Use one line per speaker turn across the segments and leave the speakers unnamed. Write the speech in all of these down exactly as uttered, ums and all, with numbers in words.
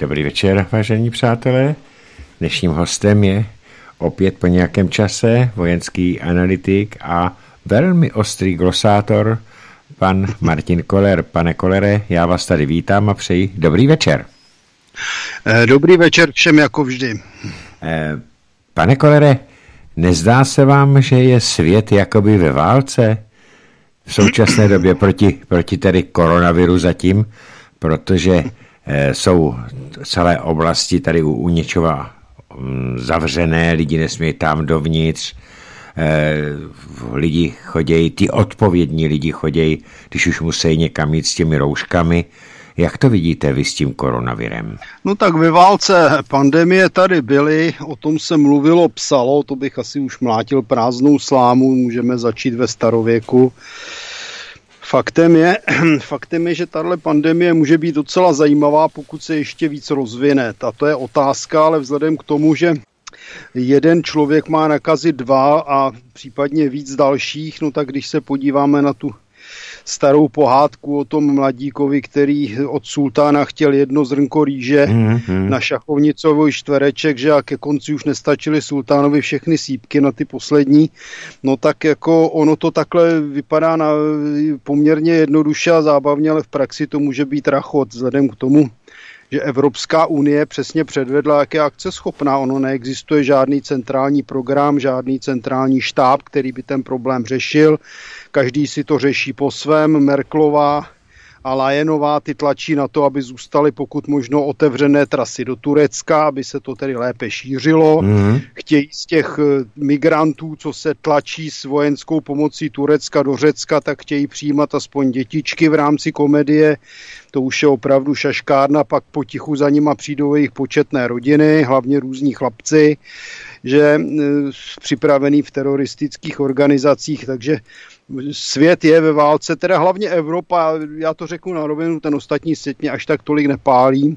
Dobrý večer, vážení přátelé. Dnešním hostem je opět po nějakém čase vojenský analytik a velmi ostrý glosátor, pan Martin Koller. Pane Kollere, já vás tady vítám a přeji dobrý večer.
Dobrý večer všem jako vždy.
Pane Kollere, nezdá se vám, že je svět jakoby ve válce v současné době proti, proti tedy koronaviru zatím, protože eh, jsou celé oblasti tady u, u něčeho um, zavřené, lidi nesmějí tam dovnitř, eh, lidi chodějí, ty odpovědní lidi chodějí, když už musí někam jít s těmi rouškami. Jak to vidíte vy s tím koronavirem?
No tak ve válce pandemie tady byly, o tom se mluvilo, psalo, to bych asi už mlátil prázdnou slámu, můžeme začít ve starověku. Faktem je, faktem je, že tahle pandemie může být docela zajímavá, pokud se ještě víc rozvine. A to je otázka, ale vzhledem k tomu, že jeden člověk má nakazit dva a případně víc dalších, no tak když se podíváme na tu starou pohádku o tom mladíkovi, který od sultána chtěl jedno zrnko rýže mm-hmm. na šachovnicový čtvereček, že a ke konci už nestačily sultánovi všechny sípky na ty poslední, no tak jako ono to takhle vypadá na poměrně jednoduše a zábavně, ale v praxi to může být rachot vzhledem k tomu, že Evropská unie přesně předvedla, jak je akceschopná. Ono neexistuje žádný centrální program, žádný centrální štáb, který by ten problém řešil. Každý si to řeší po svém. Merkelová a Leyenová ty tlačí na to, aby zůstaly pokud možno otevřené trasy do Turecka, aby se to tedy lépe šířilo. Mm. Chtějí z těch migrantů, co se tlačí s vojenskou pomocí Turecka do Řecka, tak chtějí přijímat aspoň dětičky v rámci komedie. To už je opravdu šaškárna, pak potichu za nima přijdou jejich početné rodiny, hlavně různí chlapci, že připravený v teroristických organizacích, takže svět je ve válce, teda hlavně Evropa, já to řeknu na rovinu, ten ostatní svět mě až tak tolik nepálí,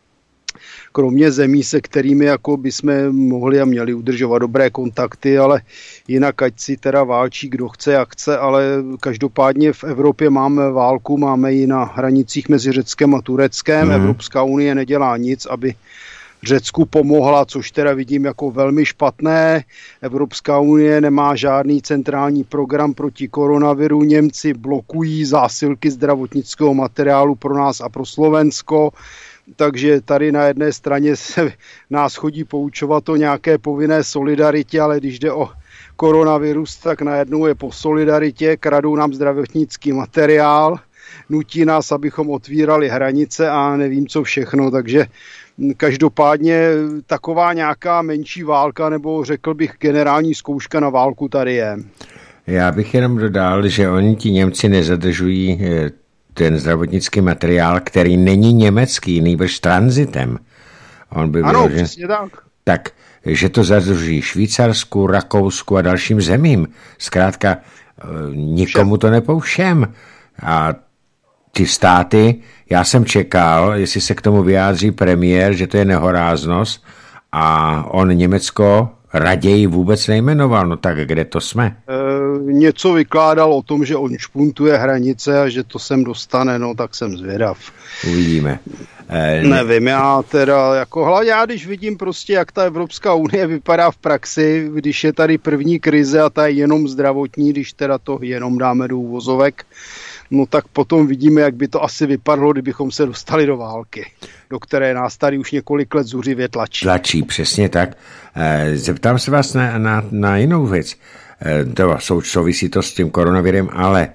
kromě zemí, se kterými jako bychom mohli a měli udržovat dobré kontakty, ale jinak ať si teda válčí, kdo chce, jak chce, ale každopádně v Evropě máme válku, máme ji na hranicích mezi Řeckem a Tureckem, hmm. Evropská unie nedělá nic, aby Řecku pomohla, což teda vidím jako velmi špatné. Evropská unie nemá žádný centrální program proti koronaviru. Němci blokují zásilky zdravotnického materiálu pro nás a pro Slovensko. Takže tady na jedné straně se nás chodí poučovat o nějaké povinné solidaritě, ale když jde o koronavirus, tak najednou je po solidaritě, kradou nám zdravotnický materiál, nutí nás, abychom otvírali hranice a nevím co všechno, takže každopádně taková nějaká menší válka, nebo řekl bych generální zkouška na válku tady je.
Já bych jenom dodal, že oni ti Němci nezadržují ten zdravotnický materiál, který není německý, nýbrž transitem. On by
ano,
byl,
přesně tak.
Tak, že to zadržují Švýcarsku, Rakousku a dalším zemím. Zkrátka, nikomu to nepouštěm. A ty státy, já jsem čekal, jestli se k tomu vyjádří premiér, že to je nehoráznost a on Německo raději vůbec nejmenoval, no tak kde to jsme?
E, něco vykládal o tom, že on špuntuje hranice a že to sem dostane, no tak jsem zvědav.
Uvidíme. E,
Nevím, já teda jako hlavně já když vidím prostě, jak ta Evropská unie vypadá v praxi, když je tady první krize a ta je jenom zdravotní, když teda to jenom dáme do úvozovek, no tak potom vidíme, jak by to asi vypadlo, kdybychom se dostali do války, do které nás tady už několik let zuřivě tlačí.
Tlačí, přesně tak. Zeptám se vás na, na, na jinou věc. To souvisí to s tím koronavirem, ale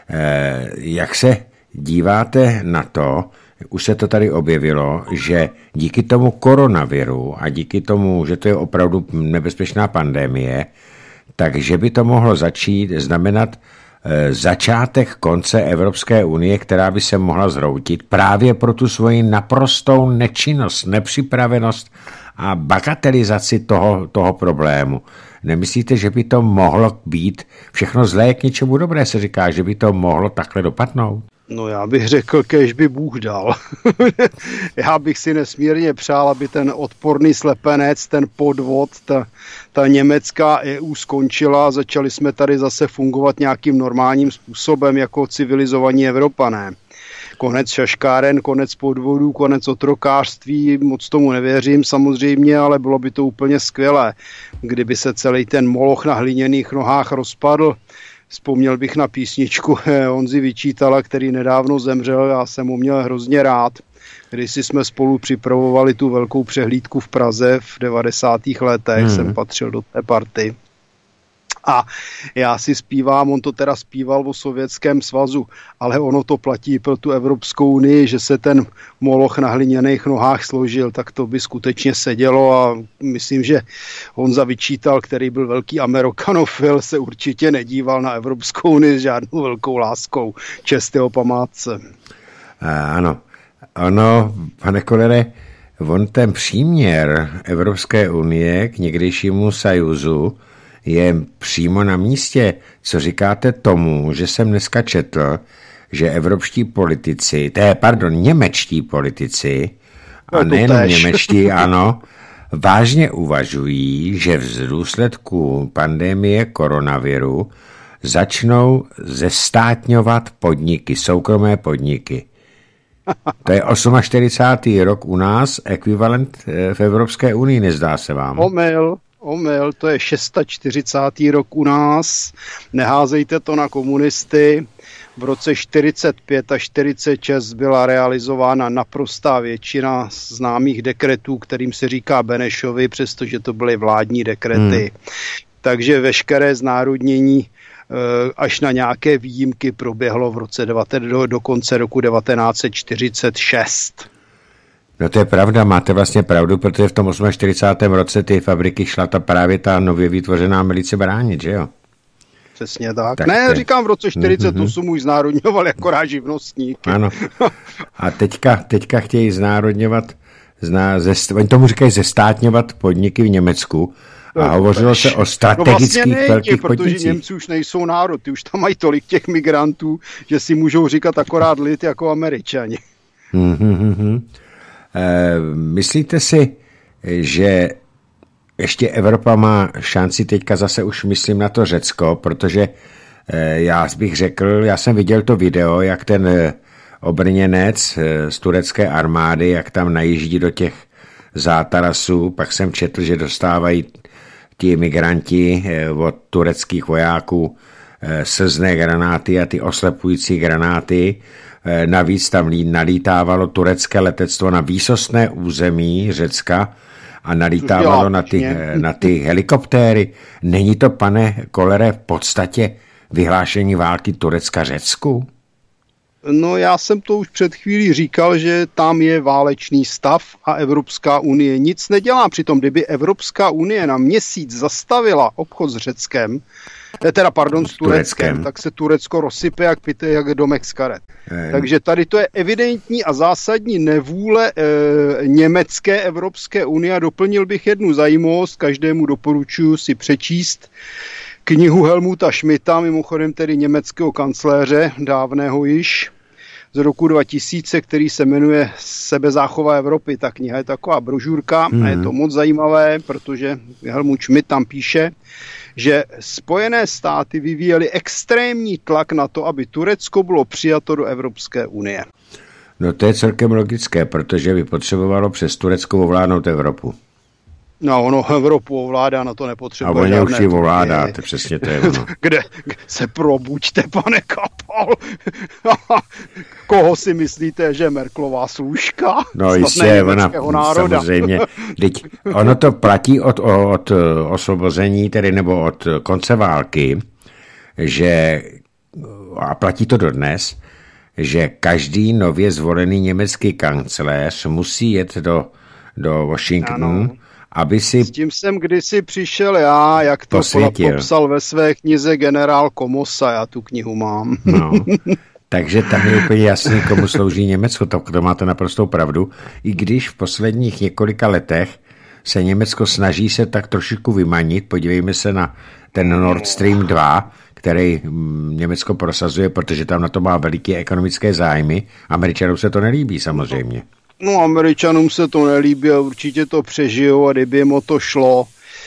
jak se díváte na to, už se to tady objevilo, že díky tomu koronaviru a díky tomu, že to je opravdu nebezpečná pandemie, takže by to mohlo začít znamenat začátek konce Evropské unie, která by se mohla zhroutit právě pro tu svoji naprostou nečinnost, nepřipravenost a bagatelizaci toho, toho problému. Nemyslíte, že by to mohlo být všechno zlé je k něčemu dobré, se říká, že by to mohlo takhle dopadnout?
No já bych řekl, kéž by Bůh dal. Já bych si nesmírně přál, aby ten odporný slepenec, ten podvod, ta, ta německá E U skončila. Začali jsme tady zase fungovat nějakým normálním způsobem jako civilizovaní Evropané. konec šaškáren, konec podvodů, konec otrokářství, moc tomu nevěřím samozřejmě, ale bylo by to úplně skvělé, kdyby se celý ten moloch na hliněných nohách rozpadl. Vzpomněl bych na písničku Honzy Vyčítala, který nedávno zemřel, já jsem mu měl hrozně rád. Když jsme spolu připravovali tu velkou přehlídku v Praze v devadesátých letech, hmm. jsem patřil do té party. A já si zpívám, on to teda zpíval o Sovětském svazu, ale ono to platí pro tu Evropskou unii, že se ten moloch na hliněných nohách složil, tak to by skutečně sedělo a myslím, že Honza Vyčítal, který byl velký amerikanofil, se určitě nedíval na Evropskou unii s žádnou velkou láskou. Čest jeho památce.
Ano, ono, pane Kollere, on ten příměr Evropské unie k někdejšímu Sajuzu je přímo na místě. Co říkáte tomu, že jsem dneska četl, že evropští politici, to je, pardon, němečtí politici, a nejenom němečtí, ano, vážně uvažují, že v důsledku pandemie koronaviru začnou zestátňovat podniky, soukromé podniky. To je čtyřicátý osmý rok u nás, ekvivalent v Evropské unii, nezdá se vám?
Omyl. Omyl, to je čtyřicátý šestý rok u nás, neházejte to na komunisty. V roce čtyřicet pět a čtyřicet šest byla realizována naprostá většina známých dekretů, kterým se říká Benešovy, přestože to byly vládní dekrety. Hmm. Takže veškeré znárodnění až na nějaké výjimky proběhlo v roce do, do konce roku devatenáct set čtyřicet šest.
No to je pravda, máte vlastně pravdu, protože v tom čtyřicátém osmém roce ty fabriky šla ta právě ta nově vytvořená milice bránit, že jo?
Přesně tak. tak ne, te... říkám, v roce čtyřicet osm mm-hmm. už znárodňoval jako živnostník.
Ano. A teďka, teďka chtějí znárodňovat, zná, zest, oni tomu říkají zestátňovat podniky v Německu a no, hovořilo se o strategických no vlastně velkých
protože
podnicích.
Němci už nejsou národ, ty už tam mají tolik těch migrantů, že si můžou říkat akorát lid jako Američani.
Mm-hmm. Myslíte si, že ještě Evropa má šanci, teďka zase už myslím na to Řecko, protože já bych řekl, já jsem viděl to video, jak ten obrněnec z turecké armády, jak tam najíždí do těch zátarasů, pak jsem četl, že dostávají ti migranti od tureckých vojáků slzné granáty a ty oslepující granáty. Navíc tam nalítávalo turecké letectvo na výsostné území Řecka a nalítávalo na ty, na ty helikoptéry. Není to, pane Kollere, v podstatě vyhlášení války Turecka Řecku?
No já jsem to už před chvílí říkal, že tam je válečný stav a Evropská unie nic nedělá. Přitom, kdyby Evropská unie na měsíc zastavila obchod s Řeckem, teda pardon, s Tureckem, Tureckem, tak se Turecko rozsype jak pite, jak domek z karet. Hmm. Takže tady to je evidentní a zásadní nevůle e, německé Evropské unie a doplnil bych jednu zajímavost, každému doporučuji si přečíst knihu Helmuta Schmidta, mimochodem tedy německého kancléře, dávného již, z roku dva tisíce, který se jmenuje Sebezáchova Evropy. Ta kniha je taková brožurka hmm. a je to moc zajímavé, protože Helmut Schmidt tam píše, že Spojené státy vyvíjely extrémní tlak na to, aby Turecko bylo přijato do Evropské unie.
No to je celkem logické, protože by potřebovalo přes Turecko ovládnout Evropu.
No, ono Evropu ovládá, na to nepotřebuje.
A ono už ji ovládá, to přesně to je ono.
Kde se probuďte, pane Kapal. Koho si myslíte, že Merkelová služka?
No jistě, ona, samozřejmě. Teď ono to platí od, od osvobození, tedy nebo od konce války, že, a platí to dodnes, že každý nově zvolený německý kancléř musí jet do, do Washingtonu, ano. Aby si...
S tím jsem kdysi přišel já, jak to
posvětil.
Popsal ve své knize generál Komosa, já tu knihu mám.
No, takže tam je úplně jasný, komu slouží Německo, to, to máte naprostou pravdu, i když v posledních několika letech se Německo snaží se tak trošičku vymanit, podívejme se na ten Nord Stream dva, který Německo prosazuje, protože tam na to má veliké ekonomické zájmy, Američanům se to nelíbí samozřejmě.
No, Američanům se to nelíbí a určitě to přežijou a kdyby jim o to šlo,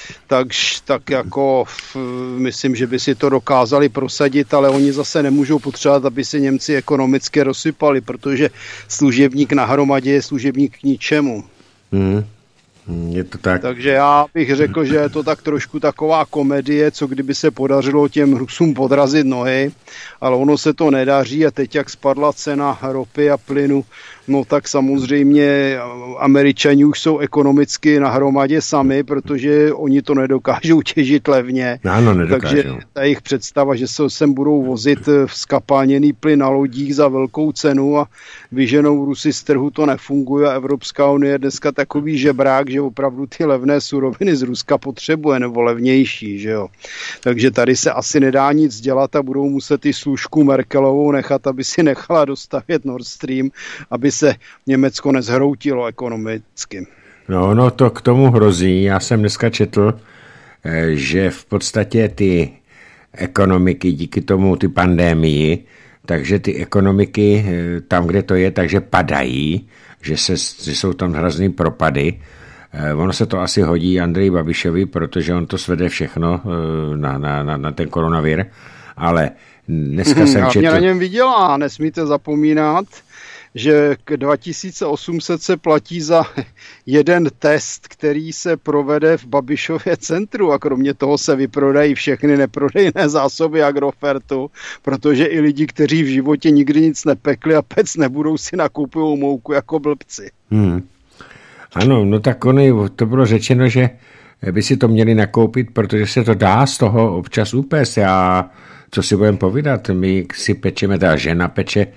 tak, tak jako myslím, že by si to dokázali prosadit, ale oni zase nemůžou potřebovat, aby se Němci ekonomicky rozsypali, protože služebník na hromadě je služebník k ničemu.
Hmm. Je to tak.
Takže já bych řekl, že je to tak trošku taková komedie, co kdyby se podařilo těm Rusům podrazit nohy, ale ono se to nedaří a teď, jak spadla cena ropy a plynu, no tak samozřejmě Američani už jsou ekonomicky na hromadě sami, protože oni to nedokážou těžit levně.
Ano, nedokážou.
Takže ta jejich představa, že se sem budou vozit vzkapalněný plyn na lodích za velkou cenu a vyženou Rusy z trhu, to nefunguje a Evropská unie je dneska takový žebrák, že opravdu ty levné suroviny z Ruska potřebuje, nebo levnější, že jo. Takže tady se asi nedá nic dělat a budou muset i služku Merkelovou nechat, aby si nechala dostavět Nord Stream, aby se Německo nezhroutilo ekonomicky.
No, no to k tomu hrozí. Já jsem dneska četl, že v podstatě ty ekonomiky díky tomu, ty pandémii, takže ty ekonomiky tam, kde to je, takže padají, že, se, že jsou tam hrozný propady. Ono se to asi hodí Andreji Babišovi, protože on to svede všechno na, na, na, na ten koronavir, ale dneska jsem četl...
A mě na něm vydělá, nesmíte zapomínat, že k dva tisíce osm set se platí za jeden test, který se provede v Babišově centru a kromě toho se vyprodají všechny neprodejné zásoby Agrofertu, protože i lidi, kteří v životě nikdy nic nepekli a pec nebudou, si nakupují mouku jako blbci.
Hmm. Ano, no tak ono, to bylo řečeno, že by si to měli nakoupit, protože se to dá z toho občas upést. Já, co si budeme povídat, my si pečeme, ta žena peče e,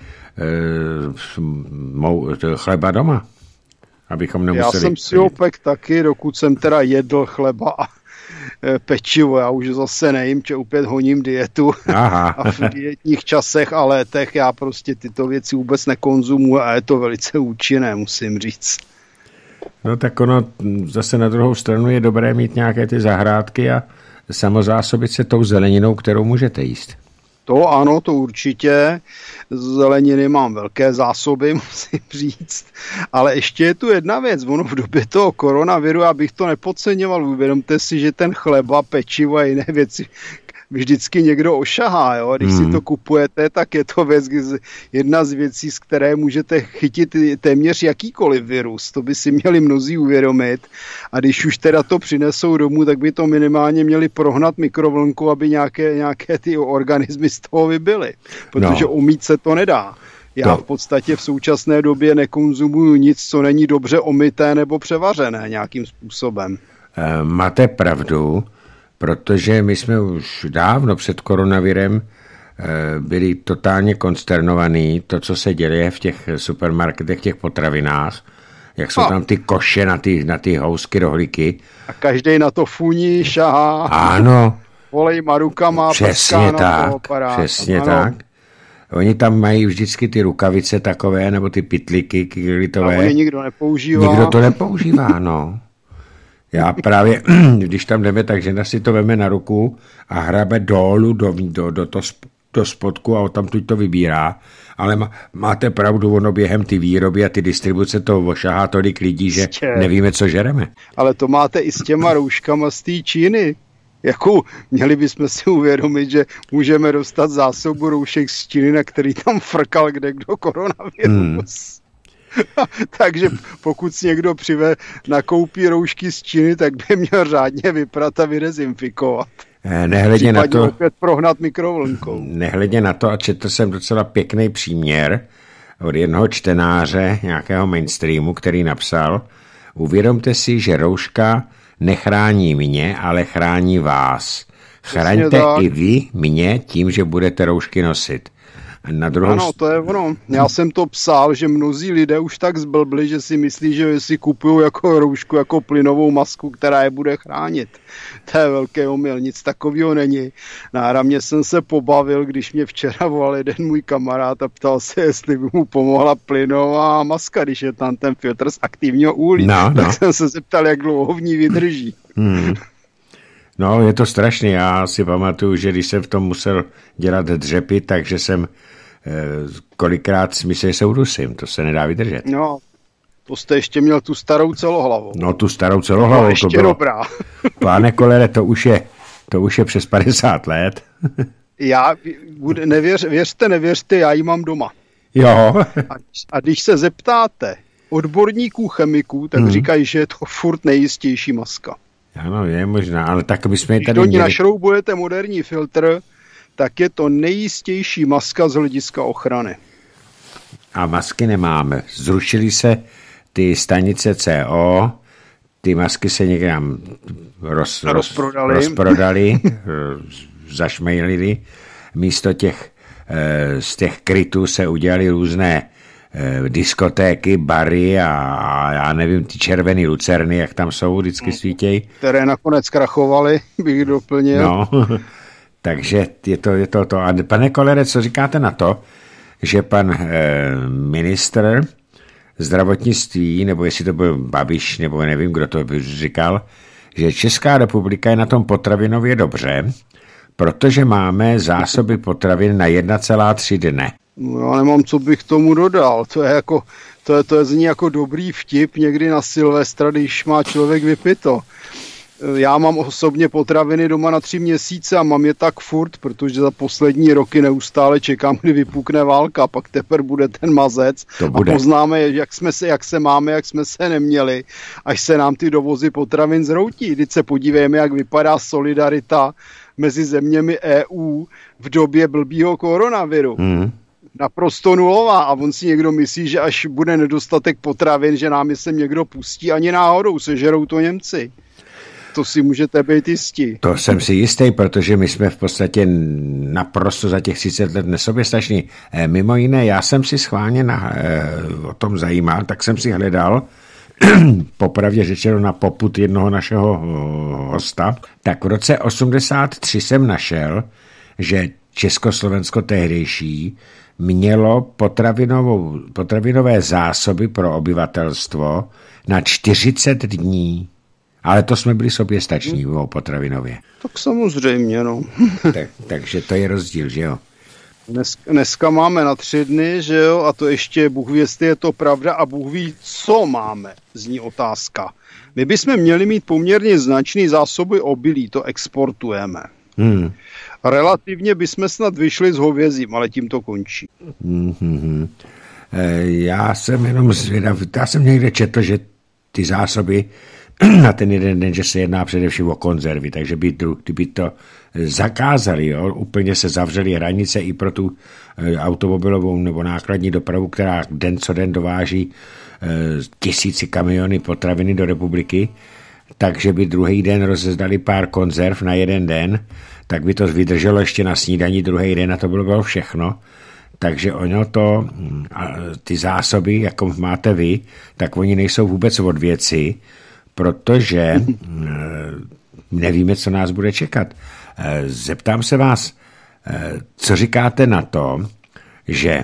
mou, chleba doma, abychom nemuseli...
Já jsem si opek taky, dokud jsem teda jedl chleba a e, pečivo, já už zase nejím, že opět honím dietu. Aha. A v dietních časech a létech já prostě tyto věci vůbec nekonzumuji a je to velice účinné, musím říct.
No tak ono zase na druhou stranu je dobré mít nějaké ty zahrádky a samozásobit se tou zeleninou, kterou můžete jíst.
To ano, to určitě. Zeleniny mám velké zásoby, musím říct. Ale ještě je tu jedna věc. Ono v době toho koronaviru, abych to nepodceňoval, uvědomte si, že ten chleba, pečivo a jiné věci vždycky někdo ošahá, jo? Když hmm. si to kupujete, tak je to věc, jedna z věcí, z které můžete chytit téměř jakýkoliv virus. To by si měli mnozí uvědomit. A když už teda to přinesou domů, tak by to minimálně měli prohnat mikrovlnku, aby nějaké, nějaké ty organismy z toho vybyly. Protože no. umýt se to nedá. Já to. v podstatě v současné době nekonzumuju nic, co není dobře omyté nebo převařené nějakým způsobem.
E, máte pravdu, protože my jsme už dávno před koronavirem byli totálně konsternovaní, to, co se děje v těch supermarketech, v těch potravinách, jak jsou a. tam ty koše na ty, na ty housky, rohlíky.
A každej na to funí, šahá.
Ano.
Volejma rukama.
Přesně tak, přesně ano. tak. Oni tam mají vždycky ty rukavice takové, nebo ty pytlíky kyrilitové.
A oni nikdo nepoužívá.
Nikdo to nepoužívá, no. Já právě, když tam jdeme, tak žena si to veme na ruku a hrabe dolů do, do, do, to, do spodku a odtamtud to vybírá. Ale má, máte pravdu, ono během ty výroby a ty distribuce to ošahá tolik lidí, že Stě. nevíme, co žereme.
Ale to máte i s těma rouškama z té Číny. Jako, měli bychom si uvědomit, že můžeme dostat zásobu roušek z Číny, na který tam frkal kdekdo koronavirus. Hmm. Takže pokud si někdo přive, nakoupí roušky z Číny, tak by měl řádně vyprat a vydezinfikovat.
Nehledě na to,
opět prohnat mikrovlnkou.
Nehledě na to, a četl jsem docela pěkný příměr od jednoho čtenáře nějakého mainstreamu, který napsal: uvědomte si, že rouška nechrání mě, ale chrání vás. Chraňte i vy mě tím, že budete roušky nosit. Na druhou...
Ano, to je ono. Já jsem to psal, že mnozí lidé už tak zblbli, že si myslí, že si kupují jako roušku, jako plynovou masku, která je bude chránit. To je velký omyl, nic takového není. Náramně jsem se pobavil, když mě včera volal jeden můj kamarád a ptal se, jestli by mu pomohla plynová maska, když je tam ten filtr z aktivního uhlí. No, no. Tak jsem se zeptal, jak dlouho v ní vydrží. Hmm.
No, je to strašné. Já si pamatuju, že když jsem v tom musel dělat dřepy, takže jsem eh, kolikrát si myslel, že se udusím. To se nedá vydržet.
No, To jste ještě měl tu starou celohlavou.
No tu starou celohlavou,
no, ještě
to bylo.
Dobrá.
Pane Kollere, to už je, to už je přes padesát let.
Já, nevěř, věřte, nevěřte, já ji mám doma.
Jo.
A, a když se zeptáte odborníků, chemiků, tak hmm. říkají, že je to furt nejistější maska.
Ano, je možná, ale tak bychom ji
Když
tady
do ní
měli...
našroubujete moderní filtr, tak je to nejistější maska z hlediska ochrany.
A masky nemáme. Zrušily se ty stanice C O, ty masky se někam roz,
rozprodali,
rozprodali zašmejlili. Místo těch, z těch krytů se udělali různé diskotéky, bary a, a já nevím, ty červený lucerny, jak tam jsou, vždycky svítěj.
Které nakonec krachovaly, bych doplnil.
No, takže je to, je to to. A pane Kollere, co říkáte na to, že pan eh, ministr zdravotnictví, nebo jestli to byl Babiš, nebo nevím, kdo to říkal, že Česká republika je na tom potravinově dobře, protože máme zásoby potravin na jedna celá tři dne.
No, já nemám, co bych tomu dodal. To je jako, to je, to je zní jako dobrý vtip někdy na Silvestra, když má člověk vypito. Já mám osobně potraviny doma na tři měsíce a mám je tak furt, protože za poslední roky neustále čekám, kdy vypukne válka, pak teprve bude ten mazec bude. A poznáme, jak, jsme se, jak se máme, jak jsme se neměli, až se nám ty dovozy potravin zroutí. Když se podívejme, jak vypadá solidarita mezi zeměmi E U v době blbýho koronaviru. Hmm. Naprosto nulová a on si někdo myslí, že až bude nedostatek potravin, že nám je sem někdo pustí, ani náhodou, sežerou to Němci. To si můžete být jistí.
To jsem si jistý, protože my jsme v podstatě naprosto za těch třicet let nesoběstační. E, mimo jiné, já jsem si schválně na, e, o tom zajímal, tak jsem si hledal, popravdě řečeno na popud jednoho našeho o, hosta, tak v roce osmdesát tři jsem našel, že Československo tehdejší mělo potravinovou, potravinové zásoby pro obyvatelstvo na čtyřicet dní. Ale to jsme byli soběstační hmm. o potravinově.
Tak samozřejmě, no.
tak, takže to je rozdíl, že jo?
Dnes, dneska máme na tři dny, že jo? A to ještě Bůh ví, jestli je to pravda a Bůh ví, co máme, zní otázka. My bychom měli mít poměrně značný zásoby obilí, to exportujeme. Hmm. Relativně bychom snad vyšli s hovězím, ale tím to končí.
Hmm. Já jsem jenom zvědav, já jsem někde četl, že ty zásoby na ten jeden den, že se jedná především o konzervy, takže by, kdyby to zakázali, jo, úplně se zavřely hranice i pro tu automobilovou nebo nákladní dopravu, která den co den dováží tisíci kamiony potraviny do republiky, takže by druhý den rozezdali pár konzerv na jeden den, tak by to vydrželo ještě na snídani druhý den a to bylo, bylo všechno. Takže ono to, ty zásoby, jako máte vy, tak oni nejsou vůbec od věci, protože nevíme, co nás bude čekat. Zeptám se vás, co říkáte na to, že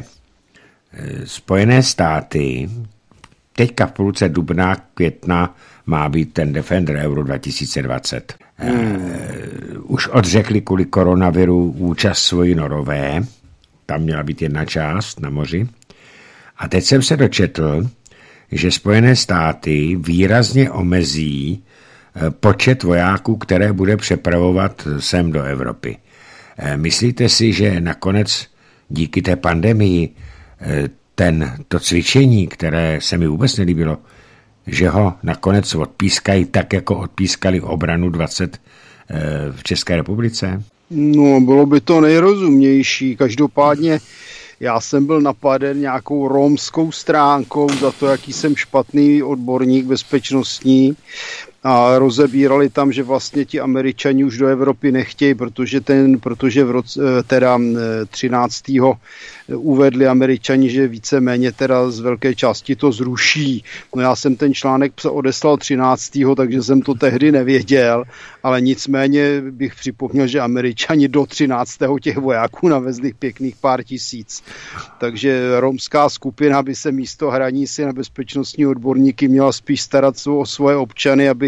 Spojené státy teďka v půlce dubna, května má být ten Defender Euro dva tisíce dvacet. Hmm. Už odřekli kvůli koronaviru účast svoji Norové, tam měla být jedna část na moři. A teď jsem se dočetl, že Spojené státy výrazně omezí počet vojáků, které bude přepravovat sem do Evropy. Myslíte si, že nakonec díky té pandemii ten, to cvičení, které se mi vůbec nelíbilo, že ho nakonec odpískají tak, jako odpískali obranu dvacet v České republice?
No, bylo by to nejrozumnější. Každopádně já jsem byl napaden nějakou romskou stránkou za to, jaký jsem špatný odborník bezpečnostní a rozebírali tam, že vlastně ti Američani už do Evropy nechtějí, protože, ten, protože v roce teda třináctého uvedli Američani, že víceméně teda z velké části to zruší. No já jsem ten článek odeslal třináctého takže jsem to tehdy nevěděl, ale nicméně bych připomněl, že Američani do třináctého těch vojáků navezli pěkných pár tisíc. Takže romská skupina by se místo hraní si na bezpečnostní odborníky měla spíš starat o svoje občany, aby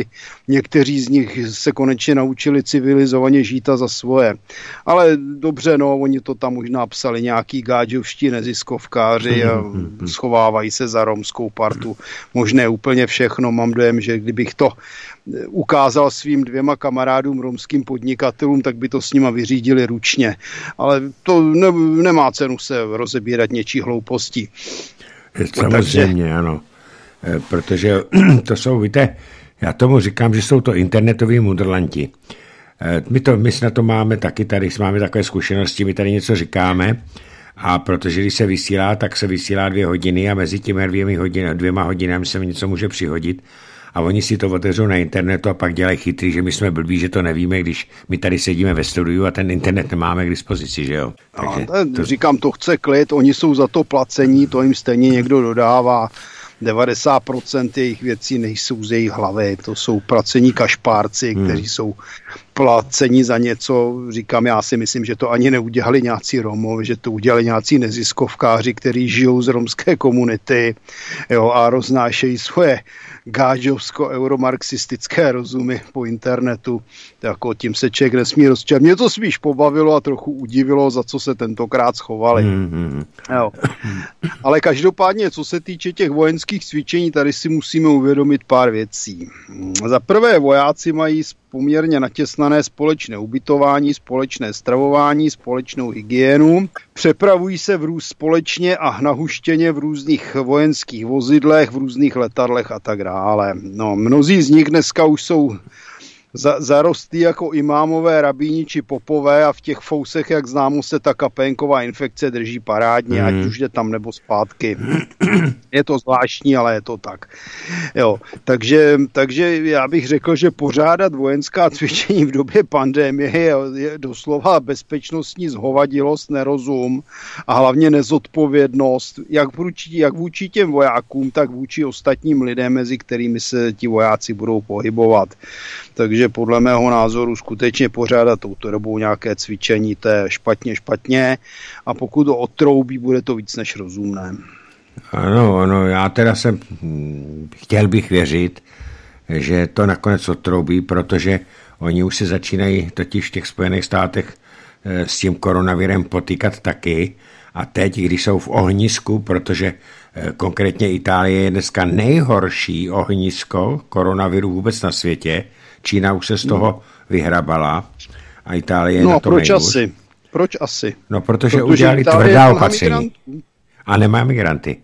někteří z nich se konečně naučili civilizovaně žít a za svoje. Ale dobře, no, oni to tam možná psali nějaký gádžovští neziskovkáři a schovávají se za romskou partu. Možné úplně všechno. Mám dojem, že kdybych to ukázal svým dvěma kamarádům romským podnikatelům, tak by to s nima vyřídili ručně. Ale to ne, nemá cenu se rozebírat něčí hloupostí.
Samozřejmě, Takže... ano. Protože to jsou, víte, já tomu říkám, že jsou to internetoví mudrlanti. My, to, my na to máme taky tady, máme takové zkušenosti, my tady něco říkáme a protože když se vysílá, tak se vysílá dvě hodiny a mezi těmi dvěmi hodin, dvěma hodinami se mi něco může přihodit a oni si to otevřou na internetu a pak dělají chytrý, že my jsme blbí, že to nevíme, když my tady sedíme ve studiu a ten internet nemáme k dispozici, že jo.
Takže to... Říkám, to chce klid, oni jsou za to placení, to jim stejně někdo dodává. devadesát procent jejich věcí nejsou z jejich hlavy, to jsou placení kašpárci, hmm. kteří jsou placení za něco, říkám, já si myslím, že to ani neudělali nějací Romovi, že to udělali nějací neziskovkáři, kteří žijou z romské komunity, jo, a roznášejí svoje gážovsko-euromarxistické rozumy po internetu, jako tím se člověk nesmí rozčat. Mě to spíš pobavilo a trochu udivilo, za co se tentokrát schovali. Hmm. Jo. Ale každopádně, co se týče těch vojenských cvičení, tady si musíme uvědomit pár věcí. Za prvé, vojáci mají poměrně natěsnané společné ubytování, společné stravování, společnou hygienu. Přepravují se v růz společně a nahuštěně v různých vojenských vozidlech, v různých letadlech a tak dále. No, mnozí z nich dneska už jsou za, zarostlí jako imámové, rabíni či popové a v těch fousech, jak známo, se ta kapénková infekce drží parádně, mm. ať už jde tam nebo zpátky. Je to zvláštní, ale je to tak. Jo, takže, takže já bych řekl, že pořádat vojenská cvičení v době pandemie je, je doslova bezpečnostní zhovadilost, nerozum a hlavně nezodpovědnost, jak vůči, jak vůči těm vojákům, tak vůči ostatním lidem, mezi kterými se ti vojáci budou pohybovat. Takže podle mého názoru skutečně pořádat touto dobou nějaké cvičení, to je špatně, špatně a pokud to odtroubí, bude to víc než rozumné.
Ano, ano, já teda jsem, chtěl bych věřit, že to nakonec odtroubí, protože oni už se začínají totiž v těch Spojených státech s tím koronavirem potýkat taky a teď, když jsou v ohnisku, protože konkrétně Itálie je dneska nejhorší ohnisko koronaviru vůbec na světě, Čína už se z toho no. vyhrabala a Itálie je
no,
na tom
proč
nejhůř.
asi? Proč asi?
No, protože, protože udělali tvrdá opatření. A nemá migranty.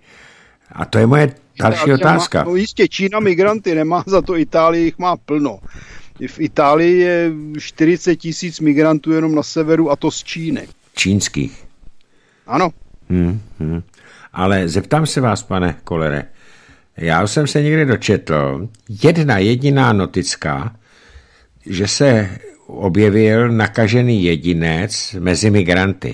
A to je moje další Itálie otázka.
Má, no jistě, Čína migranty nemá, za to Itálie jich má plno. V Itálii je čtyřicet tisíc migrantů jenom na severu a to z Číny.
Čínských.
Ano.
Hmm, hmm. Ale zeptám se vás, pane Kollere, já jsem se někde dočetl, jedna jediná notická, že se objevil nakažený jedinec mezi migranty.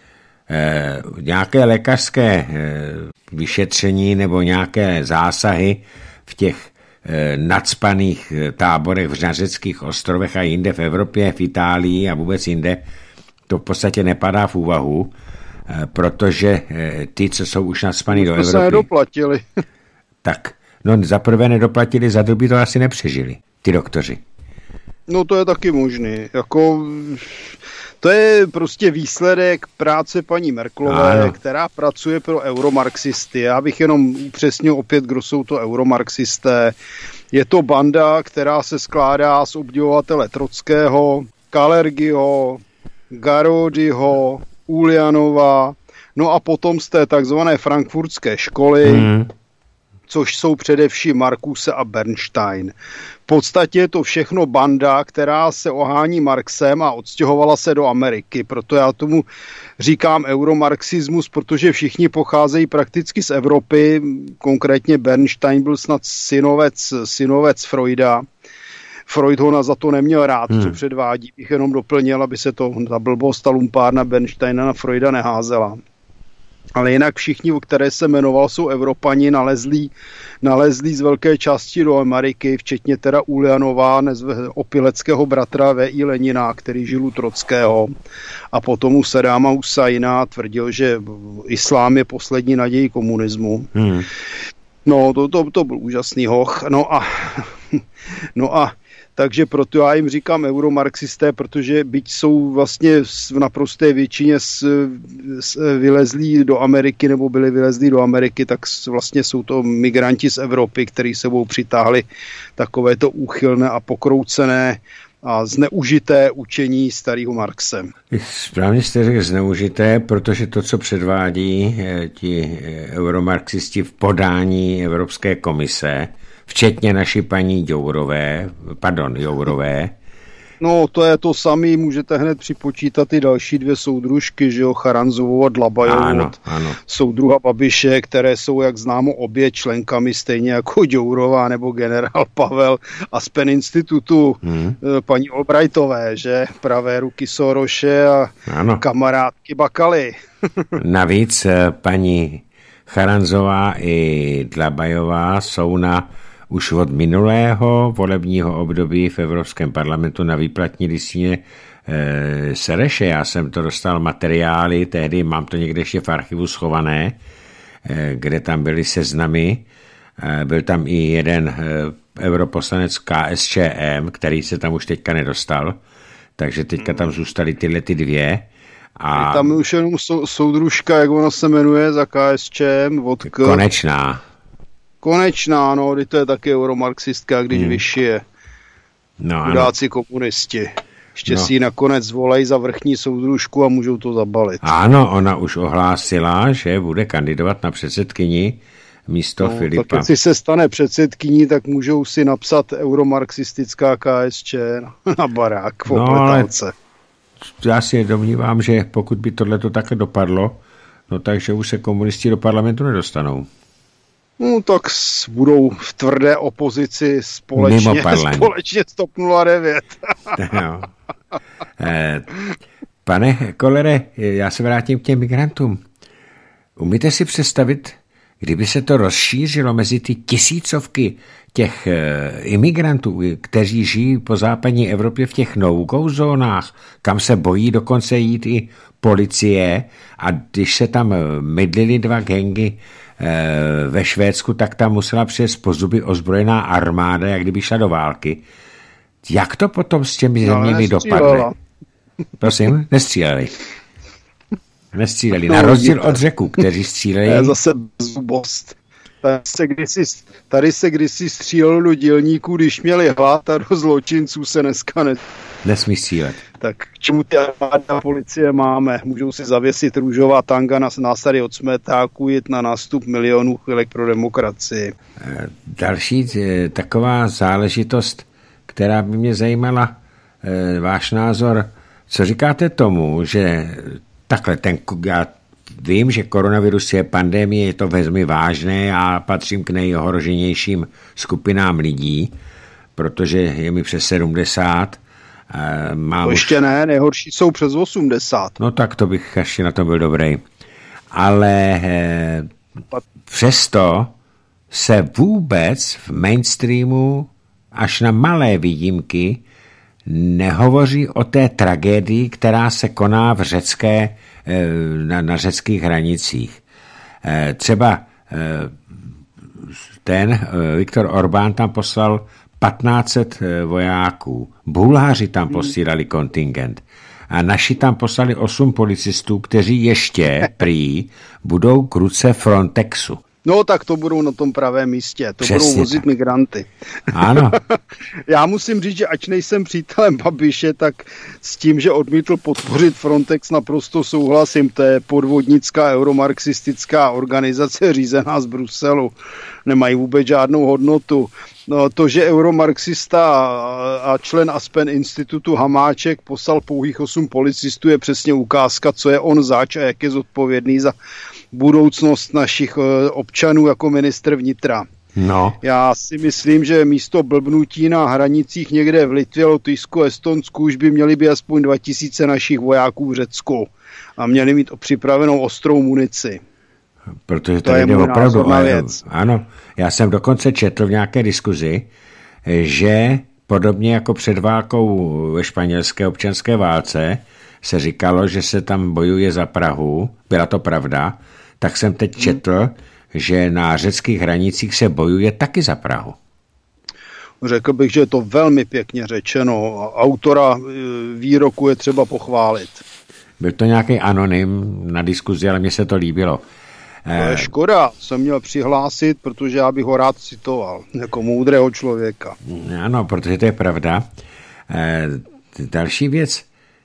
E, nějaké lékařské e, vyšetření nebo nějaké zásahy v těch e, nacpaných táborech v Řeckých ostrovech a jinde v Evropě, v Itálii a vůbec jinde, to v podstatě nepadá v úvahu, e, protože e, ty, co jsou už nacpaný do Evropy...
se nedoplatili.
Tak, no za prvé nedoplatili, za druhé to asi nepřežili, ty doktoři.
No to je taky možný, jako... To je prostě výsledek práce paní Merkelové, ano. která pracuje pro euromarxisty. Já bych jenom upřesnil opět, kdo jsou to euromarxisté. Je to banda, která se skládá z obdivovatele Trockého, Kalergiho, Garodyho, Uljanova, no a potom z té takzvané frankfurtské školy, hmm. což jsou především Marcuse a Bernstein. V podstatě je to všechno banda, která se ohání Marxem a odstěhovala se do Ameriky. Proto já tomu říkám euromarxismus, protože všichni pocházejí prakticky z Evropy. Konkrétně Bernstein byl snad synovec, synovec Freuda. Freud ho za to neměl rád, hmm. co předvádí. Bych jenom doplnil, aby se to ta blbost a lumpárna Bernsteina na Freuda neházela. Ale jinak všichni, o které se jmenoval, jsou Evropani nalezlí, nalezlí z velké části do Ameriky, včetně teda Uljanova, opileckého bratra V I Lenina, který žil u Trockého. A potom u Sadáma Husajna tvrdil, že islám je poslední naději komunismu. Hmm. No, to, to, to byl úžasný hoch. No a No a takže proto já jim říkám euromarxisté, protože byť jsou vlastně v naprosté většině s, s, vylezlí do Ameriky nebo byli vylezlí do Ameriky, tak vlastně jsou to migranti z Evropy, kteří sebou přitáhli takovéto úchylné a pokroucené a zneužité učení starého Marxem.
Správně jste řekl zneužité, protože to, co předvádí ti euromarxisti v podání Evropské komise, včetně naší paní Jourové, pardon, Jourové.
No, to je to samé, můžete hned připočítat i další dvě soudružky, že jo, Charanzovou a Dlabajovou,
ano, ano.
Soudruha Babiše, které jsou, jak známo, obě členkami, stejně jako Jourová nebo generál Pavel a z Penn institutu hmm. paní Albrightové, že, pravé ruky Soroše a ano. kamarádky Bakaly.
Navíc paní Charanzová i Dlabajová jsou na už od minulého volebního období v Evropském parlamentu na výplatní listině e, Sereše. Já jsem to dostal materiály, tehdy mám to někde ještě v archivu schované, e, kde tam byly seznamy. E, byl tam i jeden e, europoslanec K S Č M, který se tam už teďka nedostal, takže teďka tam zůstaly tyhle ty dvě. A
je tam už jenom sou, soudružka, jak ona se jmenuje, za K S Č M, od K...
Konečná.
Konečná, no, kdy to je taky euromarxistka, když hmm. vyšije.
No,
chudáci komunisti. Ještě no. si ji nakonec zvolají za vrchní soudružku a můžou to zabalit.
Ano, ona už ohlásila, že bude kandidovat na předsedkyni místo no, Filipa.
Tak když se stane předsedkyní, tak můžou si napsat euromarxistická K S Č na, na barák v Opletálce.
No, já si domnívám, že pokud by tohleto takhle dopadlo, no takže už se komunisti do parlamentu nedostanou.
No tak budou v tvrdé opozici společně, společně S T O P nula devět.
No. Pane Kollere, já se vrátím k těm migrantům. Umíte si představit, kdyby se to rozšířilo mezi ty tisícovky těch imigrantů, kteří žijí po západní Evropě v těch no-go zónách, kam se bojí dokonce jít i policie, a když se tam mydlili dva gangy ve Švédsku, tak tam musela přijet po zuby ozbrojená armáda, jak kdyby šla do války. Jak to potom s těmi
no,
zeměmi dopadne? Prosím, nestříleli. Nestříleli. Na rozdíl od Řeků, kteří stříleli.
To je zase zubost. Tady se kdysi, tady se kdysi střílelo do dělníků, když měli hlad, a do zločinců se dneska ne...
nesmí střílet.
Tak k čemu ty armáda policie máme? Můžou si zavěsit růžová tanga na násady od smetáku, jít na nástup milionů chvilek pro demokracii.
Další taková záležitost, která by mě zajímala, váš názor. Co říkáte tomu, že takhle ten, já vím, že koronavirus je pandemie, je to velmi vážné a patřím k nejohroženějším skupinám lidí, protože je mi přes sedmdesát. Mám
to ještě už... ne, nejhorší jsou přes osmdesát.
No tak to bych ještě na to byl dobrý. Ale eh, přesto se vůbec v mainstreamu až na malé výjimky nehovoří o té tragédii, která se koná v řecké, na, na řeckých hranicích. Třeba ten Viktor Orbán tam poslal patnáct set vojáků. Bulháři tam posílali kontingent. A naši tam poslali osm policistů, kteří ještě prý budou k ruce Frontexu.
No tak to budou na tom pravém místě, to Přesně budou vozit tak. migranty.
Ano.
Já musím říct, že ač nejsem přítelem Babiše, tak s tím, že odmítl podpořit Frontex, naprosto souhlasím. To je podvodnická euromarxistická organizace řízená z Bruselu. Nemají vůbec žádnou hodnotu. No, to, že euromarxista a člen Aspen institutu Hamáček poslal pouhých osm policistů, je přesně ukázka, co je on zač a jak je zodpovědný za budoucnost našich občanů jako ministr vnitra.
No.
Já si myslím, že místo blbnutí na hranicích někde v Litvě, Lotyšsku, Estonsku už by měly být aspoň dva tisíce našich vojáků v Řecku a měli mít připravenou ostrou munici.
Protože to jde opravdu. Ano, já jsem dokonce četl v nějaké diskuzi, že podobně jako před válkou ve španělské občanské válce se říkalo, že se tam bojuje za Prahu, byla to pravda, tak jsem teď četl, že na řeckých hranicích se bojuje taky za Prahu.
Řekl bych, že je to velmi pěkně řečeno. Autora výroku je třeba pochválit.
Byl to nějaký anonym na diskuzi, ale mně se to líbilo.
To je škoda, jsem měl přihlásit, protože já bych ho rád citoval, jako moudrého člověka.
Ano, protože to je pravda. Další věc,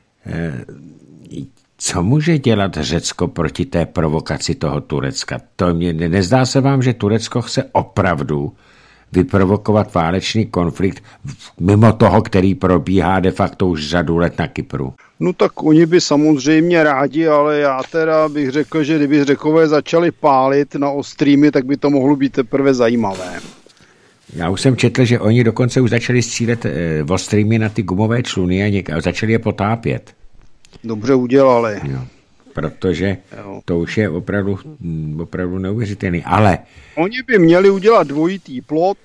co může dělat Řecko proti té provokaci toho Turecka? To mě, nezdá se vám, že Turecko chce opravdu vyprovokovat válečný konflikt mimo toho, který probíhá de facto už řadu let na Kypru?
No tak oni by samozřejmě rádi, ale já teda bych řekl, že kdyby Řekové začali pálit na ostrými, tak by to mohlo být teprve zajímavé.
Já už jsem četl, že oni dokonce už začali střílet eh, ostrými na ty gumové čluny a, něk- a začali je potápět.
Dobře udělali.
Jo, protože
jo. To
už je opravdu, opravdu neuvěřitelný. Ale
oni by měli udělat dvojitý plot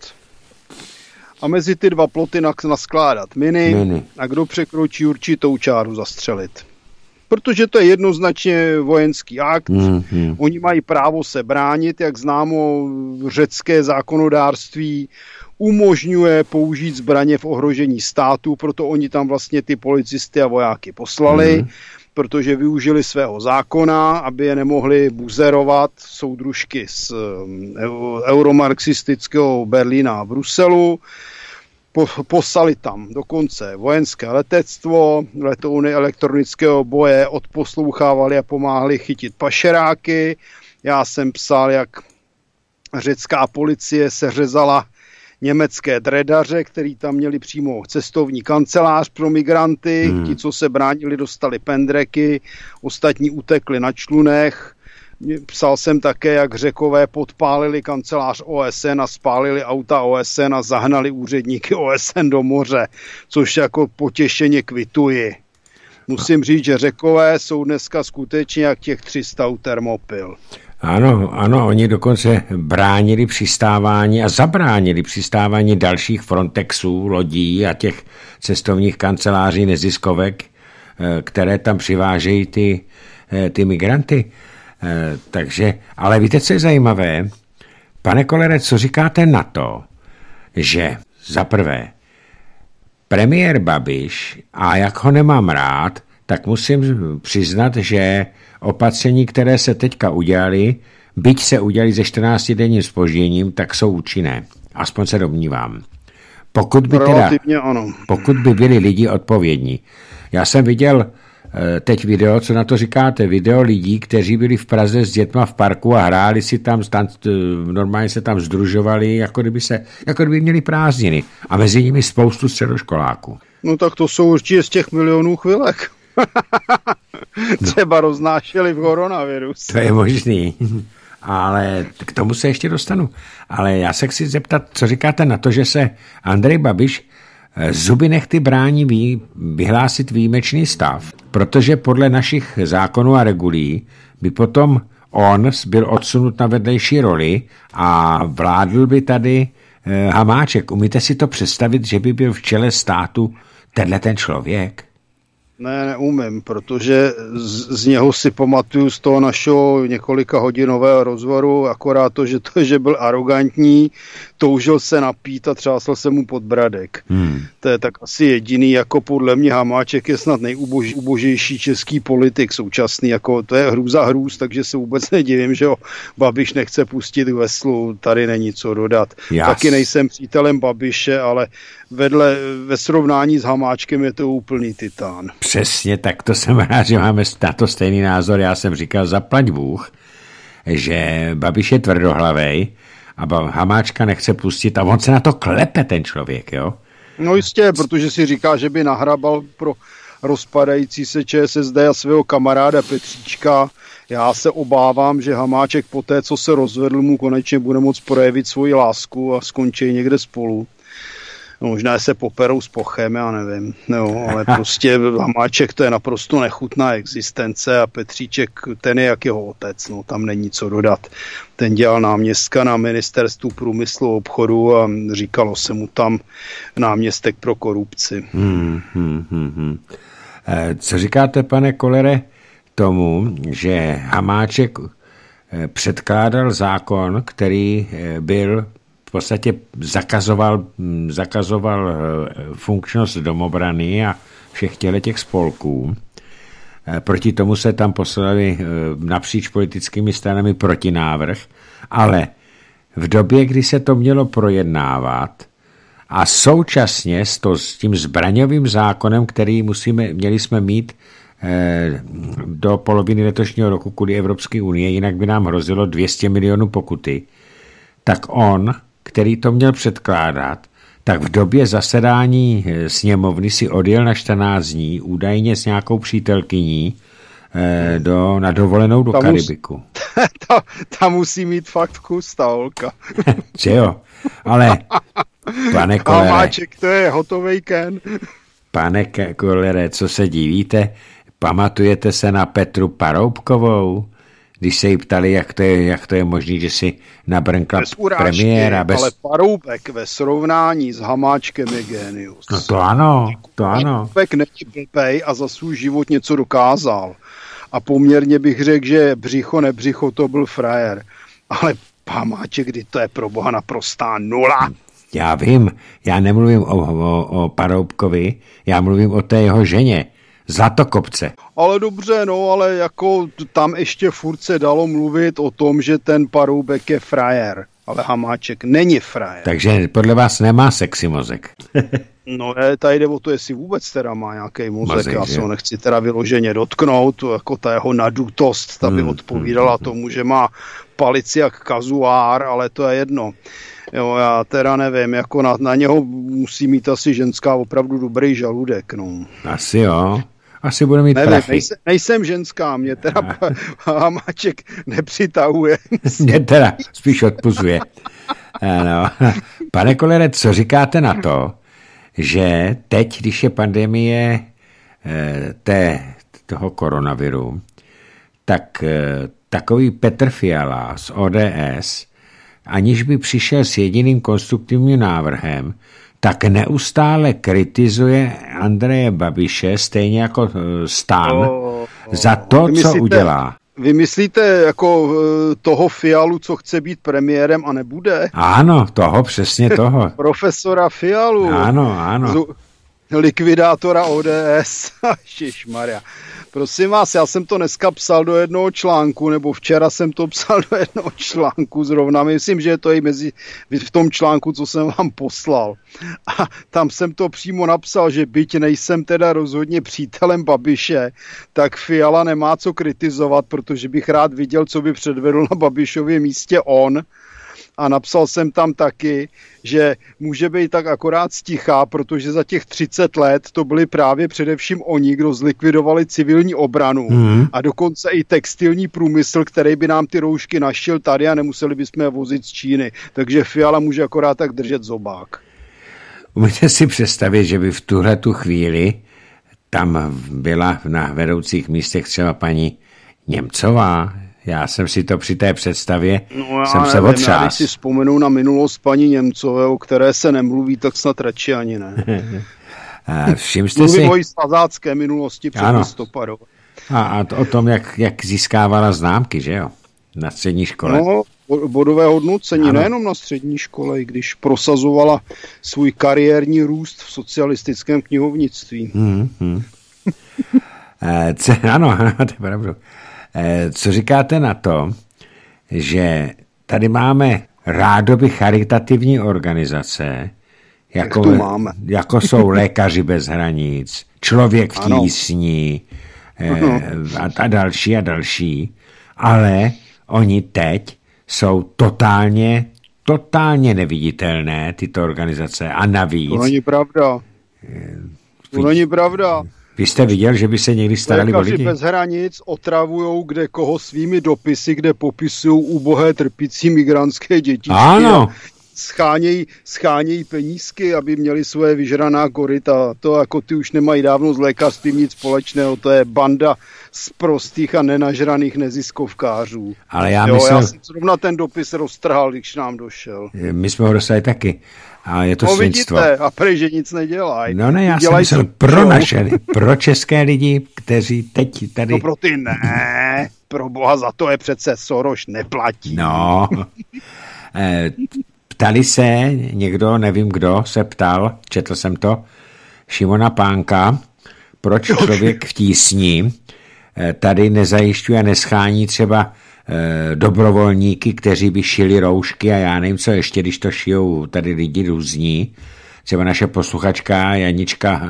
a mezi ty dva ploty naskládat miny, miny a kdo překročí určitou čáru zastřelit. Protože to je jednoznačně vojenský akt. Mm-hmm. Oni mají právo se bránit, jak známo, řecké zákonodárství umožňuje použít zbraně v ohrožení státu, proto oni tam vlastně ty policisty a vojáky poslali, mm-hmm. protože využili svého zákona, aby je nemohli buzerovat soudružky z euromarxistického Berlína a Bruselu. Po, poslali tam dokonce vojenské letectvo, letouny elektronického boje odposlouchávali a pomáhali chytit pašeráky. Já jsem psal, jak řecká policie seřezala německé dredaře, který tam měli přímo cestovní kancelář pro migranty. Hmm. Ti, co se bránili, dostali pendreky, ostatní utekli na člunech. Psal jsem také, jak Řekové podpálili kancelář O S N a spálili auta O S N a zahnali úředníky O S N do moře, což jako potěšeně kvituji. Musím říct, že Řekové jsou dneska skutečně jak těch tři sta u Termopil.
Ano, ano, oni dokonce bránili přistávání a zabránili přistávání dalších Frontexů, lodí a těch cestovních kanceláří neziskovek, které tam přivážejí ty, ty migranty. Takže, ale víte, co je zajímavé? Pane Kollere, co říkáte na to, že za prvé premiér Babiš, a jak ho nemám rád, tak musím přiznat, že opatření, které se teďka udělali, byť se udělali se čtrnáctidenním zpožděním, tak jsou účinné. Aspoň se domnívám. Pokud by, teda, pokud by byli lidi odpovědní. Já jsem viděl teď video, co na to říkáte, video lidí, kteří byli v Praze s dětma v parku a hráli si tam, normálně se tam združovali, jako kdyby, se, jako kdyby měli prázdniny. A mezi nimi spoustu středoškoláků.
No tak to jsou určitě z těch milionů chvilek. Třeba no. roznášeli v koronavirus.
To je možný, ale k tomu se ještě dostanu. Ale já se chci zeptat, co říkáte na to, že se Andrej Babiš zuby nechty brání vý, vyhlásit výjimečný stav, protože podle našich zákonů a regulí by potom on byl odsunut na vedlejší roli a vládl by tady eh, Hamáček. Umíte si to představit, že by byl v čele státu tenhle ten člověk?
Ne, neumím, protože z, z něho si pamatuju z toho našeho několika hodinového rozhovoru, akorát to, že to, že byl arrogantní, toužil se napít a třásl se mu podbradek. Hmm. To je tak asi jediný, jako podle mě Hamáček je snad nejubožejší český politik současný, jako to je hrůza hrůz, takže se vůbec nedivím, že ho Babiš nechce pustit k veslu, tady není co dodat. Jas. Taky nejsem přítelem Babiše, ale vedle, ve srovnání s Hamáčkem je to úplný titán.
Přesně, tak to jsem rád, že máme na to stejný názor. Já jsem říkal, zaplať Bůh, že Babiš je tvrdohlavej a Hamáčka nechce pustit a on se na to klepe, ten člověk, jo?
No jistě, protože si říká, že by nahrabal pro rozpadající se ČSSD a svého kamaráda Petříčka. Já se obávám, že Hamáček po té, co se rozvedl, mu konečně bude moct projevit svoji lásku a skončí někde spolu. No, možná se poperou s Pochem, já nevím, no, ale prostě Hamáček to je naprosto nechutná existence a Petříček, ten je jak jeho otec, no, tam není co dodat. Ten dělal náměstka na ministerstvu průmyslu a obchodu a říkalo se mu tam náměstek pro korupci.
Hmm, hmm, hmm, hmm. Co říkáte, pane Kollere, tomu, že Hamáček předkládal zákon, který byl v podstatě zakazoval, zakazoval funkčnost domobrany a všech těch spolků. Proti tomu se tam poslali napříč politickými stranami protinávrh, ale v době, kdy se to mělo projednávat a současně s, to, s tím zbraňovým zákonem, který musíme, měli jsme mít eh, do poloviny letošního roku kvůli Evropské unie, jinak by nám hrozilo dvě stě milionů pokuty, tak on, který to měl předkládat, tak v době zasedání sněmovny si odjel na čtrnáct dní, údajně s nějakou přítelkyní, eh, do, na dovolenou do tam Karibiku. Mus,
ta, ta musí mít fakt vkus, ta holka.
Že jo, ale pane Kolere.
Hamáček, to je hotovej ken.
Pane Kolere, co se divíte? Pamatujete se na Petru Paroubkovou? Když se jí ptali, jak to je, jak to je možné, že si nabrnkla bez urážky, premiéra. Bez...
Ale Paroubek ve srovnání s Hamáčkem je génius.
No to ano, to ano.
Paroubek není blbej a za svůj život něco dokázal. A poměrně bych řekl, že břicho, nebřicho, to byl frajer. Ale Hamáček, kdy to je pro boha naprostá nula.
Já vím, já nemluvím o, o, o Paroubkovi, já mluvím o té jeho ženě. Zlatokopce.
Ale dobře, no, ale jako tam ještě furt se dalo mluvit o tom, že ten Paroubek je frajer, ale Hamáček není frajer.
Takže podle vás nemá sexy mozek.
No, je, tady jde o to, jestli vůbec teda má nějaký mozek, mozek já se ho nechci teda vyloženě dotknout, jako ta jeho nadutost, ta by hmm, odpovídala hmm, tomu, že má palici jak kazuár, ale to je jedno. Jo, já teda nevím, jako na, na něho musí mít asi ženská opravdu dobrý žaludek, no.
Asi jo, asi bude mít
nevím,
prachy.
Nejsem, nejsem ženská, mě teda Hamáček nepřitahuje.
Mě teda spíš odpuzuje. Ano. Pane Kolere, co říkáte na to, že teď, když je pandemie té, toho koronaviru, tak takový Petr Fiala z O D S, aniž by přišel s jediným konstruktivním návrhem, tak neustále kritizuje Andreje Babiše, stejně jako STAN, oh, oh, za to, myslíte, co udělá.
Vy myslíte jako toho Fialu, co chce být premiérem a nebude?
Ano, toho, přesně toho.
Profesora Fialu.
Ano, ano.
Z, likvidátora O D S. Ježišmarja. Prosím vás, já jsem to dneska psal do jednoho článku, nebo včera jsem to psal do jednoho článku zrovna. Myslím, že je to i mezi, v tom článku, co jsem vám poslal. A tam jsem to přímo napsal, že byť nejsem teda rozhodně přítelem Babiše, tak Fiala nemá co kritizovat, protože bych rád viděl, co by předvedl na Babišově místě on. A napsal jsem tam taky, že může být tak akorát stichá, protože za těch třicet let to byli právě především oni, kdo zlikvidovali civilní obranu mm. a dokonce i textilní průmysl, který by nám ty roušky našel tady a nemuseli bychom je vozit z Číny. Takže Fiala může akorát tak držet zobák.
Umíte si představit, že by v tuhletu chvíli tam byla na vedoucích místech třeba paní Němcová? Já jsem si to při té představě, no jsem se otřás.
Když si vzpomenu na minulost paní Němcové, o které se nemluví, tak snad radši ani ne.
Všim jste
Mluvím
si...
o slazácké minulosti před listopadou.
A, a to, o tom, jak, jak získávala známky, že jo? Na střední škole.
No, bodové hodnocení, ano. Nejenom na střední škole, i když prosazovala svůj kariérní růst v socialistickém knihovnictví.
Hmm, hmm. Co, ano, to je pravda. Co říkáte na to, že tady máme rádoby charitativní organizace, jako, máme. jako jsou Lékaři bez hranic, Člověk v tísni a, a další a další, ale oni teď jsou totálně, totálně neviditelné, tyto organizace, a navíc...
To není pravda. To není pravda.
Vy jste viděl, že by se někdy starali o lidi?
Lékaři bez hranic otravujou kde koho svými dopisy, kde popisují ubohé trpící migrantské děti.
Ano.
Schánějí, schánějí penízky, aby měli svoje vyžraná koryta. To jako ty už nemají dávno s lékařstvím nic společného. To je banda sprostých a nenažraných neziskovkářů.
Ale já,
jo,
myslel...
já jsem zrovna ten dopis roztrhal, když nám došel.
My jsme ho dostali taky. A je to
no
svinstvo.
Vidíte, a prej, že nic nedělají.
No ne, já jsem myslel pro naše, pro české lidi, kteří teď tady...
No pro ty ne, pro boha, za to je přece Soros neplatí.
No, ptali se, někdo, nevím kdo, se ptal, četl jsem to, Šimona Pánka, proč člověk v tísni tady nezajišťuje a neschání třeba e, dobrovolníky, kteří by šili roušky a já nevím co ještě, když to šijou tady lidi různí. Třeba naše posluchačka Janička e,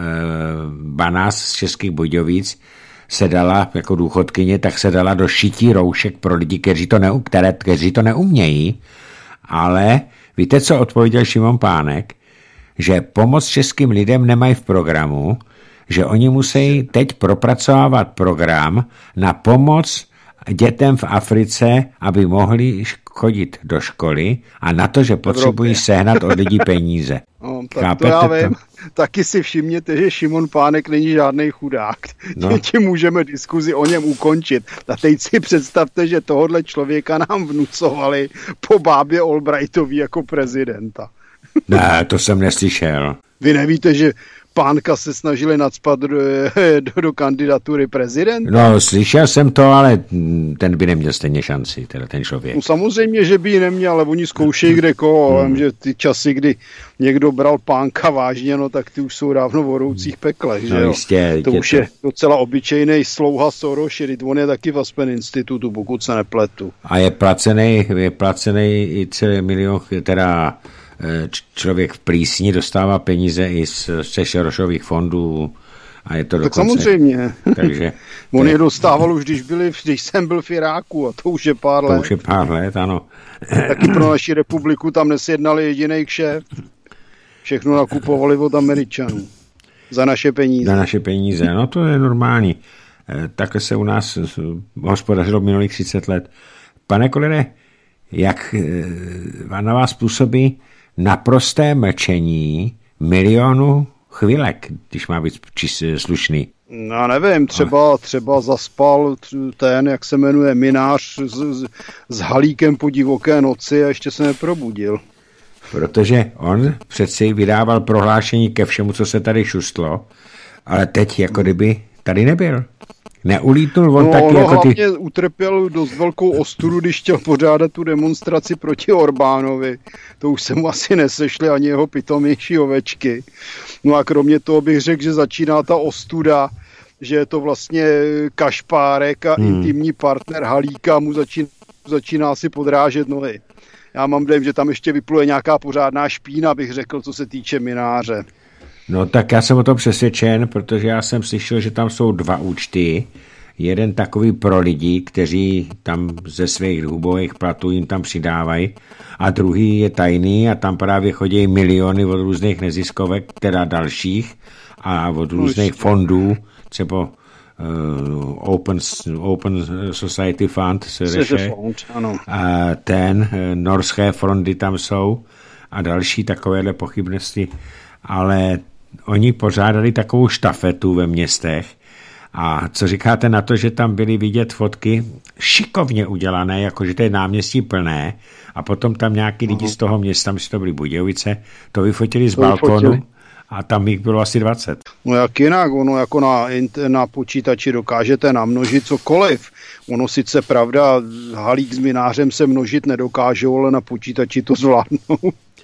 Banás z Českých Budějovic se dala jako důchodkyně, tak se dala do šití roušek pro lidi, kteří to, neum, které, kteří to neumějí. Ale víte, co odpověděl Šimon Pánek? Že pomoc českým lidem nemají v programu, že oni musí teď propracovávat program na pomoc dětem v Africe, aby mohli chodit do školy a na to, že potřebují sehnat od lidí peníze.
No, tak to já vím. Taky si všimněte, že Šimon Pánek není žádný chudák. No. Tím můžeme diskuzi o něm ukončit. A teď si představte, že tohohle člověka nám vnucovali po bábě Albrightový jako prezidenta.
Ne, to jsem neslyšel.
Vy nevíte, že Pánka se snažili nacpat do, do, do kandidatury prezidenta?
No, slyšel jsem to, ale ten by neměl stejně šanci, teda ten člověk.
No samozřejmě, že by ji neměl, ale oni zkoušejí kde koho. Hmm. Že ty časy, kdy někdo bral Pánka vážně, no tak ty už jsou dávno v horoucích peklech, že
no,
jo?
Jistě,
to už to... je docela obyčejný slouha Soros, on je taky v Aspen Institutu, pokud se nepletu.
A je placený, je placený i celý milion, teda člověk v Plísni dostává peníze i z Sorošových fondů a je to
tak
dokonce...
samozřejmě.
Takže,
on je dostával už, když, byli, když jsem byl v Iráku a to už je pár
to
let.
To už je pár let, ano.
Taky pro naši republiku tam nesjednali jedinej kšeft. Všechno nakupovali od Američanů. Za naše peníze.
Za naše peníze, no to je normální. Takhle se u nás hospodařilo minulých třicet let. Pane Kolere, jak na vás působí naprosté mlčení milionu chvilek, když má být čist, slušný?
No nevím, třeba, třeba zaspal ten, jak se jmenuje, minář s, s halíkem po divoké noci a ještě se neprobudil.
Protože on přeci vydával prohlášení ke všemu, co se tady šustlo, ale teď jako kdyby tady nebyl. Neulítnul on
no,
taky
no,
jako ty...
hlavně utrpěl dost velkou ostudu, když chtěl pořádat tu demonstraci proti Orbánovi. To už se mu asi nesešly ani jeho pitomější ovečky. No a kromě toho bych řekl, že začíná ta ostuda, že je to vlastně kašpárek a hmm. intimní partner Halíka mu začíná, začíná si podrážet nohy. Já mám dojem, že tam ještě vypluje nějaká pořádná špína, bych řekl, co se týče mináře.
No tak já jsem o tom přesvědčen, protože já jsem slyšel, že tam jsou dva účty. Jeden takový pro lidi, kteří tam ze svých hubových platů jim tam přidávají a druhý je tajný a tam právě chodí miliony od různých neziskovek, teda dalších a od různých fondů, třeba uh, Open, Open Society Fund se řeše, a ten uh, norské fondy tam jsou a další takovéhle pochybnosti, ale oni pořádali takovou štafetu ve městech a co říkáte na to, že tam byly vidět fotky šikovně udělané, jakože to je náměstí plné a potom tam nějaký lidi z toho města, myslím, to byly Budějovice, to vyfotili z to balkonu vyfotili. A tam jich bylo asi dvacet.
No jak jinak, ono jako na, na počítači dokážete namnožit cokoliv. Ono sice pravda, Halík s minářem se množit nedokážou, ale na počítači to zvládnou.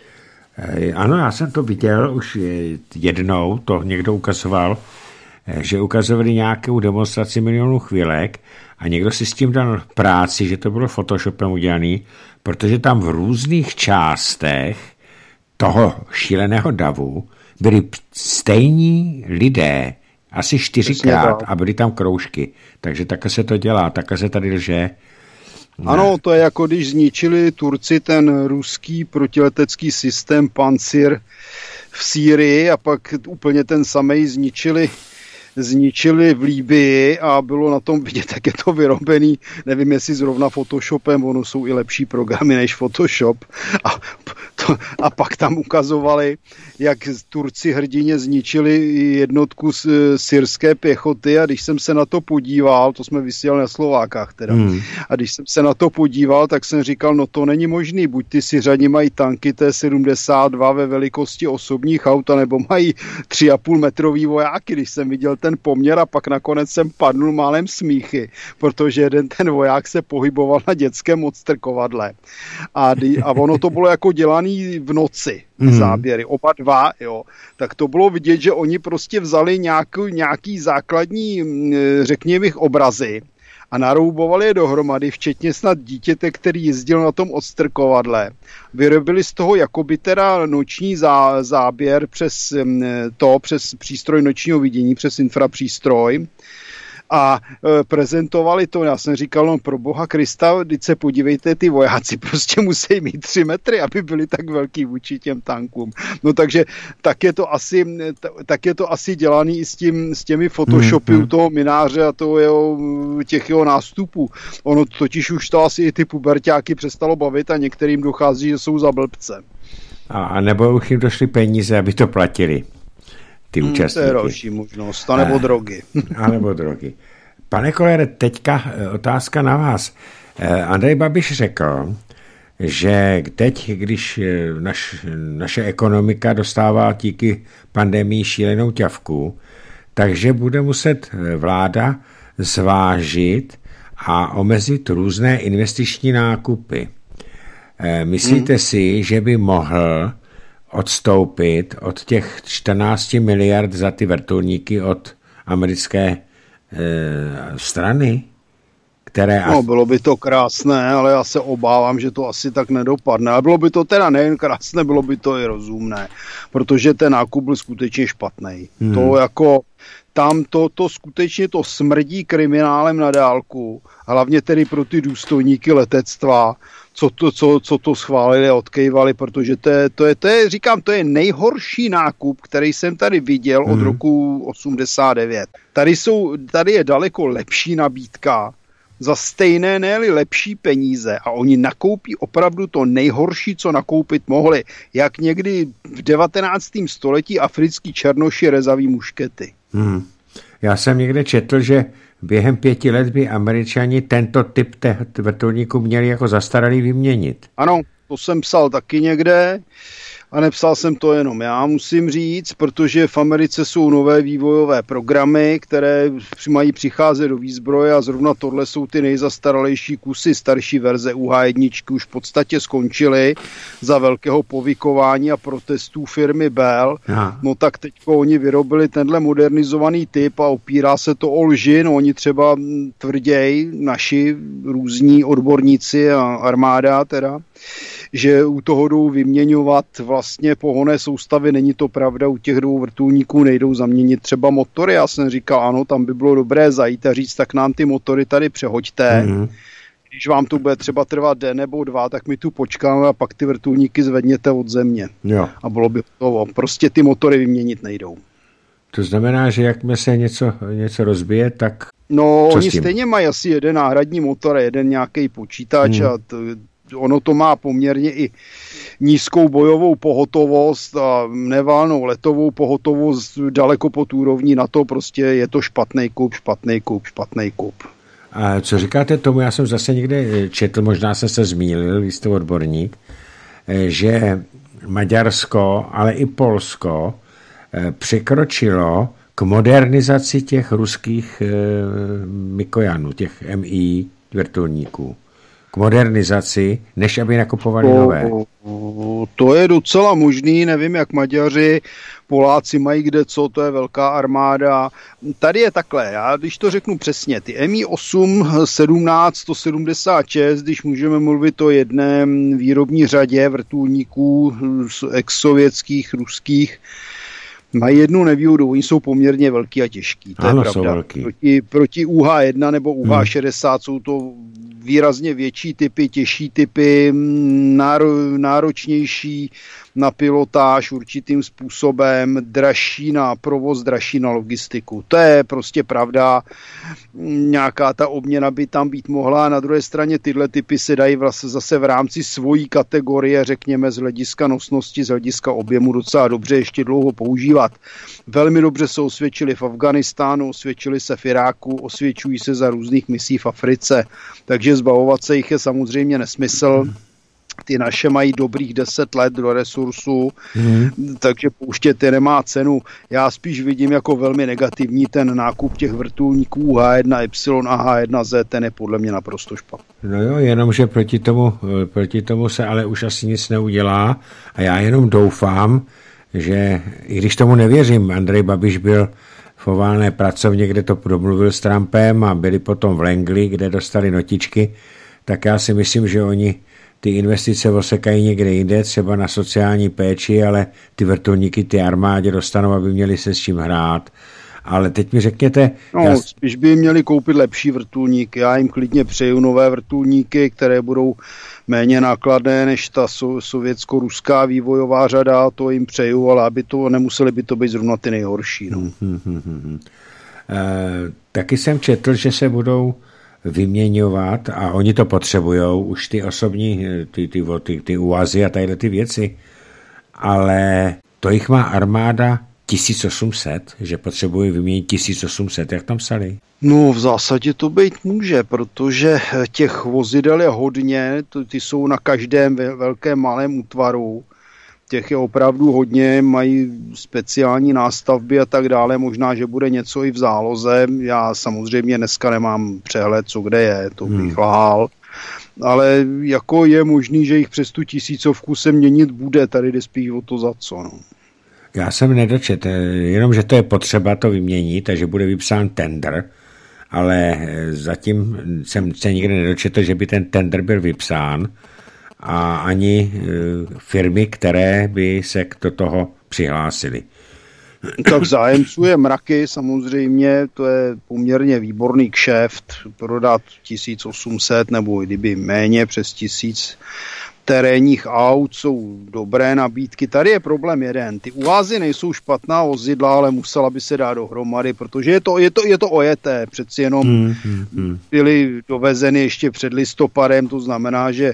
Ano, já jsem to viděl už jednou, to někdo ukazoval, že ukazovali nějakou demonstraci milionů chvílek a někdo si s tím dal práci, že to bylo Photoshopem udělaný, protože tam v různých částech toho šíleného davu byli stejní lidé, asi čtyřikrát a byly tam kroužky. Takže takhle se to dělá, takhle se tady lže.
Ano, to je jako když zničili Turci ten ruský protiletecký systém Pancir v Sýrii a pak úplně ten samej zničili zničili v Líbii a bylo na tom vidět, jak je to vyrobený, nevím, jestli zrovna Photoshopem, ono jsou i lepší programy než Photoshop a, to, a pak tam ukazovali, jak Turci hrdině zničili jednotku z syrské pěchoty a když jsem se na to podíval, to jsme vysílali na Slovákách teda, hmm. a když jsem se na to podíval, tak jsem říkal, no to není možný, buď ty Syřani mají tanky T sedmdesát dva ve velikosti osobních aut, nebo mají tři a půl metrový vojáky, když jsem viděl ten ten poměr a pak nakonec jsem padnul málem smíchy, protože jeden ten voják se pohyboval na dětském odstrkovadle. A, a ono to bylo jako dělaný v noci, mm. záběry, oba dva, jo. Tak to bylo vidět, že oni prostě vzali nějaký, nějaký základní, řekněme, obrazy a naroubovali je dohromady, včetně snad dítěte, který jezdil na tom odstrkovadle. Vyrobili z toho jakoby teda noční zá, záběr přes to, přes přístroj nočního vidění, přes infrapřístroj a e, prezentovali to. Já jsem říkal, no pro boha Krista, teď se podívejte, ty vojáci prostě musí mít tři metry, aby byli tak velký vůči těm tankům. No takže tak je to asi, tak je to asi dělaný i s, tím, s těmi photoshopy mm, mm. u toho mináře a toho jeho, těch jeho nástupů. Ono totiž už to asi i ty puberťáky přestalo bavit a některým dochází, že jsou za blbce.
A, a nebo už jim došly peníze, aby to platili. Ty
hmm,
účastníky.
To je další možnost, anebo a, drogy.
A nebo drogy. Pane Kollere, teďka otázka na vás. Andrej Babiš řekl, že teď, když naš, naše ekonomika dostává díky pandemii šílenou ťavku, takže bude muset vláda zvážit a omezit různé investiční nákupy. Myslíte hmm. si, že by mohl odstoupit od těch čtrnáct miliard za ty vrtulníky od americké e, strany, které...
No, bylo by to krásné, ale já se obávám, že to asi tak nedopadne. Ale bylo by to teda nejen krásné, bylo by to i rozumné, protože ten nákup byl skutečně špatný. Hmm. To jako... Tam to, to skutečně to smrdí kriminálem na dálku, hlavně tedy pro ty důstojníky letectva, co to, co, co to schválili a odkejvali, protože to je, to je, to je, říkám, to je nejhorší nákup, který jsem tady viděl od mm. roku osmdesát devět. Tady, jsou, tady je daleko lepší nabídka za stejné, ne-li lepší peníze a oni nakoupí opravdu to nejhorší, co nakoupit mohli. Jak někdy v devatenáctém století africký černoši rezavý muškety.
Hmm. Já jsem někde četl, že během pěti let by Američani tento typ vrtulníků měli jako zastaralý vyměnit.
Ano, to jsem psal taky někde a nepsal jsem to jenom já, musím říct, protože v Americe jsou nové vývojové programy, které mají přicházet do výzbroje a zrovna tohle jsou ty nejzastaralejší kusy. Starší verze U H jedna už v podstatě skončily za velkého povykování a protestů firmy Bell. Aha. No tak teďko oni vyrobili tenhle modernizovaný typ a opírá se to o lži. No oni třeba tvrději, naši různí odborníci a armáda teda, že u toho jdou vyměňovat vlastně pohonné soustavy. Není to pravda, u těch dvou vrtulníků nejdou zaměnit třeba motory. Já jsem říkal, ano, tam by bylo dobré zajít a říct, tak nám ty motory tady přehoďte. Mm-hmm. Když vám to bude třeba trvat den nebo dva, tak my tu počkáme a pak ty vrtulníky zvedněte od země. Jo. A bylo by to. Prostě ty motory vyměnit nejdou.
To znamená, že jakmile se něco, něco rozbije, tak...
No, oni stejně mají asi jeden náhradní motor a jeden nějaký počítač hmm. a to, ono to má poměrně i nízkou bojovou pohotovost a neválnou letovou pohotovost daleko pod úrovní na to, prostě je to špatný kup, špatný kup, špatný kup.
A co říkáte tomu, já jsem zase někde četl, možná jsem se zmýlil, vy jste odborník, že Maďarsko, ale i Polsko překročilo k modernizaci těch ruských Mikojanů, těch M I vrtulníků. K modernizaci, než aby nakupovali
to,
nové.
To je docela možný, nevím, jak Maďaři, Poláci mají kde co, to je velká armáda. Tady je takhle, já když to řeknu přesně, ty M I osm sedmnáct sto sedmdesát šest, když můžeme mluvit o jedné výrobní řadě vrtulníků ex-sovětských, ruských, mají jednu nevýhodu, oni jsou poměrně velký a těžký, to ano, je pravda. Proti, proti U H jedna nebo U H šedesát hmm. jsou to výrazně větší typy, těžší typy, náro, náročnější na pilotáž určitým způsobem, dražší na provoz, dražší na logistiku. To je prostě pravda. Nějaká ta obměna by tam být mohla. Na druhé straně tyhle typy se dají vlastně zase v rámci svojí kategorie, řekněme z hlediska nosnosti, z hlediska objemu docela dobře ještě dlouho používat. Velmi dobře se osvědčili v Afghánistánu, osvědčili se v Iráku, osvědčují se za různých misí v Africe. Takže zbavovat se jich je samozřejmě nesmysl. ty naše mají dobrých deset let do resursu, hmm. takže pouštět je nemá cenu. Já spíš vidím jako velmi negativní ten nákup těch vrtulníků H jedna Y a H jedna Z, ten je podle mě naprosto špatný.
No jo, jenomže proti tomu, proti tomu se ale už asi nic neudělá a já jenom doufám, že i když tomu nevěřím, Andrej Babiš byl v oválné pracovně, kde to domluvil s Trumpem a byli potom v Langley, kde dostali notičky, tak já si myslím, že oni ty investice osekají někde jinde, třeba na sociální péči, ale ty vrtulníky, ty armádě dostanou, aby měli se s čím hrát. Ale teď mi řekněte...
No, já... spíš by měli koupit lepší vrtulníky. Já jim klidně přeju nové vrtulníky, které budou méně nákladné než ta so, sovětsko-ruská vývojová řada, to jim přeju, ale aby to, nemuseli by to být zrovna ty nejhorší. No.
Hmm, hmm, hmm, hmm. E, taky jsem četl, že se budou vyměňovat a oni to potřebujou, už ty osobní, ty, ty, ty, ty úvazy a tadyhle ty věci, ale to jich má armáda tisíc osm set, že potřebují vyměnit tisíc osm set, jak tam psali?
No v zásadě to být může, protože těch vozidel je hodně, ty jsou na každém velkém malém útvaru, těch je opravdu hodně, mají speciální nástavby a tak dále, možná, že bude něco i v záloze, já samozřejmě dneska nemám přehled, co kde je, to bych hmm. lhal, ale jako je možný, že jich přes tu tisícovku se měnit bude, tady jde spíš o to za co, no.
Já jsem nedočet, jenom, že to je potřeba to vyměnit, takže bude vypsán tender, ale zatím jsem se nikdy nedočetl, že by ten tender byl vypsán a ani firmy, které by se do toho přihlásily.
Tak zájemců je mraky, samozřejmě, to je poměrně výborný kšeft, prodat tisíc osm set nebo kdyby méně přes tisíc terénních aut, jsou dobré nabídky. Tady je problém jeden. Ty úvazy nejsou špatná vozidla, ale musela by se dát dohromady, protože je to, je to, je to ojeté. Přeci jenom hmm, hmm, hmm. byly dovezeny ještě před listopadem, to znamená, že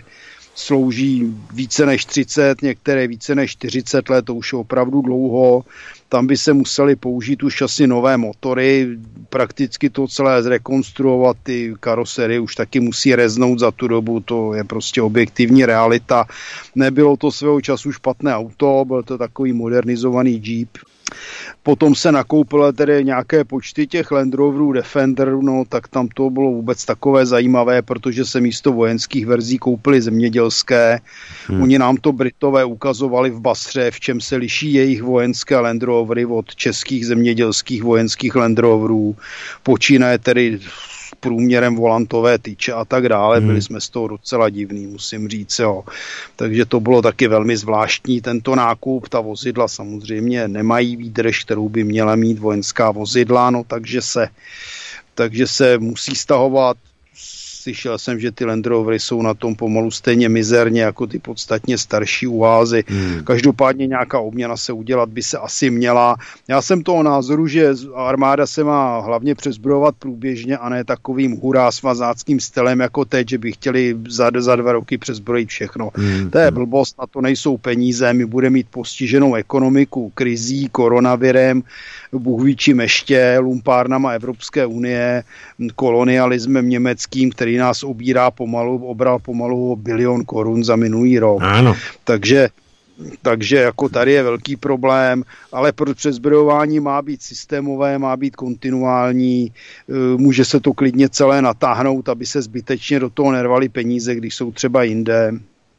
slouží více než třicet, některé více než čtyřicet let, to už je opravdu dlouho. Tam by se museli použít už asi nové motory, prakticky to celé zrekonstruovat, ty karoserie už taky musí reznout za tu dobu, to je prostě objektivní realita. Nebylo to svého času špatné auto, byl to takový modernizovaný Jeep. Potom se nakoupily tedy nějaké počty těch Land Roverů Defender, no tak tam to bylo vůbec takové zajímavé, protože se místo vojenských verzí koupily zemědělské. Hmm. Oni nám to Britové ukazovali v Basře, v čem se liší jejich vojenské Land Rovery od českých zemědělských vojenských Land Roverů. Počínaje tedy průměrem volantové tyče a tak dále. Hmm. Byli jsme z toho docela divný, musím říct. Jo. Takže to bylo taky velmi zvláštní tento nákup. Ta vozidla samozřejmě nemají výdrž, kterou by měla mít vojenská vozidla, no takže se, takže se musí stahovat. Slyšel jsem, že ty Land Rovery jsou na tom pomalu stejně mizerně jako ty podstatně starší uázy. Hmm. Každopádně nějaká obměna se udělat by se asi měla. Já jsem toho názoru, že armáda se má hlavně přezbrojovat průběžně a ne takovým hurá svazáckým stylem jako teď, že by chtěli za, za dva roky přezbrojit všechno. Hmm. To je blbost, na to nejsou peníze. My budeme mít postiženou ekonomiku krizí, koronavirem, Bůh ví čím ještě, lumpárnama Evropské unie, kolonialismem německým, který nás obírá pomalu, obral pomalu o bilion korun za minulý rok.
Ano.
Takže, takže jako tady je velký problém, ale pro přezbrojování má být systémové, má být kontinuální, může se to klidně celé natáhnout, aby se zbytečně do toho nervali peníze, když jsou třeba jinde.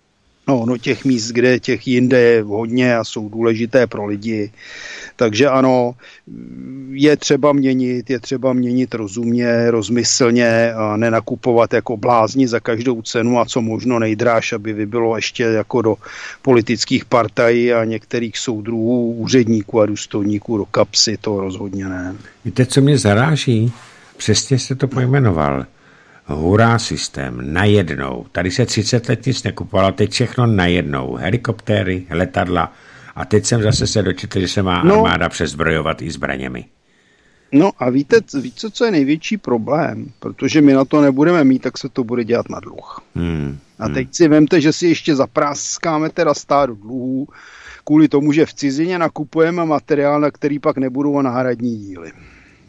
No, no těch míst, kde těch jinde je hodně a jsou důležité pro lidi. Takže ano, je třeba měnit, je třeba měnit rozumně, rozmyslně a nenakupovat jako blázni za každou cenu a co možno nejdráž, aby vybilo ještě jako do politických partají a některých soudruhů, úředníků a důstojníků do kapsy, to rozhodně ne.
Víte, co mě zaráží? Přesně jste to pojmenoval. Hurá systém, najednou. Tady se třicet let nic nekupovalo, teď všechno najednou. Helikoptéry, letadla. A teď jsem zase se dočetl, že se má no, armáda přezbrojovat i zbraněmi.
No a víte, víte, co je největší problém? Protože my na to nebudeme mít, tak se to bude dělat na dluh. Hmm, a teď hmm. si vemte, že si ještě zapráskáme teda stát do dluhů, kvůli tomu, že v cizině nakupujeme materiál, na který pak nebudou náhradní díly.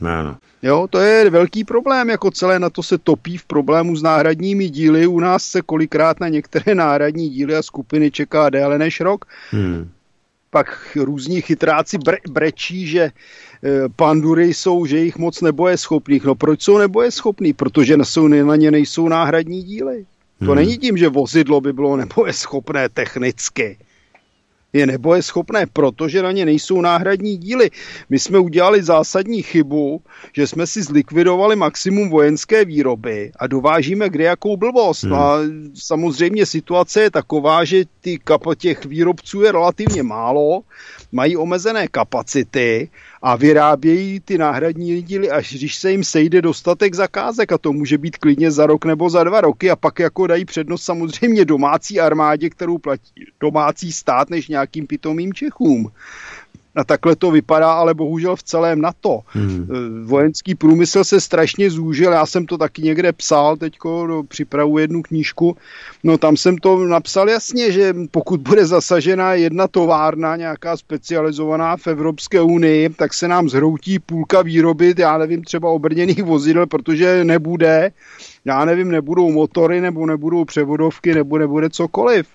Ano.
Jo, to je velký problém, jako celé na to se topí v problému s náhradními díly. U nás se kolikrát na některé náhradní díly a skupiny čeká déle než rok. Hmm. Pak různí chytráci bre- brečí, že e, pandury jsou, že jich moc nebojeschopných. No proč jsou nebojeschopný? Protože na, jsou, na ně nejsou náhradní díly. To hmm. není tím, že vozidlo by bylo nebojeschopné technicky. Je nebojeschopné, protože na ně nejsou náhradní díly. My jsme udělali zásadní chybu, že jsme si zlikvidovali maximum vojenské výroby a dovážíme kde jakou blbost. Hmm. A samozřejmě situace je taková, že ty kap- těch výrobců je relativně málo, mají omezené kapacity a vyrábějí ty náhradní díly, až když se jim sejde dostatek zakázek, a to může být klidně za rok nebo za dva roky, a pak jako dají přednost samozřejmě domácí armádě, kterou platí domácí stát, než nějakým pitomým Čechům. A takhle to vypadá, ale bohužel v celém NATO. Hmm. Vojenský průmysl se strašně zúžil, já jsem to taky někde psal, teďko no, připravuji jednu knížku, no tam jsem to napsal jasně, že pokud bude zasažena jedna továrna, nějaká specializovaná v Evropské unii, tak se nám zhroutí půlka výroby, já nevím, třeba obrněných vozidel, protože nebude, já nevím, nebudou motory, nebo nebudou převodovky, nebo nebude cokoliv.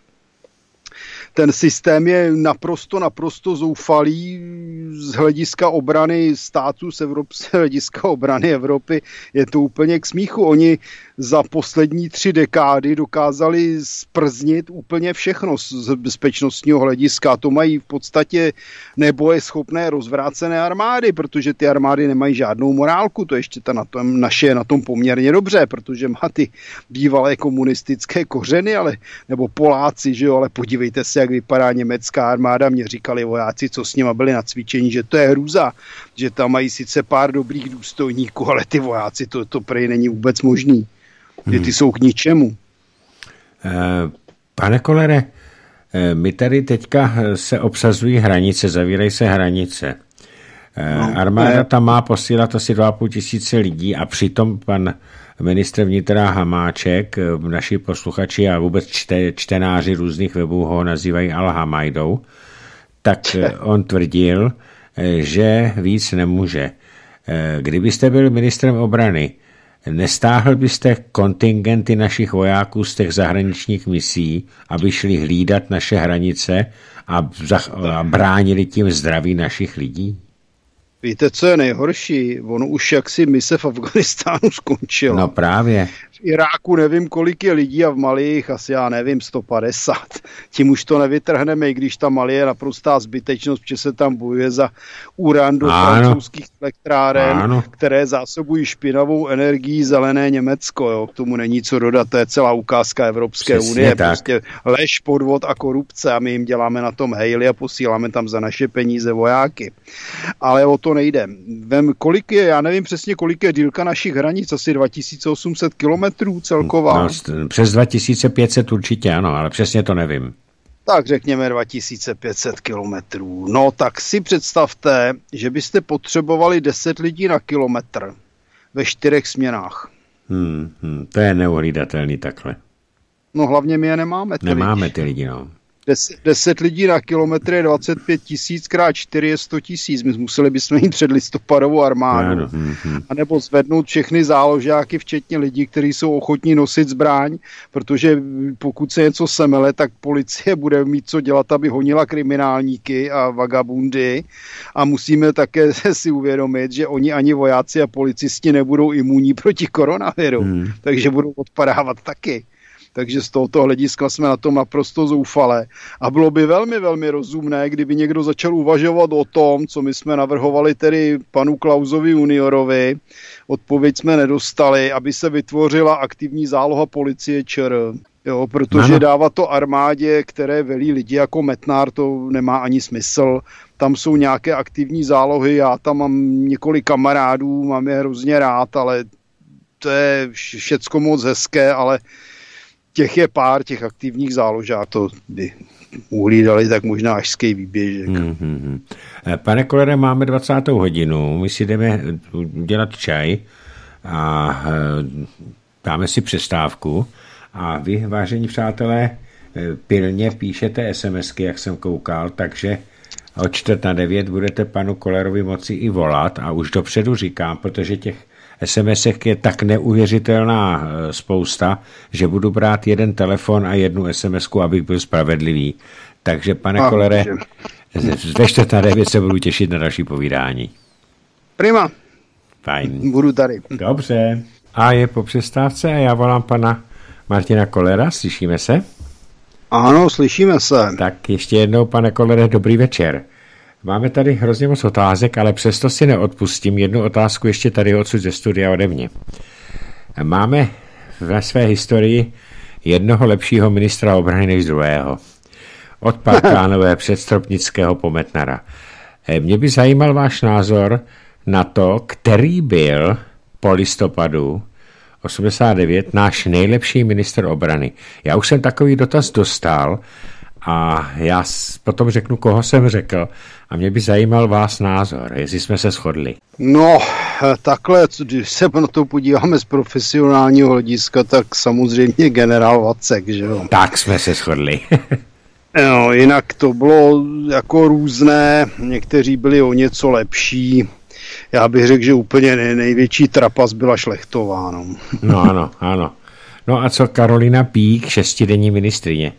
Ten systém je naprosto, naprosto zoufalý z hlediska obrany států, z, Evropy, z hlediska obrany Evropy. Je to úplně k smíchu. Oni za poslední tři dekády dokázali sprznit úplně všechno z bezpečnostního hlediska. To mají v podstatě nebojeschopné rozvrácené armády, protože ty armády nemají žádnou morálku. To ještě ta na tom, naše je na tom poměrně dobře, protože má ty bývalé komunistické kořeny, ale, nebo Poláci, že jo, ale podívejte se, jak vypadá německá armáda. Mě říkali vojáci, co s nima byli na cvičení, že to je hrůza, že tam mají sice pár dobrých důstojníků, ale ty vojáci, to, to prej není vůbec možný. Hmm. Že ty jsou k ničemu.
Pane Kollere, my tady teďka se obsazují hranice, zavírají se hranice. No, armáda ne. tam má posílat asi dva a půl tisíce lidí a přitom pan ministr vnitra Hamáček, naši posluchači a vůbec čte, čtenáři různých webů ho nazývají Al-Hamajdou, tak on tvrdil, že víc nemůže. Kdybyste byl ministrem obrany, nestáhl byste kontingenty našich vojáků z těch zahraničních misí, aby šli hlídat naše hranice a, a bránili tím zdraví našich lidí?
Víte, co je nejhorší? Ono už jaksi mise v Afghánistánu skončila.
No právě.
V Iráku nevím, kolik je lidí a v Mali jich asi, já nevím, sto padesát. Tím už to nevytrhneme, i když ta Mali je naprostá zbytečnost, protože se tam bojuje za uran do ano. francouzských elektráren, ano. které zásobují špinavou energií zelené Německo. Jo. K tomu není co dodat, to je celá ukázka Evropské Přesně unie. Tak. Prostě lež, podvod a korupce a my jim děláme na tom hejly a posíláme tam za naše peníze vojáky. Ale o to nejde. Vem, kolik je, já nevím přesně, kolik je délka našich hranic, asi dva tisíce osm set kilometrů celková.
No, přes dva tisíce pět set určitě, ano, ale přesně to nevím.
Tak řekněme dva tisíce pět set kilometrů. No tak si představte, že byste potřebovali deset lidí na kilometr ve čtyřech směnách.
Hmm, hmm, to je neuhlídatelný takhle.
No hlavně my je nemáme.
Ty nemáme lidi. ty lidi, no.
deset lidí na kilometr je dvacet pět tisíc krát čtyři je sto tisíc. My museli bychom jít před listopadovou armádu. Hmm, hmm. A nebo zvednout všechny záložáky, včetně lidí, kteří jsou ochotní nosit zbraň, protože pokud se něco semele, tak policie bude mít co dělat, aby honila kriminálníky a vagabundy. A musíme také si uvědomit, že oni ani vojáci a policisti nebudou imunní proti koronaviru. Hmm. Takže budou odpadávat taky. Takže z tohoto hlediska jsme na tom naprosto zoufalé. A bylo by velmi, velmi rozumné, kdyby někdo začal uvažovat o tom, co my jsme navrhovali tedy panu Klausovi juniorovi, odpověď jsme nedostali, aby se vytvořila aktivní záloha policie ČR. Jo, protože dávat to armádě, které velí lidi jako Metnar, to nemá ani smysl. Tam jsou nějaké aktivní zálohy, já tam mám několik kamarádů, mám je hrozně rád, ale to je všecko moc hezké, ale těch je pár, těch aktivních záložák, to by uhlídali tak možná až skej výběžek. Hmm, hmm.
Pane Kollere, máme dvacátou hodinu, my si jdeme dělat čaj a dáme si přestávku a vy, vážení přátelé, pilně píšete SMSky, jak jsem koukal, takže o čtvrt na devět budete panu Kollerovi moci i volat a už dopředu říkám, protože těch SMSek je tak neuvěřitelná spousta, že budu brát jeden telefon a jednu SMSku, abych byl spravedlivý. Takže, pane a, Kollere, ve čtvrt na devět se budu těšit na další povídání.
Prima.
Fajn.
Budu tady.
Dobře. A je po přestávce a já volám pana Martina Kollera. Slyšíme se?
Ano, slyšíme se.
Tak ještě jednou, pane Kollere, dobrý večer. Máme tady hrozně moc otázek, ale přesto si neodpustím jednu otázku ještě tady odsud ze studia ode mě. Máme ve své historii jednoho lepšího ministra obrany než druhého. Od Parkánové před Stropnického po Metnara. Mě by zajímal váš názor na to, který byl po listopadu osmdesát devět náš nejlepší ministr obrany. Já už jsem takový dotaz dostal a já potom řeknu, koho jsem řekl a mě by zajímal váš názor, jestli jsme se shodli.
No, takhle, když se na to podíváme z profesionálního hlediska, tak samozřejmě generál Vacek, že jo?
Tak jsme se shodli.
No, jinak to bylo jako různé, někteří byli o něco lepší. Já bych řekl, že úplně nej, největší trapas byla Šlechtová. No.
no ano, ano. No a co Karolina Pík, šestidenní ministryně?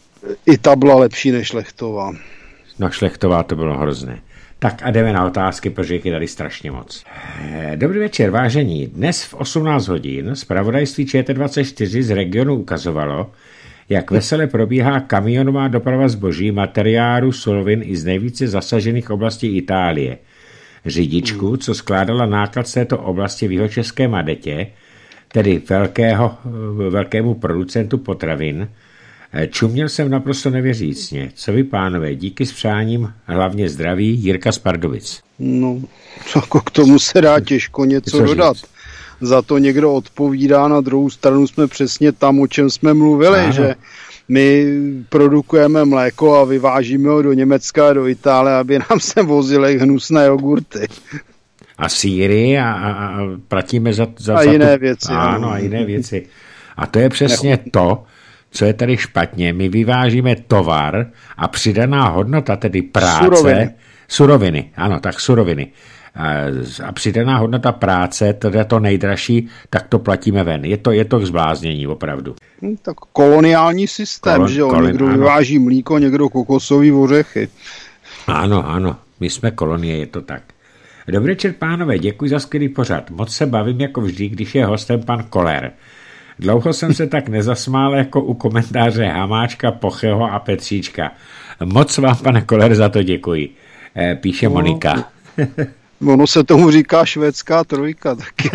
I ta byla lepší než Šlechtová.
No Šlechtová to bylo hrozné. Tak a jdeme na otázky, protože je tady strašně moc. Dobrý večer, vážení. Dnes v osmnáct hodin zpravodajství Č T dvacet čtyři z regionu ukazovalo, jak vesele probíhá kamionová doprava zboží, materiálu, surovin i z nejvíce zasažených oblastí Itálie. Řidičku, co skládala náklad z této oblasti v jihočeském Adetě, tedy velkého, velkému producentu potravin, čuměl jsem naprosto nevěřícně. Co vy, pánové, díky s přáním, hlavně zdraví, Jirka z Pardubic.
No, jako k tomu se dá těžko něco Co dodat. Říct? Za to někdo odpovídá, na druhou stranu jsme přesně tam, o čem jsme mluvili, ano. Že my produkujeme mléko a vyvážíme ho do Německa a do Itálie, aby nám sem vozili hnusné jogurty.
A sýry a, a, a platíme za, za,
a
za
jiné
tu...
věci.
Ano, a jiné věci. A to je přesně ne. to, co je tady špatně. My vyvážíme tovar a přidaná hodnota, tedy práce, suroviny, suroviny ano, tak suroviny. A přidaná hodnota práce, teda to nejdražší, tak to platíme ven. Je to, je to k zbláznění, opravdu.
Hmm, tak koloniální systém, Kolon, že jo? Kolon, někdo ano. vyváží mlíko, někdo kokosový ořechy.
Ano, ano, my jsme kolonie, je to tak. Dobrý večer, pánové, děkuji za skvělý pořad. Moc se bavím jako vždy, když je hostem pan Koller. Dlouho jsem se tak nezasmál jako u komentáře Hamáčka, Pocheho a Petříčka. Moc vám, pane Koller, za to děkuji. Píše no. Monika.
Ono se tomu říká švédská trojka taky.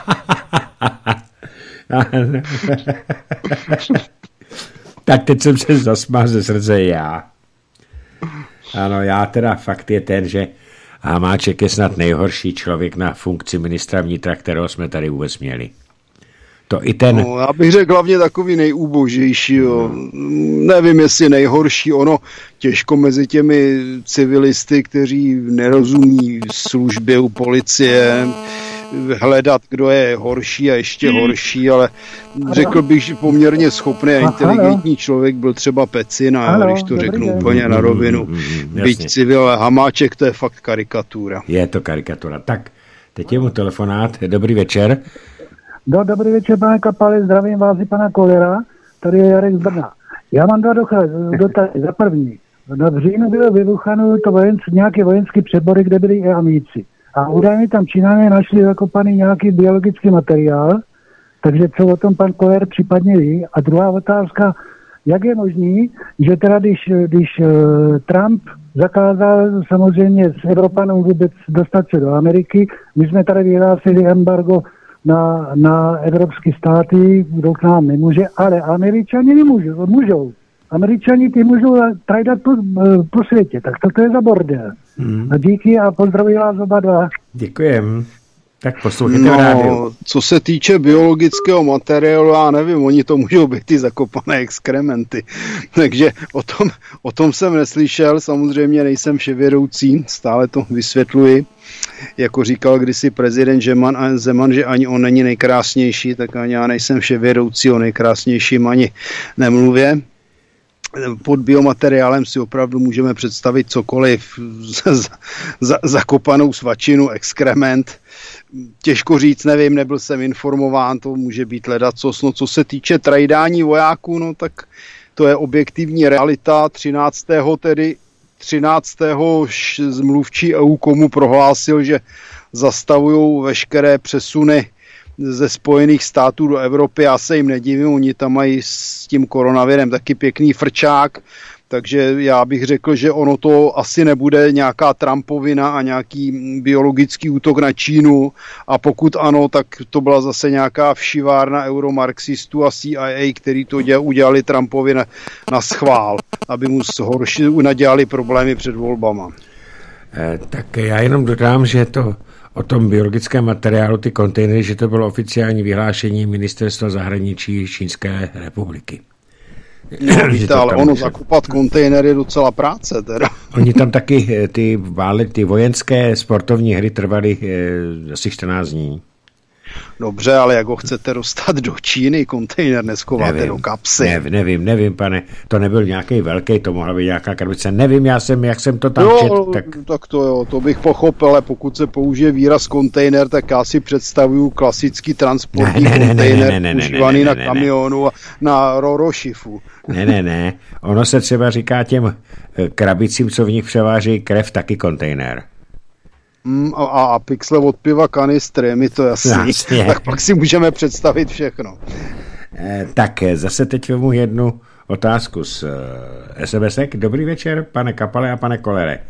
Tak teď jsem se zasmál ze srdce já. Ano, já teda fakt je ten, že Hamáček je snad nejhorší člověk na funkci ministra vnitra, kterého jsme tady vůbec měli. To i ten...
No, já bych řekl hlavně takový nejúbožejší. Jo. Nevím, jestli nejhorší, ono těžko mezi těmi civilisty, kteří nerozumí službě u policie, hledat, kdo je horší a ještě horší, ale řekl bych, že poměrně schopný a inteligentní člověk byl třeba Pecina, když to řeknu úplně na rovinu. Byť civil, Hamáček, to je fakt karikatura.
Je to karikatura. Tak, teď je mu telefonát. Dobrý večer.
Do, dobrý večer, pane Kapali, zdravím vás i pana Kollera, tady je Jarek z Brna. Já mám dva dotazy. Za první, v říjnu bylo vybucháno to vojenský, nějaké vojenské přebory, kde byli i amíci. A údajně tam Číňané našli zakopaný nějaký biologický materiál, takže co o tom pan Koller případně ví. A druhá otázka, jak je možný, že teda když, když Trump zakázal samozřejmě s Evropanům vůbec dostat se do Ameriky, my jsme tady vyhlásili embargo na, na evropské státy, kdo k nám nemůže, ale Američani nemůžou, můžou. Američani ty můžou trajdat po, po světě, tak to, to je za bordel. Hmm. A díky a pozdravuji vás oba dva.
Děkujem. Tak poslouchejte
no,
v rádiu.
Co se týče biologického materiálu, já nevím, oni to můžou být ty zakopané exkrementy. Takže o tom, o tom jsem neslyšel, samozřejmě nejsem vševědoucí, stále to vysvětluji. Jako říkal kdysi prezident Zeman, a Zeman, že ani on není nejkrásnější, tak ani já nejsem vševědoucí, o nejkrásnějším ani nemluvě. pod biomateriálem si opravdu můžeme představit cokoliv, zakopanou svačinu, exkrement. Těžko říct, nevím, nebyl jsem informován, to může být ledacos. No, co se týče trajdání vojáků, no tak to je objektivní realita. třináctého tedy třináctého mluvčí E U komu prohlásil, že zastavují veškeré přesuny ze Spojených států do Evropy. Já se jim nedivím, oni tam mají s tím koronavirem taky pěkný frčák, takže já bych řekl, že ono to asi nebude nějaká Trumpovina a nějaký biologický útok na Čínu, a pokud ano, tak to byla zase nějaká všivárna euromarxistů a C I A, který to udělali Trumpovi na, na schvál, aby mu horší nadělali problémy před volbama.
Eh, tak já jenom dodám, že to o tom biologickém materiálu, ty kontejnery, že to bylo oficiální vyhlášení Ministerstva zahraničí Čínské republiky.
No, víte, ale ono zakupat kontejner je docela práce teda.
Oni tam taky ty, vále, ty vojenské sportovní hry trvaly eh, asi čtrnáct dní.
Dobře, ale jak ho chcete dostat do Číny, kontejner neschováte do kapsy.
Nevím, nevím, nevím, pane, to nebyl nějaký velký, to mohla být nějaká krabice, nevím, já jsem, jak jsem to tam
jo,
čet, tak...
tak to jo, to bych pochopil, ale pokud se použije výraz kontejner, tak já si představuju klasický transportní ne, ne, kontejner ne, ne, ne, užívaný ne, ne, ne, na kamionu a na rorošifu.
Ne, ne, ne, ono se třeba říká těm krabicím, co v nich převáží krev, taky kontejner.
Mm, a, a pixle od piva kanistry, mi to jasný. Jasně. Tak pak si můžeme představit všechno.
Eh, tak zase teď vemu jednu otázku z eh, S M S ek. Dobrý večer, pane Kapale a pane Kolere.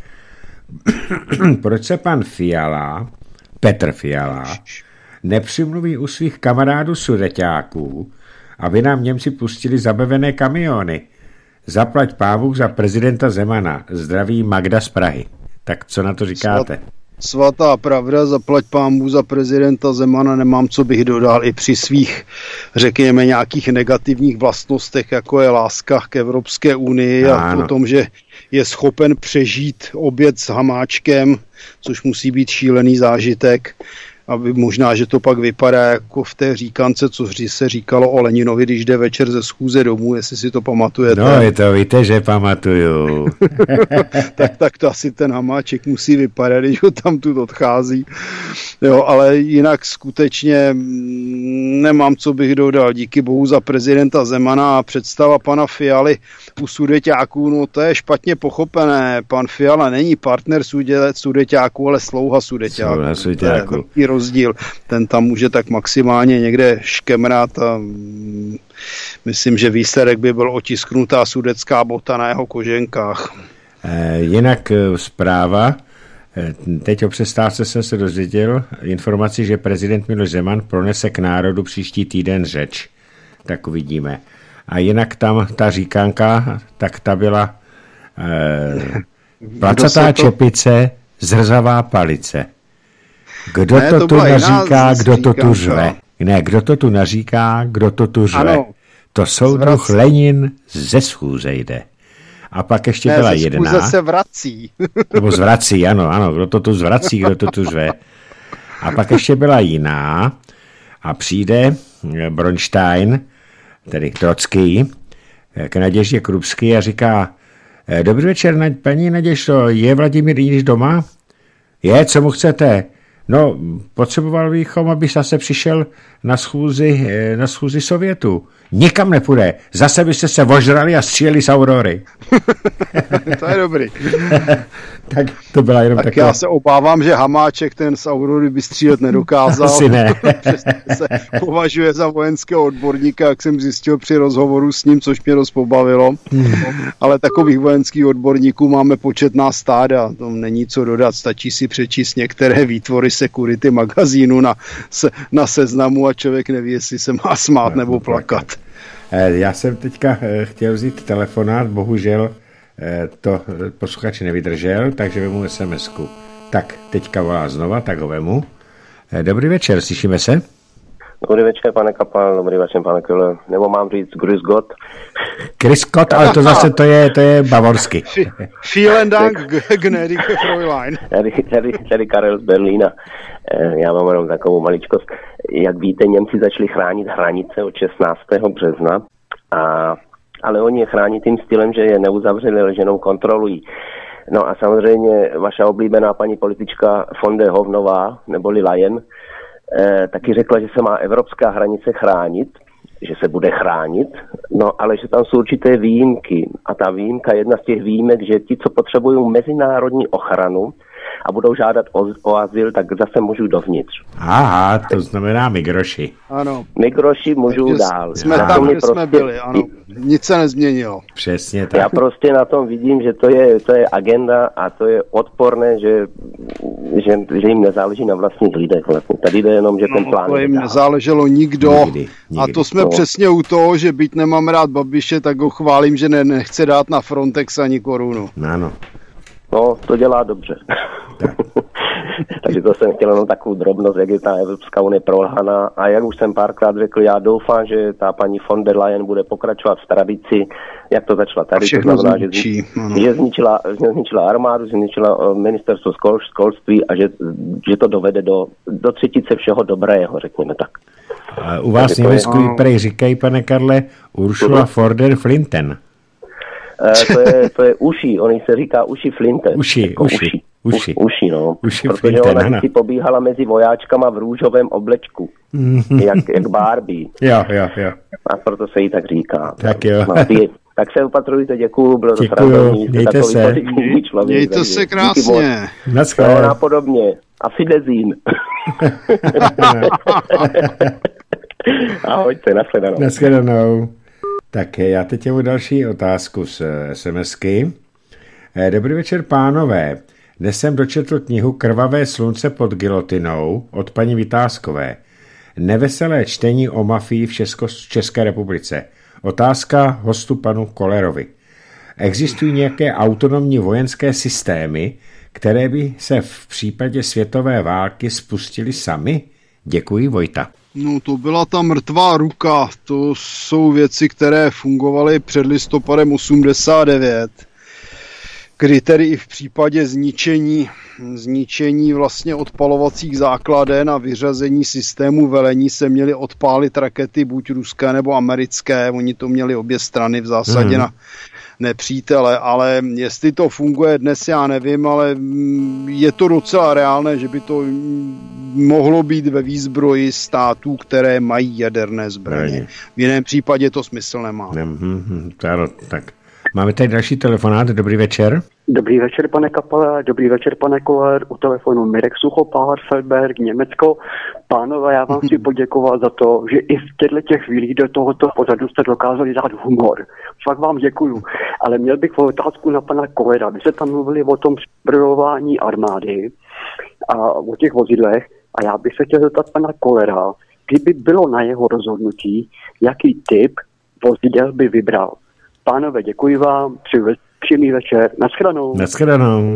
Proč se pan Fiala, Petr Fiala, nepřimluví u svých kamarádů sudeťáků, aby nám Němci pustili zabavené kamiony? Zaplať pánbůh za prezidenta Zemana. Zdraví Magda z Prahy. Tak co na to říkáte?
Svatá pravda, zaplať pánbůh za prezidenta Zemana, nemám, co bych dodal i při svých, řekněme, nějakých negativních vlastnostech, jako je láska k Evropské unii a o tom, že je schopen přežít oběd s Hamáčkem, což musí být šílený zážitek. Aby možná, že to pak vypadá jako v té říkance, co se říkalo o Leninovi, když jde večer ze schůze domů, jestli si to pamatujete.
No, je to víte, že pamatuju.
tak, tak to asi ten Hamáček musí vypadat, když ho tam tu odchází. Jo, ale jinak skutečně nemám, co bych dodal. Díky bohu za prezidenta Zemana a představa pana Fialy u sudeťáků, no to je špatně pochopené. Pan Fiala není partner sudeťáků, ale slouha sudeťáků. Slouha sudeťáků. Rozdíl. Ten tam může tak maximálně někde škemrat a myslím, že výsledek by byl otisknutá sudecká bota na jeho koženkách.
E, jinak zpráva. Teď o přestávce jsem se dozvěděl informaci, že prezident Miloš Zeman pronese k národu příští týden řeč. Tak uvidíme. A jinak tam ta říkánka, tak ta byla e, placatá to... čepice, zrzavá palice. Kdo ne, to, to tu naříká, kdo to tu řve? Ne, kdo to tu naříká, kdo to tu řve? Ano, to soudruh Lenin ze schůze jde. A pak ještě ne, byla jedna.
Ne, ze se vrací.
Nebo zvrací, ano, ano, kdo to tu zvrací, kdo to tu řve. A pak ještě byla jiná a přijde Bronstein, tedy Trocký, k Naděždě Krupský a říká: dobrý večer, paní Naděždo, je Vladimír Iljič doma? Je, co mu chcete? No, potřeboval bychom, aby zase přišel na schůzi, na schůzi Sovětu. Nikam nepůjde. Zase byste se ožrali a stříleli z Aurory.
To je dobrý.
Tak to byla jenom
tak
taková...
já se obávám, že Hamáček ten z Aurory by střílet nedokázal.
Asi ne.
se považuje za vojenského odborníka, jak jsem zjistil při rozhovoru s ním, což mě dost pobavilo. Hmm. Ale takových vojenských odborníků máme početná stáda. To není co dodat. Stačí si přečíst některé výtvory Security magazínu na, na Seznamu a člověk neví, jestli se má smát no, nebo plakat.
Já jsem teďka chtěl vzít telefonát, bohužel to posluchač nevydržel, takže vemu es em esku. Tak, teďka volá znova, tak ho vemu. Dobrý večer, slyšíme se?
Dobrý večer, pane Kapal, dobrý večer, pane Köhler. Nebo mám říct Grüß Gott?
Grüß Gott, ale to zase to je, to je bavorsky.
Vielen Dank, gnädige Fräulein.
Tady, tady, tady Karel z Berlína. Já mám jenom takovou maličkost. Jak víte, Němci začali chránit hranice od šestnáctého března a ale oni je chrání tím stylem, že je neuzavřeli, ale že jenom kontrolují. No a samozřejmě vaša oblíbená paní politička von der Hovnová, neboli Leyen, eh, taky řekla, že se má evropská hranice chránit, že se bude chránit, no ale že tam jsou určité výjimky. A ta výjimka, jedna z těch výjimek, že ti, co potřebují mezinárodní ochranu a budou žádat o, o azyl, tak zase můžou dovnitř.
Aha, to znamená migroši.
Ano.
Migroši můžou
Takže
dál.
Jsme
Já
tam, kde
prostě,
jsme byli, ano. Nic se nezměnilo.
Přesně tak.
Já prostě na tom vidím, že to je, to je agenda a to je odporné, že, že, že jim nezáleží na vlastních lidech. Vlastně. Tady jde jenom, že
no,
ten plán
to jim
dál.
nezáleželo nikdo.
Nikdy, nikdy.
A to jsme
No.
přesně u toho, že byť nemám rád Babiše, tak ho chválím, že ne, nechce dát na Frontex ani korunu.
Ano.
No, to dělá dobře.
Tak.
Takže to jsem chtěl jenom takovou drobnost, jak je ta Evropská unie prolhaná. A jak už jsem párkrát řekl, já doufám, že ta paní von der Leyen bude pokračovat v tradici, jak to začala tady.
Všechno
to znamená,
zničí,
že, že, zničila, že zničila armádu, že zničila ministerstvo školství a že, že to dovede do, do třetice všeho dobrého, řekněme tak.
U vás v Německu prej říkají, pane Karle, Ursula von der Flinten.
Uh, to, je, to je uši, on se říká uši Flinte.
Uši,
jako
uši,
uši.
uši.
U, uši, no.
Uši
Protože
Flinten,
ona
ano.
si pobíhala mezi vojáčkama v růžovém oblečku. jak, jak Barbie.
Jo, jo, jo.
A proto se jí tak říká.
Tak jo.
No, ty, tak se opatrujte, děkuju, bylo to
Děkuju,
srandovní, jste
mějte
takový
se.
pozitivní člověk.
Mějte
takže
se
díky
krásně.
moc.
Naschle.
No, napodobně. A Fidezín. Ahojte, nashledanou.
Naschledanou. Tak já teď mám další otázku z SMSky. Dobrý večer, pánové. Dnes jsem dočetl knihu Krvavé slunce pod gilotinou od paní Vytázkové. Neveselé čtení o mafii v Česko, České republice. Otázka hostu panu Kolerovi. Existují nějaké autonomní vojenské systémy, které by se v případě světové války spustily sami? Děkuji, Vojta.
No to byla ta mrtvá ruka, to jsou věci, které fungovaly před listopadem osmdesát devět, kdy tedy i v případě zničení, zničení vlastně odpalovacích základen a vyřazení systému velení se měly odpálit rakety buď ruské nebo americké, oni to měli obě strany v zásadě hmm. na nepřítele, ale jestli to funguje dnes, já nevím, ale je to docela reálné, že by to mohlo být ve výzbroji států, které mají jaderné zbraně. V jiném případě to smysl nemá.
Hmm, tak. Máme tady další telefonát, dobrý večer.
Dobrý večer, pane Kapale, dobrý večer, pane Koller, u telefonu Mirek Suchopár, Feldberg, Německo. Pánové, já vám chci poděkovat za to, že i v těchto těch chvílích do tohoto pořadu jste dokázali dát humor. Fakt vám děkuju. Ale měl bych otázku na pana Kollera. Vy jste tam mluvili o tom zbrojování armády a o těch vozidlech a já bych se chtěl zeptat pana Kollera, kdyby bylo na jeho rozhodnutí, jaký typ vozidel by vybral. Pánové, děkuji vám, přeju příjemný večer, nashledanou.
Nashledanou.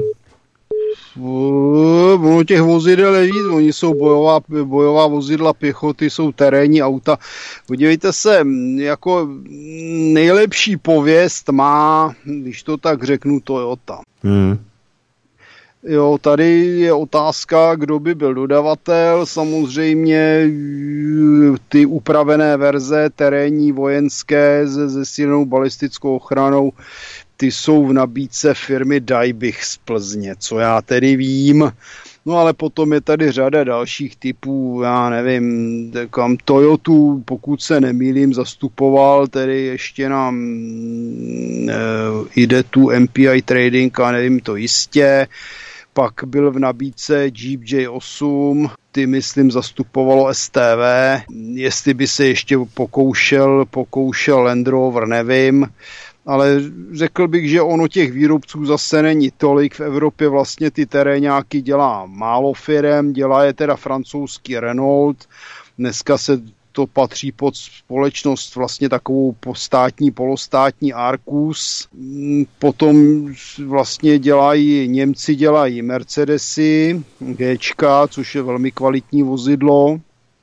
Ono těch vozidel je víc, oni jsou bojová, bojová vozidla pěchoty, jsou terénní auta. Podívejte se, jako nejlepší pověst má, když to tak řeknu, Toyota. Hmm. Jo, tady je otázka, kdo by byl dodavatel, samozřejmě ty upravené verze terénní vojenské se zesílenou balistickou ochranou, ty jsou v nabídce firmy Daibich z Plzně, co já tedy vím. No ale potom je tady řada dalších typů, já nevím, kam Toyotu, pokud se nemýlím, zastupoval tedy ještě na e, jde tu M P I Trading a nevím to jistě. Pak byl v nabídce Jeep J osm, ty myslím zastupovalo S T V, jestli by se ještě pokoušel, pokoušel Land Rover, nevím, ale řekl bych, že ono těch výrobců zase není tolik, v Evropě vlastně ty teréňáky dělá málo firem, dělá je teda francouzský Renault, dneska se to patří pod společnost vlastně takovou státní, polostátní Arcus. Potom vlastně dělají, Němci dělají Mercedesy, Gčka, což je velmi kvalitní vozidlo.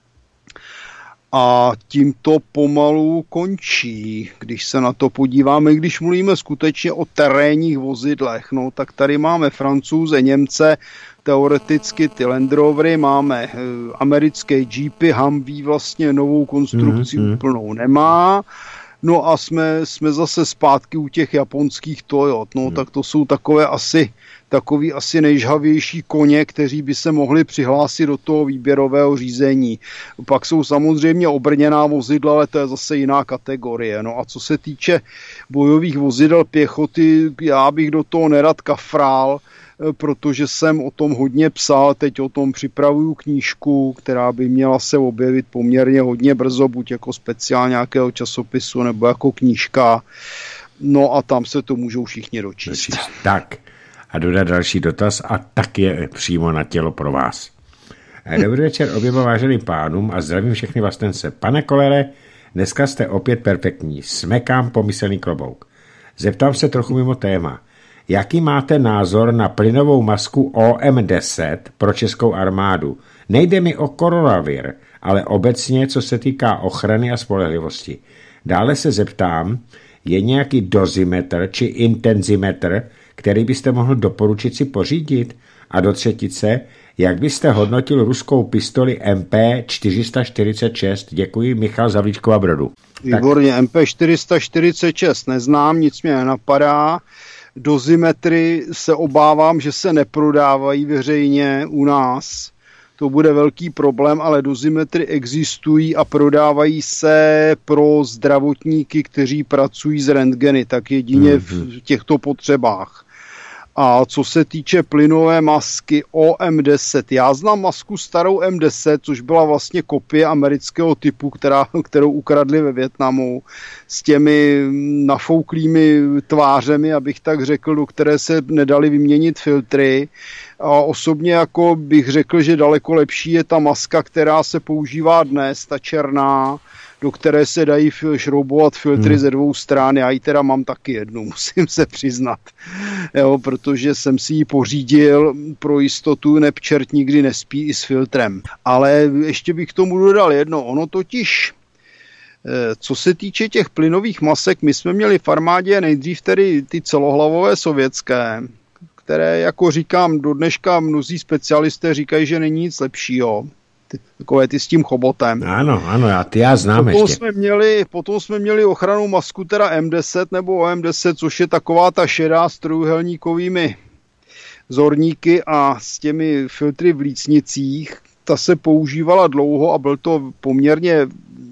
A tím to pomalu končí, když se na to podíváme, když mluvíme skutečně o terénních vozidlech. No, tak tady máme Francouze, Němce, teoreticky ty Land Rovery, máme americké Jeepy, Humvee vlastně novou konstrukci mm-hmm. úplnou nemá. No a jsme, jsme zase zpátky u těch japonských Toyot, no hmm. tak to jsou takové asi, takový asi nejžhavější koně, kteří by se mohli přihlásit do toho výběrového řízení. Pak jsou samozřejmě obrněná vozidla, ale to je zase jiná kategorie. No a co se týče bojových vozidel pěchoty, já bych do toho nerad kafrál, protože jsem o tom hodně psal, teď o tom připravuju knížku, která by měla se objevit poměrně hodně brzo, buď jako speciál nějakého časopisu, nebo jako knížka. No a tam se to můžou všichni dočíst.
Tak a dodat další dotaz a tak je přímo na tělo pro vás. Dobrý večer oběma váženým pánům a zdravím všechny vlastence. Pane Kolere, dneska jste opět perfektní. Smekám pomyslný klobouk. Zeptám se trochu mimo téma. Jaký máte názor na plynovou masku O M deset pro českou armádu? Nejde mi o koronavir, ale obecně, co se týká ochrany a spolehlivosti. Dále se zeptám, je nějaký dozimetr či intenzimetr, který byste mohl doporučit si pořídit? A do třetice, jak byste hodnotil ruskou pistoli M P čtyři sta čtyřicet šest? Děkuji, Michal Zavlíčkova Brodu.
Výborně, M P čtyři sta čtyřicet šest neznám, nic mě nenapadá. Dozimetry se obávám, že se neprodávají veřejně u nás. To bude velký problém, ale dozimetry existují a prodávají se pro zdravotníky, kteří pracují s rentgeny, tak jedině v těchto potřebách. A co se týče plynové masky O M deset, já znám masku starou M deset, což byla vlastně kopie amerického typu, která, kterou ukradli ve Vietnamu, s těmi nafouklými tvářemi, abych tak řekl, do které se nedali vyměnit filtry. A osobně jako bych řekl, že daleko lepší je ta maska, která se používá dnes, ta černá, do které se dají šroubovat filtry hmm. ze dvou stran. Já ji teda mám taky jednu, musím se přiznat. Jo, protože jsem si ji pořídil pro jistotu, neb čert nikdy nespí i s filtrem. Ale ještě bych k tomu dodal jedno. Ono totiž, co se týče těch plynových masek, my jsme měli v armádě nejdřív tedy ty celohlavové sovětské, které, jako říkám, do dneška mnozí specialisté říkají, že není nic lepšího. Takové ty s tím chobotem.
Ano, ano, já, ty já znám
potom
ještě.
Jsme měli, potom jsme měli ochranu masku teda M deset nebo O M deset, což je taková ta šedá s trojúhelníkovými zorníky a s těmi filtry v lícnicích. Ta se používala dlouho a byl to poměrně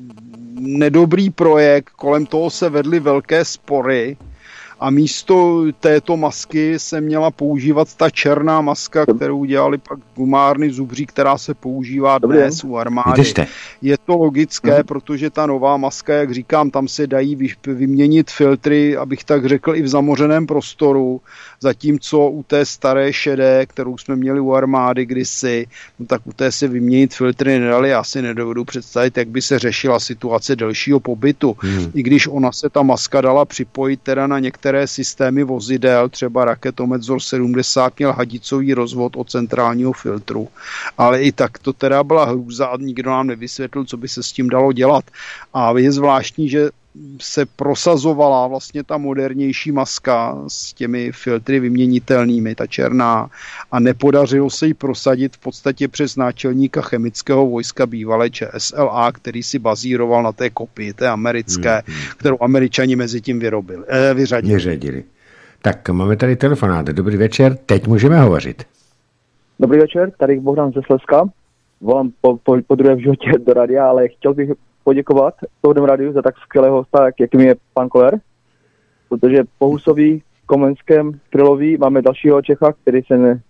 nedobrý projekt, kolem toho se vedly velké spory. A místo této masky se měla používat ta černá maska, kterou dělali pak gumárny Zubří, která se používá dnes u armády. Je to logické, hmm. protože ta nová maska, jak říkám, tam se dají vyměnit filtry, abych tak řekl, i v zamořeném prostoru, zatímco u té staré šedé, kterou jsme měli u armády kdysi, no tak u té se vyměnit filtry nedali. Já si nedovedu představit, jak by se řešila situace delšího pobytu. Hmm. I když ona se ta maska dala připojit teda na některé Některé systémy vozidel, třeba raketomet Zor sedmdesát měl hadicový rozvod od centrálního filtru. Ale i tak to teda byla hrůza a nikdo nám nevysvětlil, co by se s tím dalo dělat. A je zvláštní, že se prosazovala vlastně ta modernější maska s těmi filtry vyměnitelnými, ta černá, a nepodařilo se jí prosadit v podstatě přes náčelníka chemického vojska bývalé Č S L A, který si bazíroval na té kopii, té americké, hmm. kterou Američani mezi tím vyrobili, eh, vyřadili.
vyřadili. Tak máme tady telefonát. Dobrý večer, teď můžeme hovořit.
Dobrý večer, tady Bohdan ze Slezska. Volám po, po, po druhé v životě do radia, ale chtěl bych poděkovat Svobodnému rádiu za tak skvělého hosta, jakým je pan Koller, protože po Husovi, Komenském, Krylovi máme dalšího Čecha, který se ne,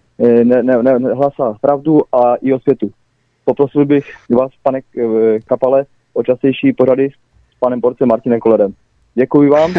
ne, ne, ne, ne hlásá pravdu a i o světu. Poprosil bych vás, pane Kapale, o častější pořady s panem porcem Martinem Kollerem. Děkuji vám.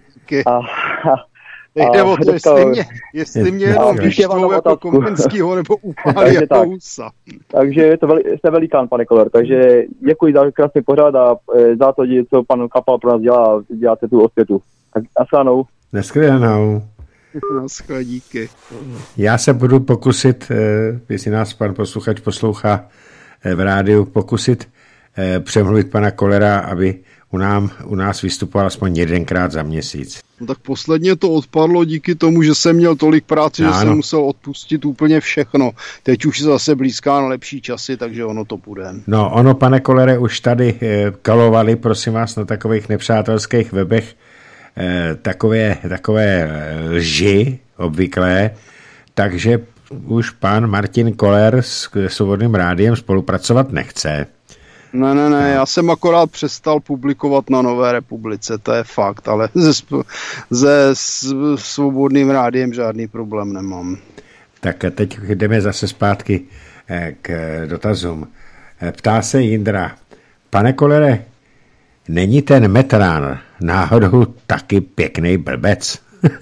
a, a Jde o to, jestli mě, jestli mě jenom vyštvou jako Komenskýho nebo upálí jako tak. Husa.
Takže je to veli, jste velikán, pane Koller, takže děkuji za krásný pořad a e, za to, co pan Kapal pro nás dělá, děláte tu osvětu. Tak naschledanou.
Naschledanou.
Naschle, díky.
Já se budu pokusit, jestli nás pan posluchač poslouchá v rádiu, pokusit přemluvit pana Kollera, aby u, nám, u nás vystupoval aspoň jedenkrát za měsíc.
No tak posledně to odpadlo díky tomu, že jsem měl tolik práce, že jsem musel odpustit úplně všechno. Teď už se zase blízká na lepší časy, takže ono to půjde.
No ono, pane Kollere, už tady eh, kalovali, prosím vás, na takových nepřátelských webech eh, takové, takové lži obvyklé, takže už pan Martin Koller s Svobodným rádiem spolupracovat nechce.
Ne, ne, ne, já jsem akorát přestal publikovat na Nové republice, to je fakt, ale se, se Svobodným rádiem žádný problém nemám.
Tak teď jdeme zase zpátky k dotazům. Ptá se Jindra, pane Kollere, není ten Metnar náhodou taky pěkný blbec?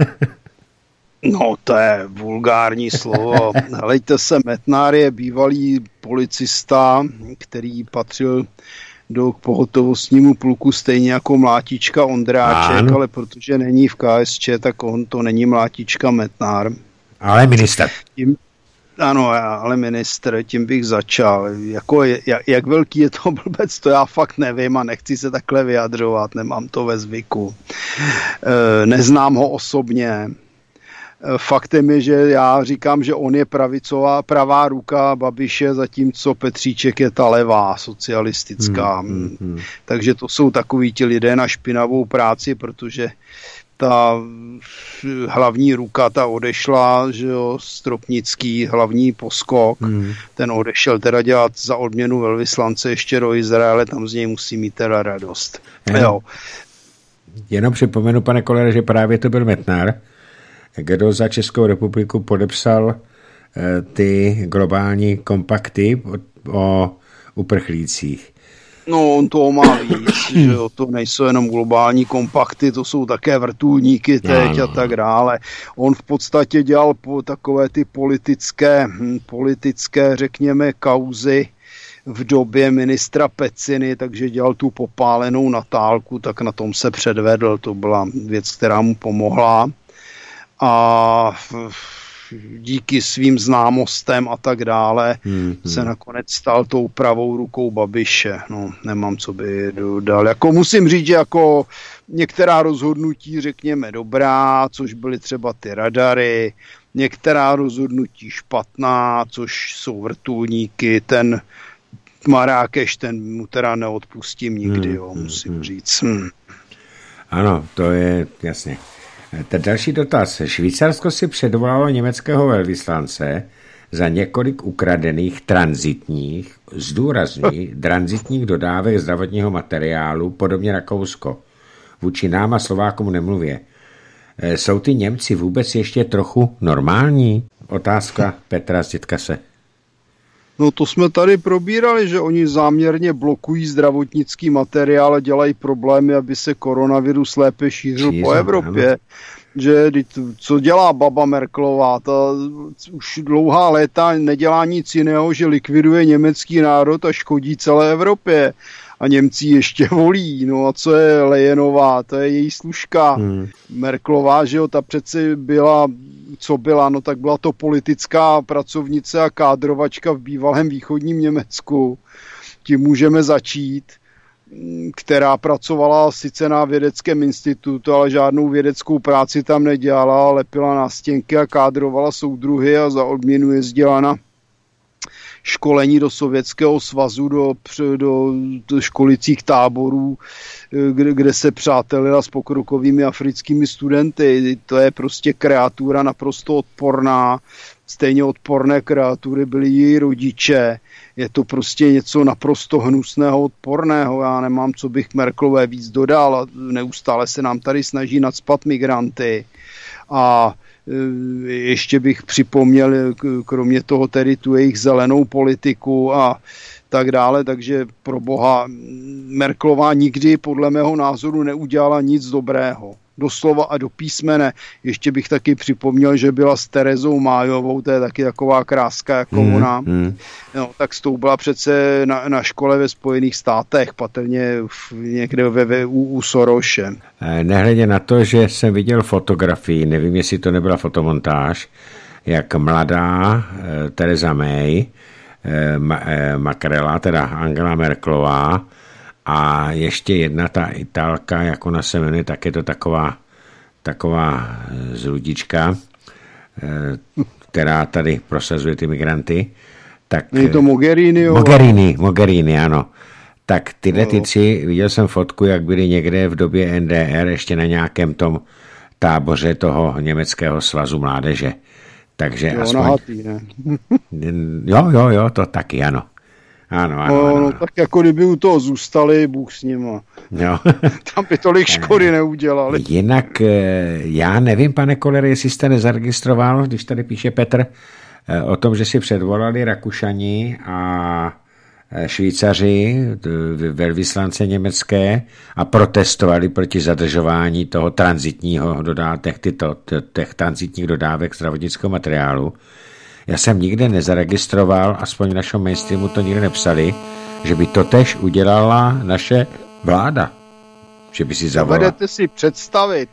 No, to je vulgární slovo. Helejte se, Metnar je bývalý policista, který patřil do pohotovostnímu pluku stejně jako Mlátička Ondráček, ano. Ale protože není v K S Č, tak on to není Mlátička Metnar.
Ale minister.
Tím, ano, ale minister, tím bych začal. Jako je, jak, jak velký je to blbec, to já fakt nevím a nechci se takhle vyjadřovat, nemám to ve zvyku. E, neznám ho osobně. Faktem je, že já říkám, že on je pravicová, pravá ruka Babiše, zatímco Petříček je ta levá, socialistická. Hmm, hmm, hmm. Takže to jsou takoví ti lidé na špinavou práci, protože ta hlavní ruka, ta odešla, že jo, Stropnický, hlavní poskok, hmm. ten odešel teda dělat za odměnu velvyslance ještě do Izraele, tam z něj musí mít teda radost.
Jenom, jo. jenom připomenu, pane Kollere, že právě to byl Metnar, kdo za Českou republiku podepsal eh, ty globální kompakty o, o uprchlících.
No, on toho má víc, že jo, to nejsou jenom globální kompakty, to jsou také vrtulníky teď no, no. a tak dále. On v podstatě dělal po takové ty politické, politické, řekněme, kauzy v době ministra Peciny, takže dělal tu popálenou Natálku, tak na tom se předvedl, to byla věc, která mu pomohla. A díky svým známostem a tak dále hmm, se hmm. nakonec stal tou pravou rukou Babiše. No, nemám co by dodal. Jako musím říct, že jako některá rozhodnutí, řekněme, dobrá, což byly třeba ty radary, některá rozhodnutí špatná, což jsou vrtulníky, ten Marákeš, ten mu teda neodpustím nikdy, jo, musím hmm, říct. Hmm.
Ano, to je jasně. Ten další dotaz. Švýcarsko si předvolalo německého velvyslance za několik ukradených tranzitních, zdůrazňuji, tranzitních dodávek zdravotního materiálu, podobně Rakousko. Vůči nám a Slovákům nemluvě. Jsou ty Němci vůbec ještě trochu normální? Otázka Petra z Dětkase.
No to jsme tady probírali, že oni záměrně blokují zdravotnický materiál a dělají problémy, aby se koronavirus lépe šířil Šířil, po Evropě. Ano. Že co dělá baba Merkelová, ta už dlouhá léta nedělá nic jiného, že likviduje německý národ a škodí celé Evropě. A Němci ještě volí. No a co je Leyenová? To je její služka. Hmm. Merkelová, že jo, ta přece byla, co byla, no tak byla to politická pracovnice a kádrovačka v bývalém východním Německu. Tím můžeme začít, která pracovala sice na vědeckém institutu, ale žádnou vědeckou práci tam nedělala, lepila na stěnky a kádrovala soudruhy a za odměnu jezdila na školení do Sovětského svazu, do, do, do školicích táborů, kde, kde se přátelila s pokrokovými africkými studenty. To je prostě kreatura naprosto odporná. Stejně odporné kreatury byly její rodiče. Je to prostě něco naprosto hnusného, odporného. Já nemám, co bych Merkelové víc dodal. A neustále se nám tady snaží nacpat migranty. A ještě bych připomněl, kromě toho tedy tu jejich zelenou politiku a tak dále, takže pro boha Merkelová nikdy podle mého názoru neudělala nic dobrého. Doslova a do písmene. Ještě bych taky připomněl, že byla s Terezou Májovou, to je taky taková kráska jako mm, ona. Mm. No, tak s tou byla přece na, na škole ve Spojených státech, patrně v, někde ve, ve, u, u Soroše.
Nehledě na to, že jsem viděl fotografii, nevím, jestli to nebyla fotomontáž, jak mladá eh, Tereza May, eh, ma, eh, Makrela, teda Angela Merkelová, A ještě jedna ta Italka, jak ona se jmenuje, tak je to taková, taková zludička, která tady prosazuje ty migranty. Tak,
je to Mogherini, jo?
Mogherini, Mogherini, ano. Tak tyhle ty tři, viděl jsem fotku, jak byli někde v době N D R, ještě na nějakém tom táboře toho německého svazu mládeže. Takže
jo,
aspoň...
nahatý, ne?
jo, jo, jo, to taky, ano. Ano, ano,
no,
ano, ano.
No, tak jako kdyby u toho zůstali, Bůh s nima.
Jo.
Tam by tolik škody neudělali.
Jinak já nevím, pane Kolere, jestli jste nezaregistroval, když tady píše Petr, o tom, že si předvolali Rakušani a Švýcaři, velvyslance německé, a protestovali proti zadržování toho tranzitního dodávek, tyto, těch tranzitních dodávek zdravotnického materiálu. Já jsem nikde nezaregistroval, aspoň v našem mainstreamu to nikde nepsali, že by to tež udělala naše vláda. Že by si zavolala.
Dovedete si představit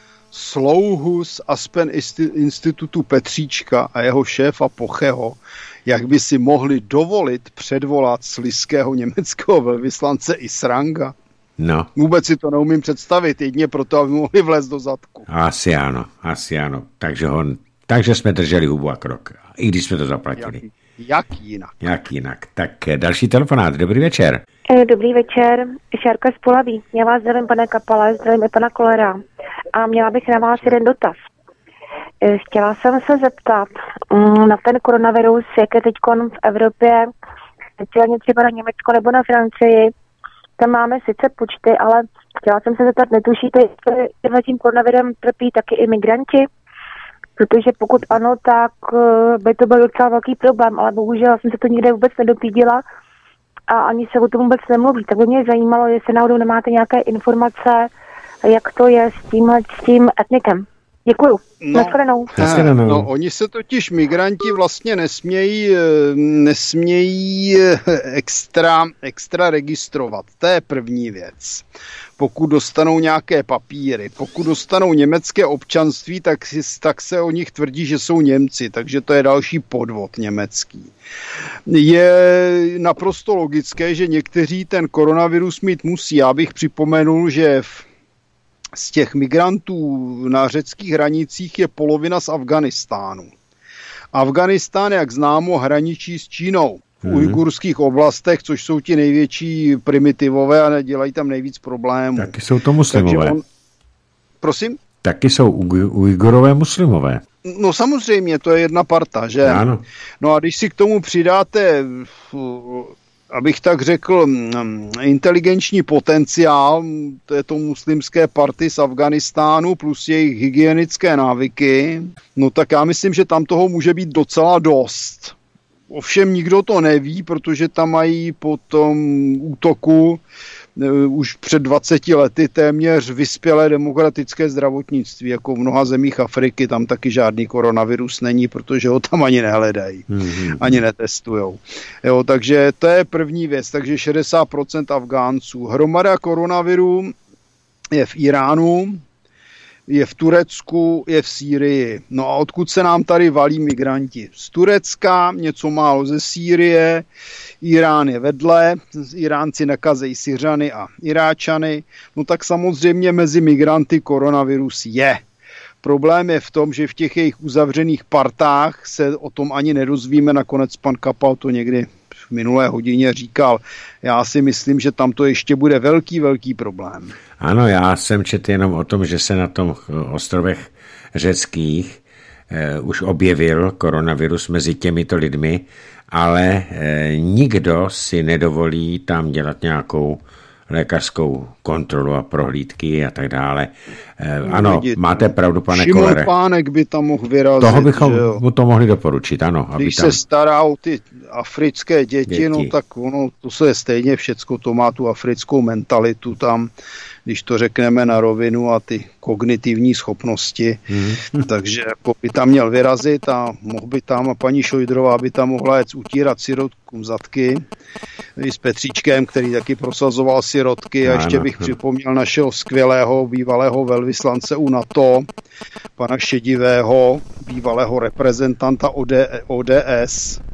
slouhu z Aspen institutu Petříčka a jeho šéfa Pocheho, jak by si mohli dovolit předvolat slizského německého velvyslance Isranga?
No.
Vůbec si to neumím představit, jedině proto, aby mohli vlézt do zadku.
Asi ano, asi ano. Takže, ho, takže jsme drželi hubu a krok, i když jsme to zaplatili.
Jak, jak jinak?
Jak jinak. Tak další telefonát. Dobrý večer.
Dobrý večer, Šárka z Polaví. Já vás zdravím, pane Kapale, zdravím i pana Kolera. A měla bych na vás jeden dotaz. Chtěla jsem se zeptat na ten koronavirus, jak je teď v Evropě, speciálně třeba na Německo nebo na Francii. Tam máme sice počty, ale chtěla jsem se zeptat, netušíte, jestli tím koronavirem trpí taky imigranti? Protože pokud ano, tak by to byl docela velký problém, ale bohužel jsem se to nikde vůbec nedopídila a ani se o tom vůbec nemluví. Tak by mě zajímalo, jestli náhodou nemáte nějaké informace, jak to je s tím, s tím etnikem. Děkuju.
No,
Naschledanou.
No, no, oni se totiž migranti vlastně nesmějí, nesmějí extra, extra registrovat. To je první věc. Pokud dostanou nějaké papíry, pokud dostanou německé občanství, tak, tak se o nich tvrdí, že jsou Němci, takže to je další podvod německý. Je naprosto logické, že někteří ten koronavirus mít musí. Já bych připomenul, že v z těch migrantů na řeckých hranicích je polovina z Afghánistánu. Afghánistán, jak známo, hraničí s Čínou v hmm. ujgurských oblastech, což jsou ti největší primitivové a dělají tam nejvíc problémů.
Taky jsou to muslimové.
On... Prosím?
Taky jsou ujgurové muslimové.
No samozřejmě, to je jedna parta, že?
Ano.
No a když si k tomu přidáte, abych tak řekl, inteligenční potenciál této muslimské party z Afghánistánu plus jejich hygienické návyky, no tak já myslím, že tam toho může být docela dost. Ovšem nikdo to neví, protože tam mají po tom útoku už před dvaceti lety téměř vyspělé demokratické zdravotnictví, jako v mnoha zemích Afriky, tam taky žádný koronavirus není, protože ho tam ani nehledají, mm-hmm. ani netestujou. Jo, takže to je první věc, takže šedesát procent Afgánců. Hromada koronaviru je v Iránu, je v Turecku, je v Sýrii. No a odkud se nám tady valí migranti? Z Turecka, něco málo ze Sýrie, Irán je vedle, Iránci nakazejí Syřany a Iráčany, no tak samozřejmě mezi migranty koronavirus je. Problém je v tom, že v těch jejich uzavřených partách se o tom ani nedozvíme, nakonec pan Kapal to někdy v minulé hodině říkal. Já si myslím, že tam to ještě bude velký, velký problém.
Ano, já jsem četl jenom o tom, že se na tom ostrovech řeckých eh, už objevil koronavirus mezi těmito lidmi, ale eh, nikdo si nedovolí tam dělat nějakou lékařskou kontrolu a prohlídky a tak dále. Eh, ano, Vidíte, máte pravdu, pane
Šimon
Kolere.
Pánek by tam mohl vyrazit.
Toho bychom mu to mohli doporučit, ano. Aby
Když
tam...
se stará o ty africké děti, děti, no tak ono, to se je stejně všecko, to má tu africkou mentalitu tam, když to řekneme na rovinu a ty kognitivní schopnosti. Hmm. Takže jako by tam měl vyrazit a mohl by tam, a paní Šojdrová by tam mohla jet utírat sirotkům zadky i s Petříčkem, který taky prosazoval sirotky. A ještě bych připomněl našeho skvělého bývalého velvyslance u NATO, pana Šedivého, bývalého reprezentanta O D S,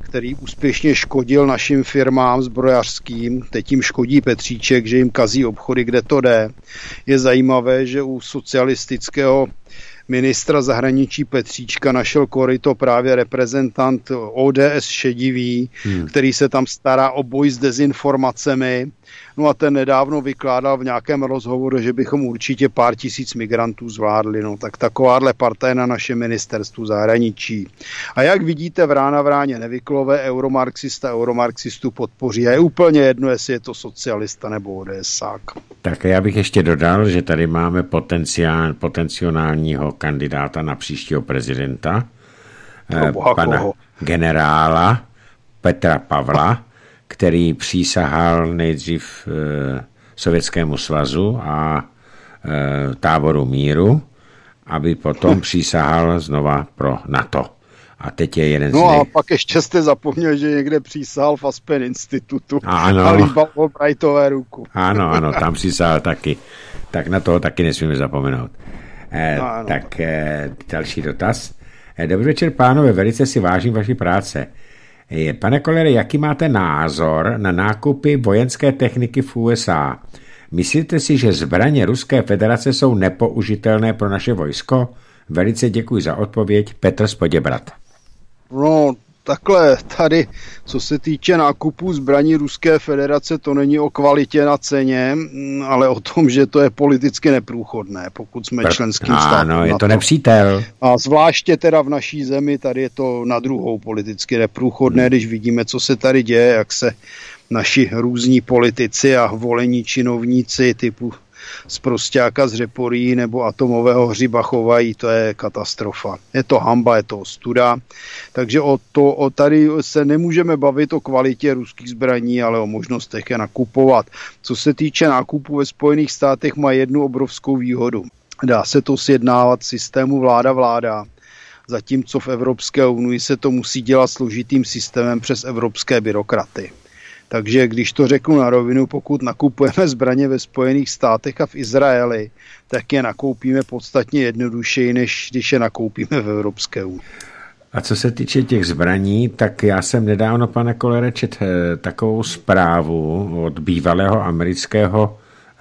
který úspěšně škodil našim firmám zbrojařským, teď jim škodí Petříček, že jim kazí obchody, kde to jde. Je zajímavé, že u socialistického ministra zahraničí Petříčka našel koryto právě reprezentant O D S Šedivý, hmm. který se tam stará o boj s dezinformacemi. No a ten nedávno vykládal v nějakém rozhovoru, že bychom určitě pár tisíc migrantů zvládli. No tak takováhle parta je na našem ministerstvu zahraničí. A jak vidíte, v rána v ráně nevyklové, euromarxista euromarxistu podpoří. A je úplně jedno, jestli je to socialista nebo ODSák.
Tak já bych ještě dodal, že tady máme potenciál, potenciálního kandidáta na příštího prezidenta,
no,
pana
koho?
generála Petra Pavla, který přísahal nejdřív e, Sovětskému svazu a e, táboru míru, aby potom přísahal znova pro NATO. A teď je jeden
no
z nej...
a pak ještě jste zapomněl, že někde přísahal v Aspen institutu.
Ano.
A líbal Albrightové ruku.
Ano, ano, tam přísahal taky. Tak na toho taky nesmíme zapomenout. E, no, tak e, další dotaz. E, dobrý večer, pánové, velice si vážím vaší práce. Pane Kolere, jaký máte názor na nákupy vojenské techniky v U S A? Myslíte si, že zbraně Ruské federace jsou nepoužitelné pro naše vojsko? Velice děkuji za odpověď. Petr z Poděbrad.
No, takhle tady, co se týče nákupu zbraní Ruské federace, to není o kvalitě na ceně, ale o tom, že to je politicky neprůchodné, pokud jsme Pr- členským státem.
Ano, je to nepřítel.
A zvláště teda v naší zemi, tady je to na druhou politicky neprůchodné, hmm. když vidíme, co se tady děje, jak se naši různí politici a volení činovníci typu z Prosťáka z Řeporí nebo atomového Hřiba chovají, to je katastrofa. Je to hanba, je to ostuda. Takže o to, o tady se nemůžeme bavit o kvalitě ruských zbraní, ale o možnostech je nakupovat. Co se týče nákupu ve Spojených státech, má jednu obrovskou výhodu. Dá se to sjednávat systému vláda-vláda, zatímco v Evropské unii se to musí dělat složitým systémem přes evropské byrokraty. Takže když to řeknu na rovinu, pokud nakupujeme zbraně ve Spojených státech a v Izraeli, tak je nakoupíme podstatně jednodušeji, než když je nakoupíme v Evropské unii.
A co se týče těch zbraní, tak já jsem nedávno, pane Kolere, četl takovou zprávu od bývalého amerického eh,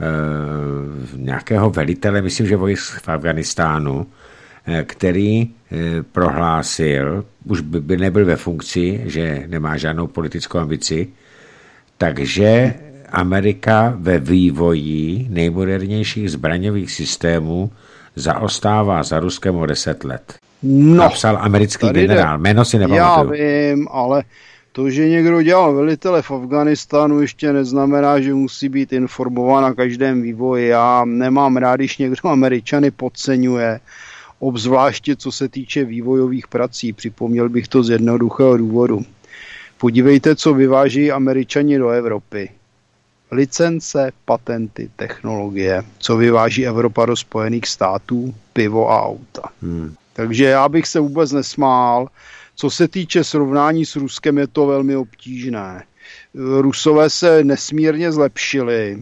nějakého velitele, myslím, že vojsk v Afganistánu, eh, který eh, prohlásil, už by, by nebyl ve funkci, že nemá žádnou politickou ambici, takže Amerika ve vývoji nejmodernějších zbraňových systémů zaostává za Ruskem o deset let.
No,
napsal americký generál, jméno si nepamatuju.
Já vím, ale to, že někdo dělal velitele v Afganistánu, ještě neznamená, že musí být informován na každém vývoji. Já nemám rád, když někdo Američany podceňuje, obzvláště co se týče vývojových prací. Připomněl bych to z jednoduchého důvodu. Podívejte, co vyváží Američani do Evropy. Licence, patenty, technologie. Co vyváží Evropa do Spojených států? Pivo a auta. Hmm. Takže já bych se vůbec nesmál. Co se týče srovnání s Ruskem, je to velmi obtížné. Rusové se nesmírně zlepšili,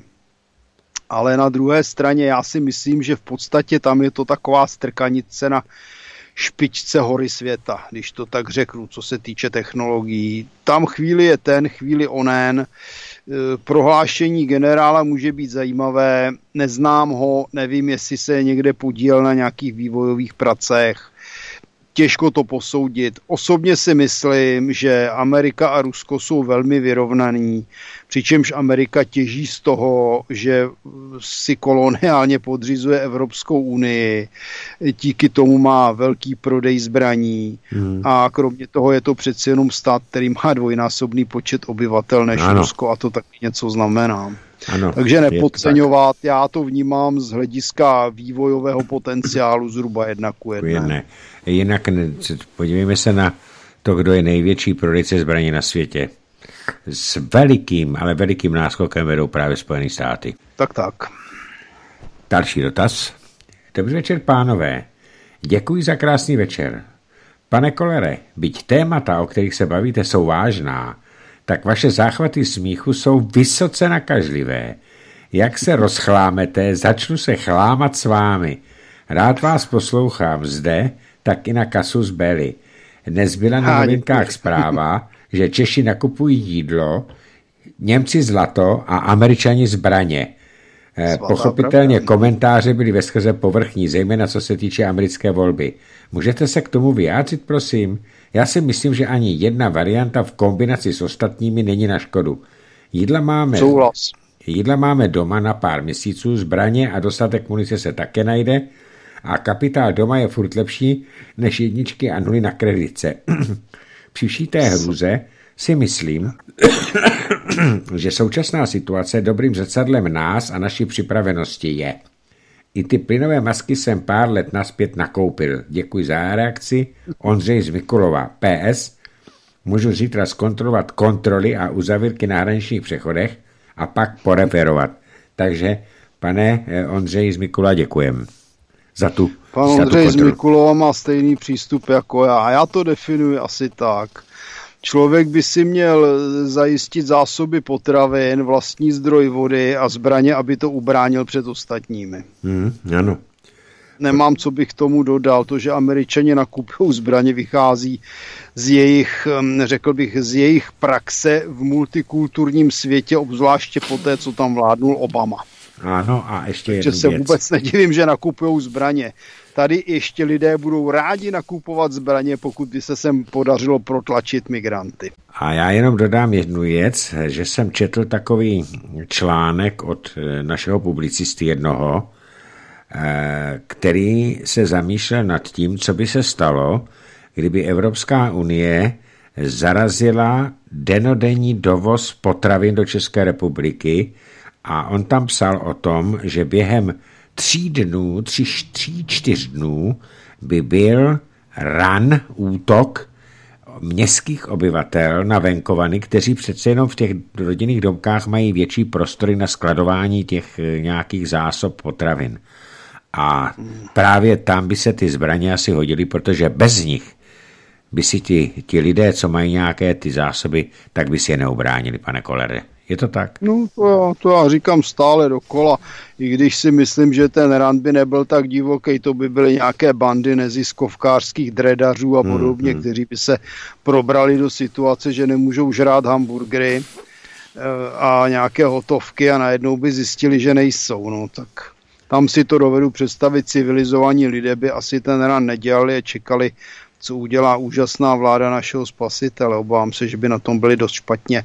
ale na druhé straně já si myslím, že v podstatě tam je to taková strkanice na špičce hory světa, když to tak řeknu, co se týče technologií. Tam chvíli je ten, chvíli onen. Prohlášení generála může být zajímavé, neznám ho, nevím, jestli se někde podílel na nějakých vývojových pracech. Těžko to posoudit. Osobně si myslím, že Amerika a Rusko jsou velmi vyrovnaní, přičemž Amerika těží z toho, že si koloniálně podřizuje Evropskou unii, díky tomu má velký prodej zbraní hmm. a kromě toho je to přeci jenom stát, který má dvojnásobný počet obyvatel než ano. Rusko a to taky něco znamená. Ano, takže nepodceňovat, tak. Já to vnímám z hlediska vývojového potenciálu zhruba jedna ku jedné.
Jinak podívejme se na to, kdo je největší prodejce zbraní na světě. S velikým, ale velikým náskokem vedou právě Spojené státy.
Tak, tak.
Další dotaz. Dobrý večer, pánové. Děkuji za krásný večer. Pane Kolere, byť témata, o kterých se bavíte, jsou vážná, tak vaše záchvaty smíchu jsou vysoce nakažlivé. Jak se rozchlámete, začnu se chlámat s vámi. Rád vás poslouchám zde, tak i na Casus Belli. Dnes byla na novinkách zpráva, že Češi nakupují jídlo, Němci zlato a Američani zbraně. Svatá Pochopitelně pravda. Komentáře byly veskrze povrchní, zejména co se týče americké volby. Můžete se k tomu vyjádřit, prosím? Já si myslím, že ani jedna varianta v kombinaci s ostatními není na škodu. Jídla máme, jídla máme doma na pár měsíců, zbraně a dostatek munice se také najde a kapitál doma je furt lepší než jedničky a nuly na kreditce. Při vší té hruze si myslím, že současná situace dobrým zrcadlem nás a naší připravenosti je. I ty plynové masky jsem pár let naspět nakoupil. Děkuji za reakci. Ondřej z Mikulova. P S. Můžu zítra zkontrolovat kontroly a uzavírky na hraničních přechodech a pak poreferovat. Takže, pane Ondřej z Mikulova, děkujem za tu
Pan
za
Ondřej
tu
z Mikulova má stejný přístup jako já. Já to definuji asi tak. Člověk by si měl zajistit zásoby potravin, vlastní zdroj vody a zbraně, aby to ubránil před ostatními.
Hmm, ano.
Nemám, co bych tomu dodal. To, že Američani nakupují zbraně, vychází z jejich, řekl bych, z jejich praxe v multikulturním světě, obzvláště po té, co tam vládnul Obama.
Ano, a ještě jednu
věc. Se
věc.
vůbec nedivím, že nakupují zbraně. Tady ještě lidé budou rádi nakupovat zbraně, pokud by se sem podařilo protlačit migranty.
A já jenom dodám jednu věc, že jsem četl takový článek od našeho publicisty jednoho, který se zamýšlel nad tím, co by se stalo, kdyby Evropská unie zarazila denodenní dovoz potravin do České republiky a on tam psal o tom, že během tří dnů, tři, tří, čtyř dnů by byl ran, útok městských obyvatel na venkovany, kteří přece jenom v těch rodinných domkách mají větší prostory na skladování těch nějakých zásob potravin. A právě tam by se ty zbraně asi hodily, protože bez nich by si ti, ti lidé, co mají nějaké ty zásoby, tak by si je neubránili, pane Kolere. Je to tak?
No, to já, to já říkám stále dokola, i když si myslím, že ten rant by nebyl tak divoký, to by byly nějaké bandy neziskovkářských dredařů a podobně, hmm, kteří by se probrali do situace, že nemůžou žrát hamburgery a nějaké hotovky a najednou by zjistili, že nejsou. No, tak tam si to dovedu představit, civilizovaní lidé by asi ten rant nedělali a čekali, co udělá úžasná vláda našeho spasitele. Obávám se, že by na tom byli dost špatně.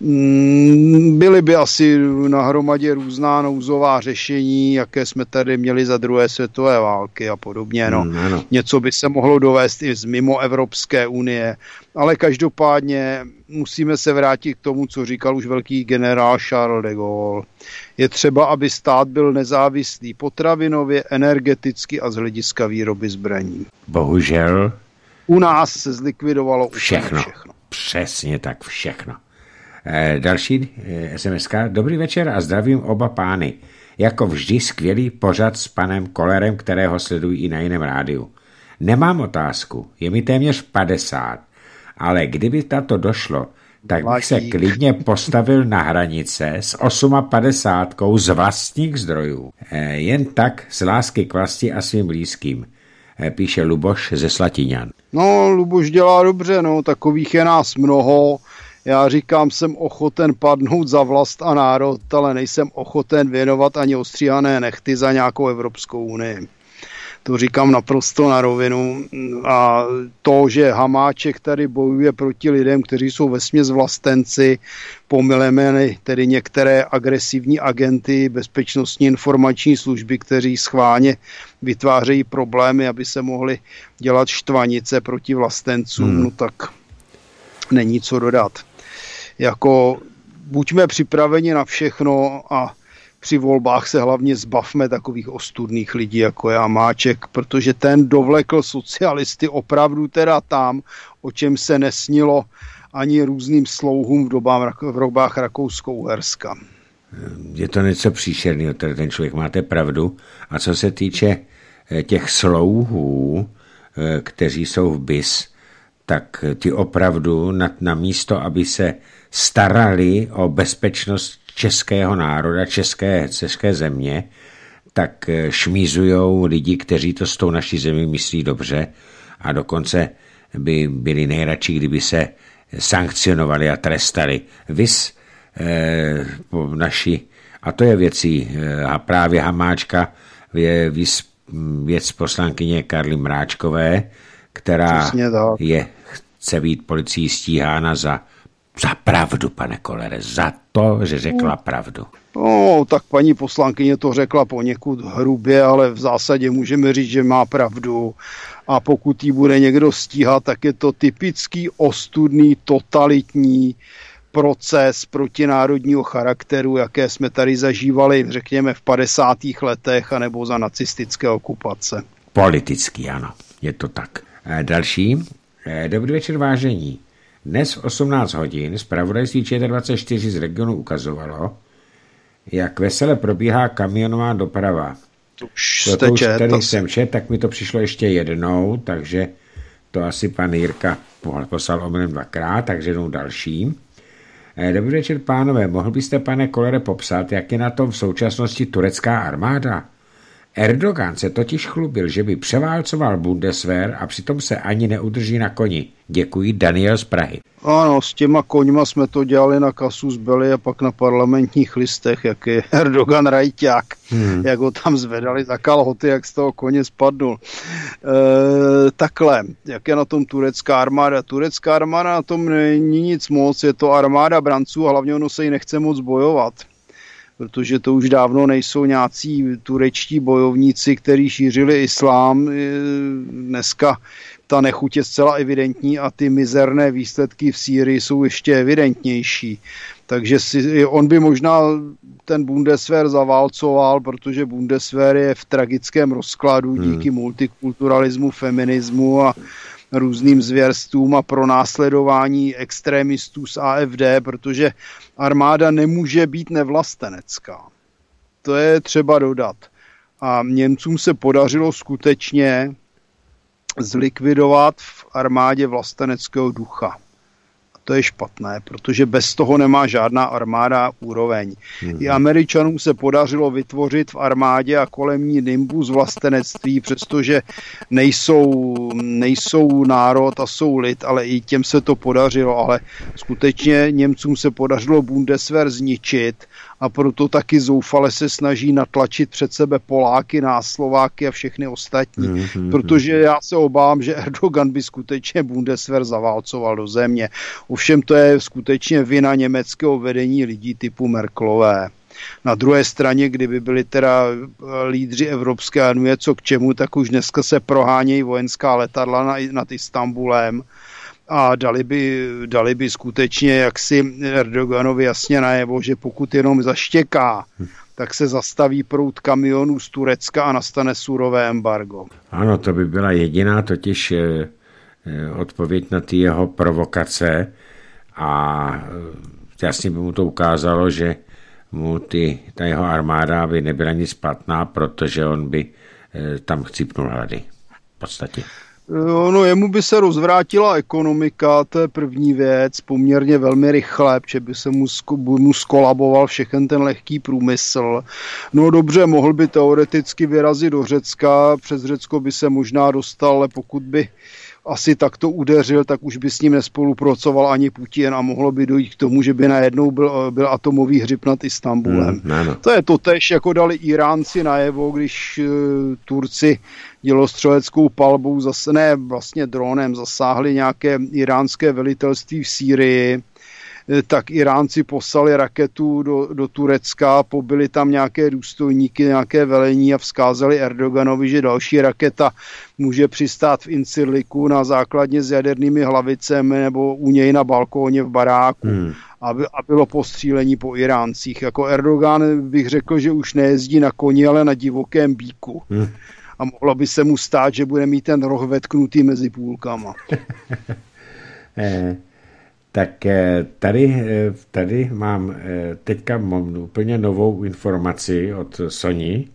Byly by asi na hromadě různá nouzová řešení, jaké jsme tady měli za druhé světové války a podobně. No. Mm, něco by se mohlo dovést i z mimo Evropské unie, ale každopádně musíme se vrátit k tomu, co říkal už velký generál Charles de Gaulle. Je třeba, aby stát byl nezávislý potravinově, energeticky a z hlediska výroby zbraní.
Bohužel
u nás se zlikvidovalo
všechno. všechno. Přesně tak, všechno. E, další e, es em es ka. Dobrý večer a zdravím oba pány. Jako vždy skvělý pořad s panem Kolerem, kterého sledují i na jiném rádiu. Nemám otázku, je mi téměř padesát, ale kdyby tato došlo, tak bych se klidně postavil na hranice s osmapadesátkou z vlastních zdrojů. E, jen tak z lásky k vlasti a svým blízkým. Píše Luboš ze Slatíňan.
No, Luboš dělá dobře, no, takových je nás mnoho. Já říkám, jsem ochoten padnout za vlast a národ, ale nejsem ochoten věnovat ani ostříhané nechty za nějakou Evropskou unii. To říkám naprosto na rovinu. A to, že Hamáček tady bojuje proti lidem, kteří jsou vesměs vlastenci, pomileme tedy některé agresivní agenty bezpečnostní informační služby, kteří schválně vytvářejí problémy, aby se mohli dělat štvanice proti vlastencům, hmm. no tak není co dodat. Jako buďme připraveni na všechno a při volbách se hlavně zbavme takových ostudných lidí, jako je Hamáček, protože ten dovlekl socialisty opravdu teda tam, o čem se nesnilo ani různým slouhům v, dobách, v dobách Rakousko-Uherska.
Je to něco příšerného, ten člověk, máte pravdu. A co se týče těch slouhů, kteří jsou v B I S, tak ti opravdu na, na místo, aby se starali o bezpečnost českého národa, české, české země, tak šmízujou lidi, kteří to s tou naší zemí myslí dobře a dokonce by byli nejradši, kdyby se sankcionovali a trestali. Vys eh, po naši, a to je věcí eh, a právě Hamáčka, je vys, věc poslankyně Karly Mráčkové, která je, chce být policií stíhána za, za pravdu, pane Kollere, za to, že řekla pravdu.
No, tak paní poslankyně to řekla poněkud hrubě, ale v zásadě můžeme říct, že má pravdu. A pokud jí bude někdo stíhat, tak je to typický ostudný, totalitní proces protinárodního charakteru, jaké jsme tady zažívali, řekněme, v padesátých letech, anebo za nacistické okupace.
Politický, ano, je to tak. Další. Dobrý večer, vážení. Dnes v osmnáct hodin zpravodajství Č T dvacet čtyři z regionu ukazovalo, jak vesele probíhá kamionová doprava.
Už
to,
jste
to už
čet,
tady
to...
jsem čet, tak mi to přišlo ještě jednou, takže to asi pan Jirka poslal omylem dvakrát, takže jednou další. Dobrý večer, pánové. Mohl byste, pane Kollere, popsat, jak je na tom v současnosti turecká armáda? Erdogan se totiž chlubil, že by převálcoval Bundeswehr a přitom se ani neudrží na koni. Děkuji, Daniel z Prahy.
Ano, s těma koňma jsme to dělali na Casus Belli a pak na parlamentních listech, jak je Erdogan rajťák, hmm. jak ho tam zvedali za kalhoty, jak z toho koně spadnul. E, takhle, jak je na tom turecká armáda? Turecká armáda na tom není nic moc, je to armáda branců a hlavně ono se jí nechce moc bojovat. Protože to už dávno nejsou nějací turečtí bojovníci, kteří šířili islám. Dneska ta nechuť je zcela evidentní a ty mizerné výsledky v Sýrii jsou ještě evidentnější. Takže si, on by možná ten Bundeswehr zaválcoval, protože Bundeswehr je v tragickém rozkladu díky hmm. multikulturalismu, feminismu a různým zvěrstvům a pronásledování extrémistů z A F D, protože armáda nemůže být nevlastenecká. To je třeba dodat. A Němcům se podařilo skutečně zlikvidovat v armádě vlasteneckého ducha. A to je špatné, protože bez toho nemá žádná armáda úroveň. Mm-hmm. I Američanům se podařilo vytvořit v armádě a kolem ní nimbus vlastenectví, přestože nejsou, nejsou národ a jsou lid, ale i těm se to podařilo, ale skutečně Němcům se podařilo Bundeswehr zničit a proto taky zoufale se snaží natlačit před sebe Poláky, Náslováky a všechny ostatní. Mm-hmm. Protože já se obávám, že Erdogan by skutečně Bundeswehr zaválcoval do země. Ovšem to je skutečně vina německého vedení lidí typu Merkelové. Na druhé straně, kdyby byli teda lídři Evropské unie co k čemu, tak už dneska se prohánějí vojenská letadla nad Istanbulem a dali by, dali by skutečně jaksi Erdoganovi jasně najevo, že pokud jenom zaštěká, tak se zastaví proud kamionů z Turecka a nastane surové embargo.
Ano, to by byla jediná totiž eh, odpověď na ty jeho provokace a jasně by mu to ukázalo, že mu ty, ta jeho armáda by nebyla nic špatná, protože on by eh, tam chcípnul hlady v podstatě.
No, jemu by se rozvrátila ekonomika, to je první věc, poměrně velmi rychle, protože by se mu, by mu skolaboval všechen ten lehký průmysl. No dobře, mohl by teoreticky vyrazit do Řecka, přes Řecko by se možná dostal, ale pokud by asi takto udeřil, tak už by s ním nespolupracoval ani Putin a mohlo by dojít k tomu, že by najednou byl, byl atomový hřib nad Istanbulem. Hmm, to je totéž, jako dali Iránci najevo, když uh, Turci dělostřeleckou palbou, zase, ne vlastně dronem, zasáhli nějaké iránské velitelství v Sýrii, tak Iránci poslali raketu do, do Turecka, pobili tam nějaké důstojníky, nějaké velení a vzkázali Erdoganovi, že další raketa může přistát v Incirliku na základně s jadernými hlavicemi nebo u něj na balkóně v baráku. Hmm. A, by, a bylo postřílení po Iráncích. Jako Erdogan bych řekl, že už nejezdí na koni, ale na divokém býku. Hmm. A mohlo by se mu stát, že bude mít ten roh vetknutý mezi půlkama.
Tak tady, tady mám teďka mám úplně novou informaci od Sony.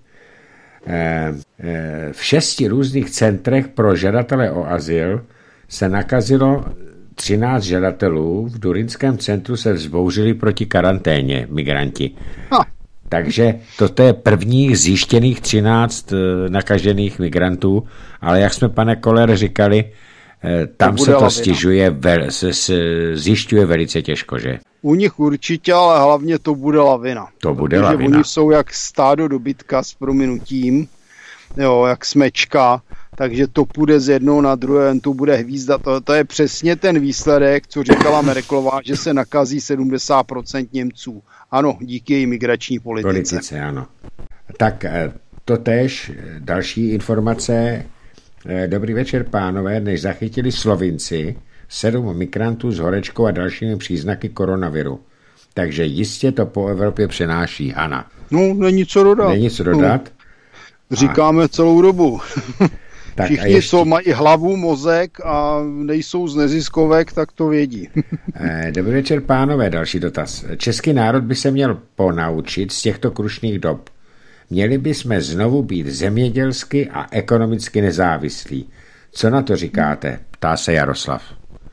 V šesti různých centrech pro žadatele o azyl se nakazilo třináct žadatelů. V Durynském centru se vzbouřili proti karanténě migranti. No. Takže toto je prvních zjištěných třináct nakažených migrantů, ale jak jsme, pane Koller, říkali, tam
to
se to
lavina.
stěžuje, vel, se, se, zjišťuje velice těžko, že?
U nich určitě, ale hlavně to bude lavina.
To bude
protože
lavina.
Oni jsou jak stádo dobytka s prominutím, jo, jak smečka, takže to půjde z jednou na druhé, to bude hvízdat. To, to je přesně ten výsledek, co říkala Merkelová, že se nakazí sedmdesát procent Němců. Ano, díky její migrační politice.
Politice, ano. Tak to též další informace. Dobrý večer, pánové. Než zachytili Slovinci sedm migrantů s horečkou a dalšími příznaky koronaviru. Takže jistě to po Evropě přenáší. Hana.
No, není co dodat.
Není co dodat.
No, říkáme a... celou dobu.
Tak
Všichni, ještě... co mají hlavu, mozek a nejsou z neziskovek, tak to vědí.
Dobrý večer, pánové. Další dotaz. Český národ by se měl ponaučit z těchto krušných dob. Měli bychom znovu být zemědělsky a ekonomicky nezávislí. Co na to říkáte? Ptá se Jaroslav.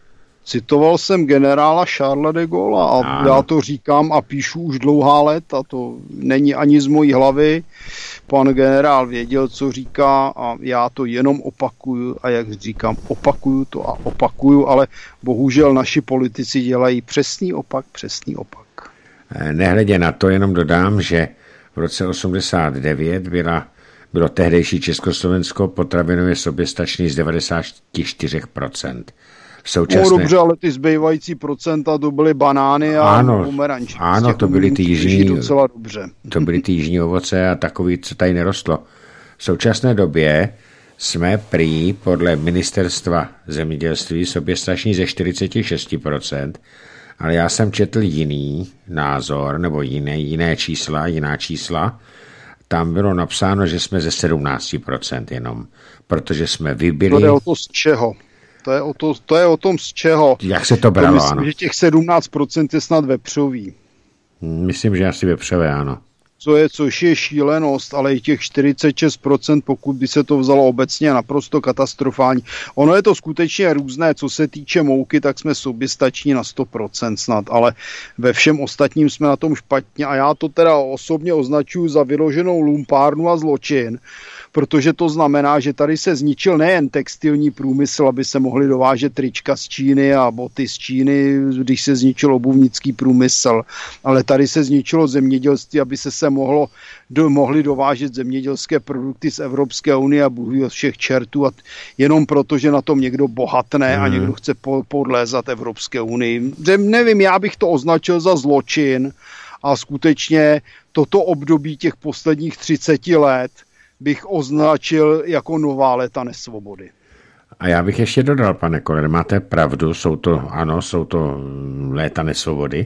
Citoval jsem generála Charlesa de Gaulla a ano. Já to říkám a píšu už dlouhá let a to není ani z mojí hlavy. Pan generál věděl, co říká a já to jenom opakuju a jak říkám, opakuju to a opakuju, ale bohužel naši politici dělají přesný opak, přesný opak.
Nehledě na to jenom dodám, že v roce osmdesát devět byla, bylo tehdejší Československo potravinově soběstačný z devadesát čtyři procent. Současné...
No dobře, ale ty zbývající procenta to byly banány a
ano,
pomeranče.
Ano, to byly ty jižní,
docela dobře.
To byly ty jižní ovoce a takový, co tady nerostlo. V současné době jsme prý podle ministerstva zemědělství soběstační ze čtyřicet šest procent, ale já jsem četl jiný názor, nebo jiné, jiné čísla, jiná čísla. Tam bylo napsáno, že jsme ze sedmnáct procent jenom, protože jsme vybili...
To jde o to z čeho? To je o, to, to je o tom z čeho.
Jak se to bralo,
to myslím,
ano.
že těch sedmnáct procent je snad vepřový.
Myslím, že asi vepřové, ano.
Co je, což je šílenost, ale i těch čtyřicet šest procent, pokud by se to vzalo obecně, naprosto katastrofální. Ono je to skutečně různé, co se týče mouky, tak jsme soběstační na sto procent snad, ale ve všem ostatním jsme na tom špatně a já to teda osobně označuji za vyloženou lumpárnu a zločin, protože to znamená, že tady se zničil nejen textilní průmysl, aby se mohly dovážet trička z Číny a boty z Číny, když se zničil obuvnický průmysl, ale tady se zničilo zemědělství, aby se se mohlo, do, mohly dovážet zemědělské produkty z Evropské unie a bůh od všech čertů a jenom proto, že na tom někdo bohatne hmm. a někdo chce po, podlézat Evropské unii. Nevím, já bych to označil za zločin a skutečně toto období těch posledních třicet let bych označil jako nová léta nesvobody.
A já bych ještě dodal, pane Koller, máte pravdu, jsou to, ano, jsou to léta nesvobody,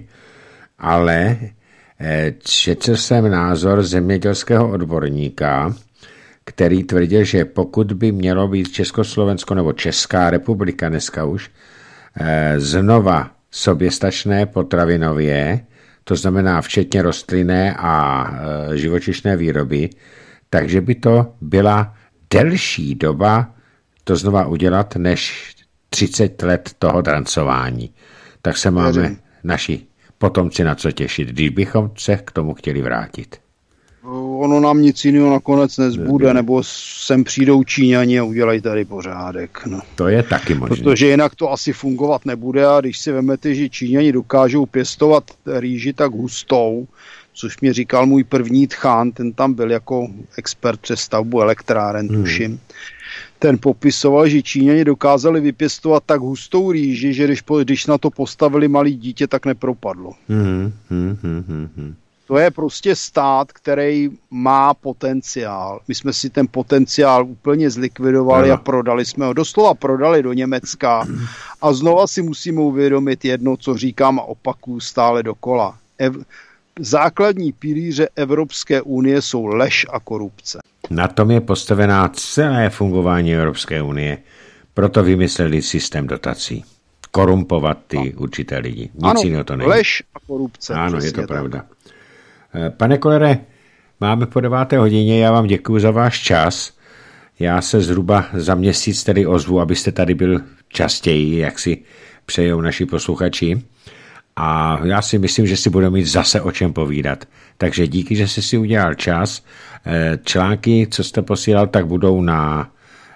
ale četl jsem názor zemědělského odborníka, který tvrdil, že pokud by mělo být Československo nebo Česká republika dneska už znova soběstačné potravinově, to znamená včetně rostlinné a živočišné výroby, takže by to byla delší doba to znova udělat, než třicet let toho drancování. Tak se máme Věřím. naši potomci na co těšit, když bychom se k tomu chtěli vrátit.
Ono nám nic jiného nakonec nezbude, nebo sem přijdou Číňani a udělají tady pořádek. No.
To je taky možné.
Protože jinak to asi fungovat nebude a když si vemete, že Číňani dokážou pěstovat rýži tak hustou, což mě říkal můj první tchán, ten tam byl jako expert přes stavbu elektráren, hmm. tuším. Ten popisoval, že Číňani dokázali vypěstovat tak hustou rýži, že když, když na to postavili malý dítě, tak nepropadlo.
Hmm, hmm, hmm, hmm, hmm.
To je prostě stát, který má potenciál. My jsme si ten potenciál úplně zlikvidovali no. a prodali jsme ho. Doslova prodali do Německa. A znova si musíme uvědomit jedno, co říkám a opakuju stále dokola. Ev- základní pilíře Evropské unie jsou lež a korupce.
Na tom je postavená celé fungování Evropské unie. Proto vymysleli systém dotací. Korumpovat ty no. určité lidi. Nic
ano,
jiného to není.
Lež a korupce.
Ano, je to tak. Pravda. Pane Kollere, máme po deváté hodině, já vám děkuji za váš čas. Já se zhruba za měsíc tedy ozvu, abyste tady byl častěji, jak si přejou naši posluchači. A já si myslím, že si budeme mít zase o čem povídat. Takže díky, že jsi si udělal čas. Články, co jste posílal, tak budou na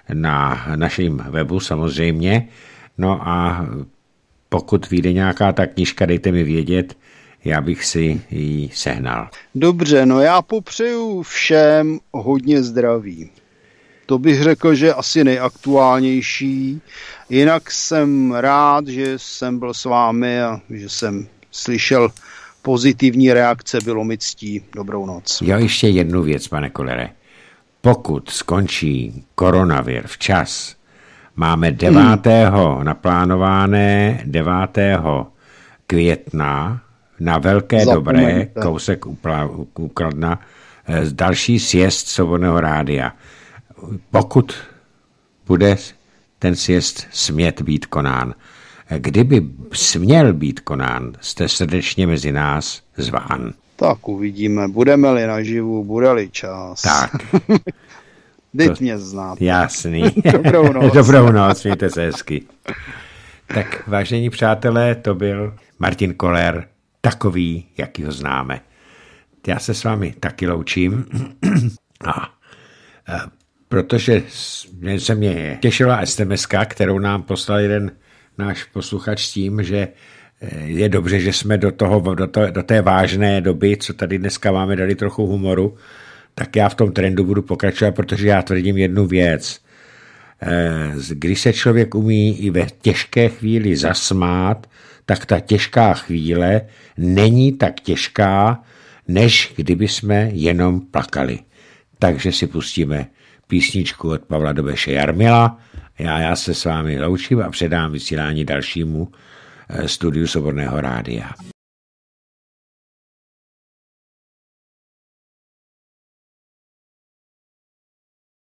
na našem webu samozřejmě. No a pokud vyjde nějaká ta knížka, dejte mi vědět, já bych si ji sehnal.
Dobře, no já popřeju všem hodně zdraví. To bych řekl, že asi nejaktuálnější. Jinak jsem rád, že jsem byl s vámi a že jsem slyšel pozitivní reakce, bylo mi ctí. Dobrou noc.
Jo, ještě jednu věc, pane Kolere. Pokud skončí koronavir včas, máme devátého Hmm. naplánované devátého května na Velké Zapomeňte. Dobré, kousek u Kladna, další sjezd Svobodného rádia. Pokud bude ten sjezd smět být konán, kdyby směl být konán, jste srdečně mezi nás zván.
Tak uvidíme, budeme-li naživu, bude-li čas.
Tak.
Teď mě znáte.
Jasný.
Dobrou noc.
Dobrou noc, mějte se hezky. Tak vážení přátelé, to byl Martin Koller, takový, jaký ho známe. Já se s vámi taky loučím. A, a protože se mě těšila es em eska, kterou nám poslal jeden náš posluchač s tím, že je dobře, že jsme do, toho, do, to, do té vážné doby, co tady dneska máme, dali trochu humoru, tak já v tom trendu budu pokračovat, protože já tvrdím jednu věc. Když se člověk umí i ve těžké chvíli zasmát, tak ta těžká chvíle není tak těžká, než kdyby jsme jenom plakali. Takže si pustíme písničku od Pavla Dobeše Jarmila. Já, já se s vámi loučím a předám vysílání dalšímu studiu Svobodného rádia.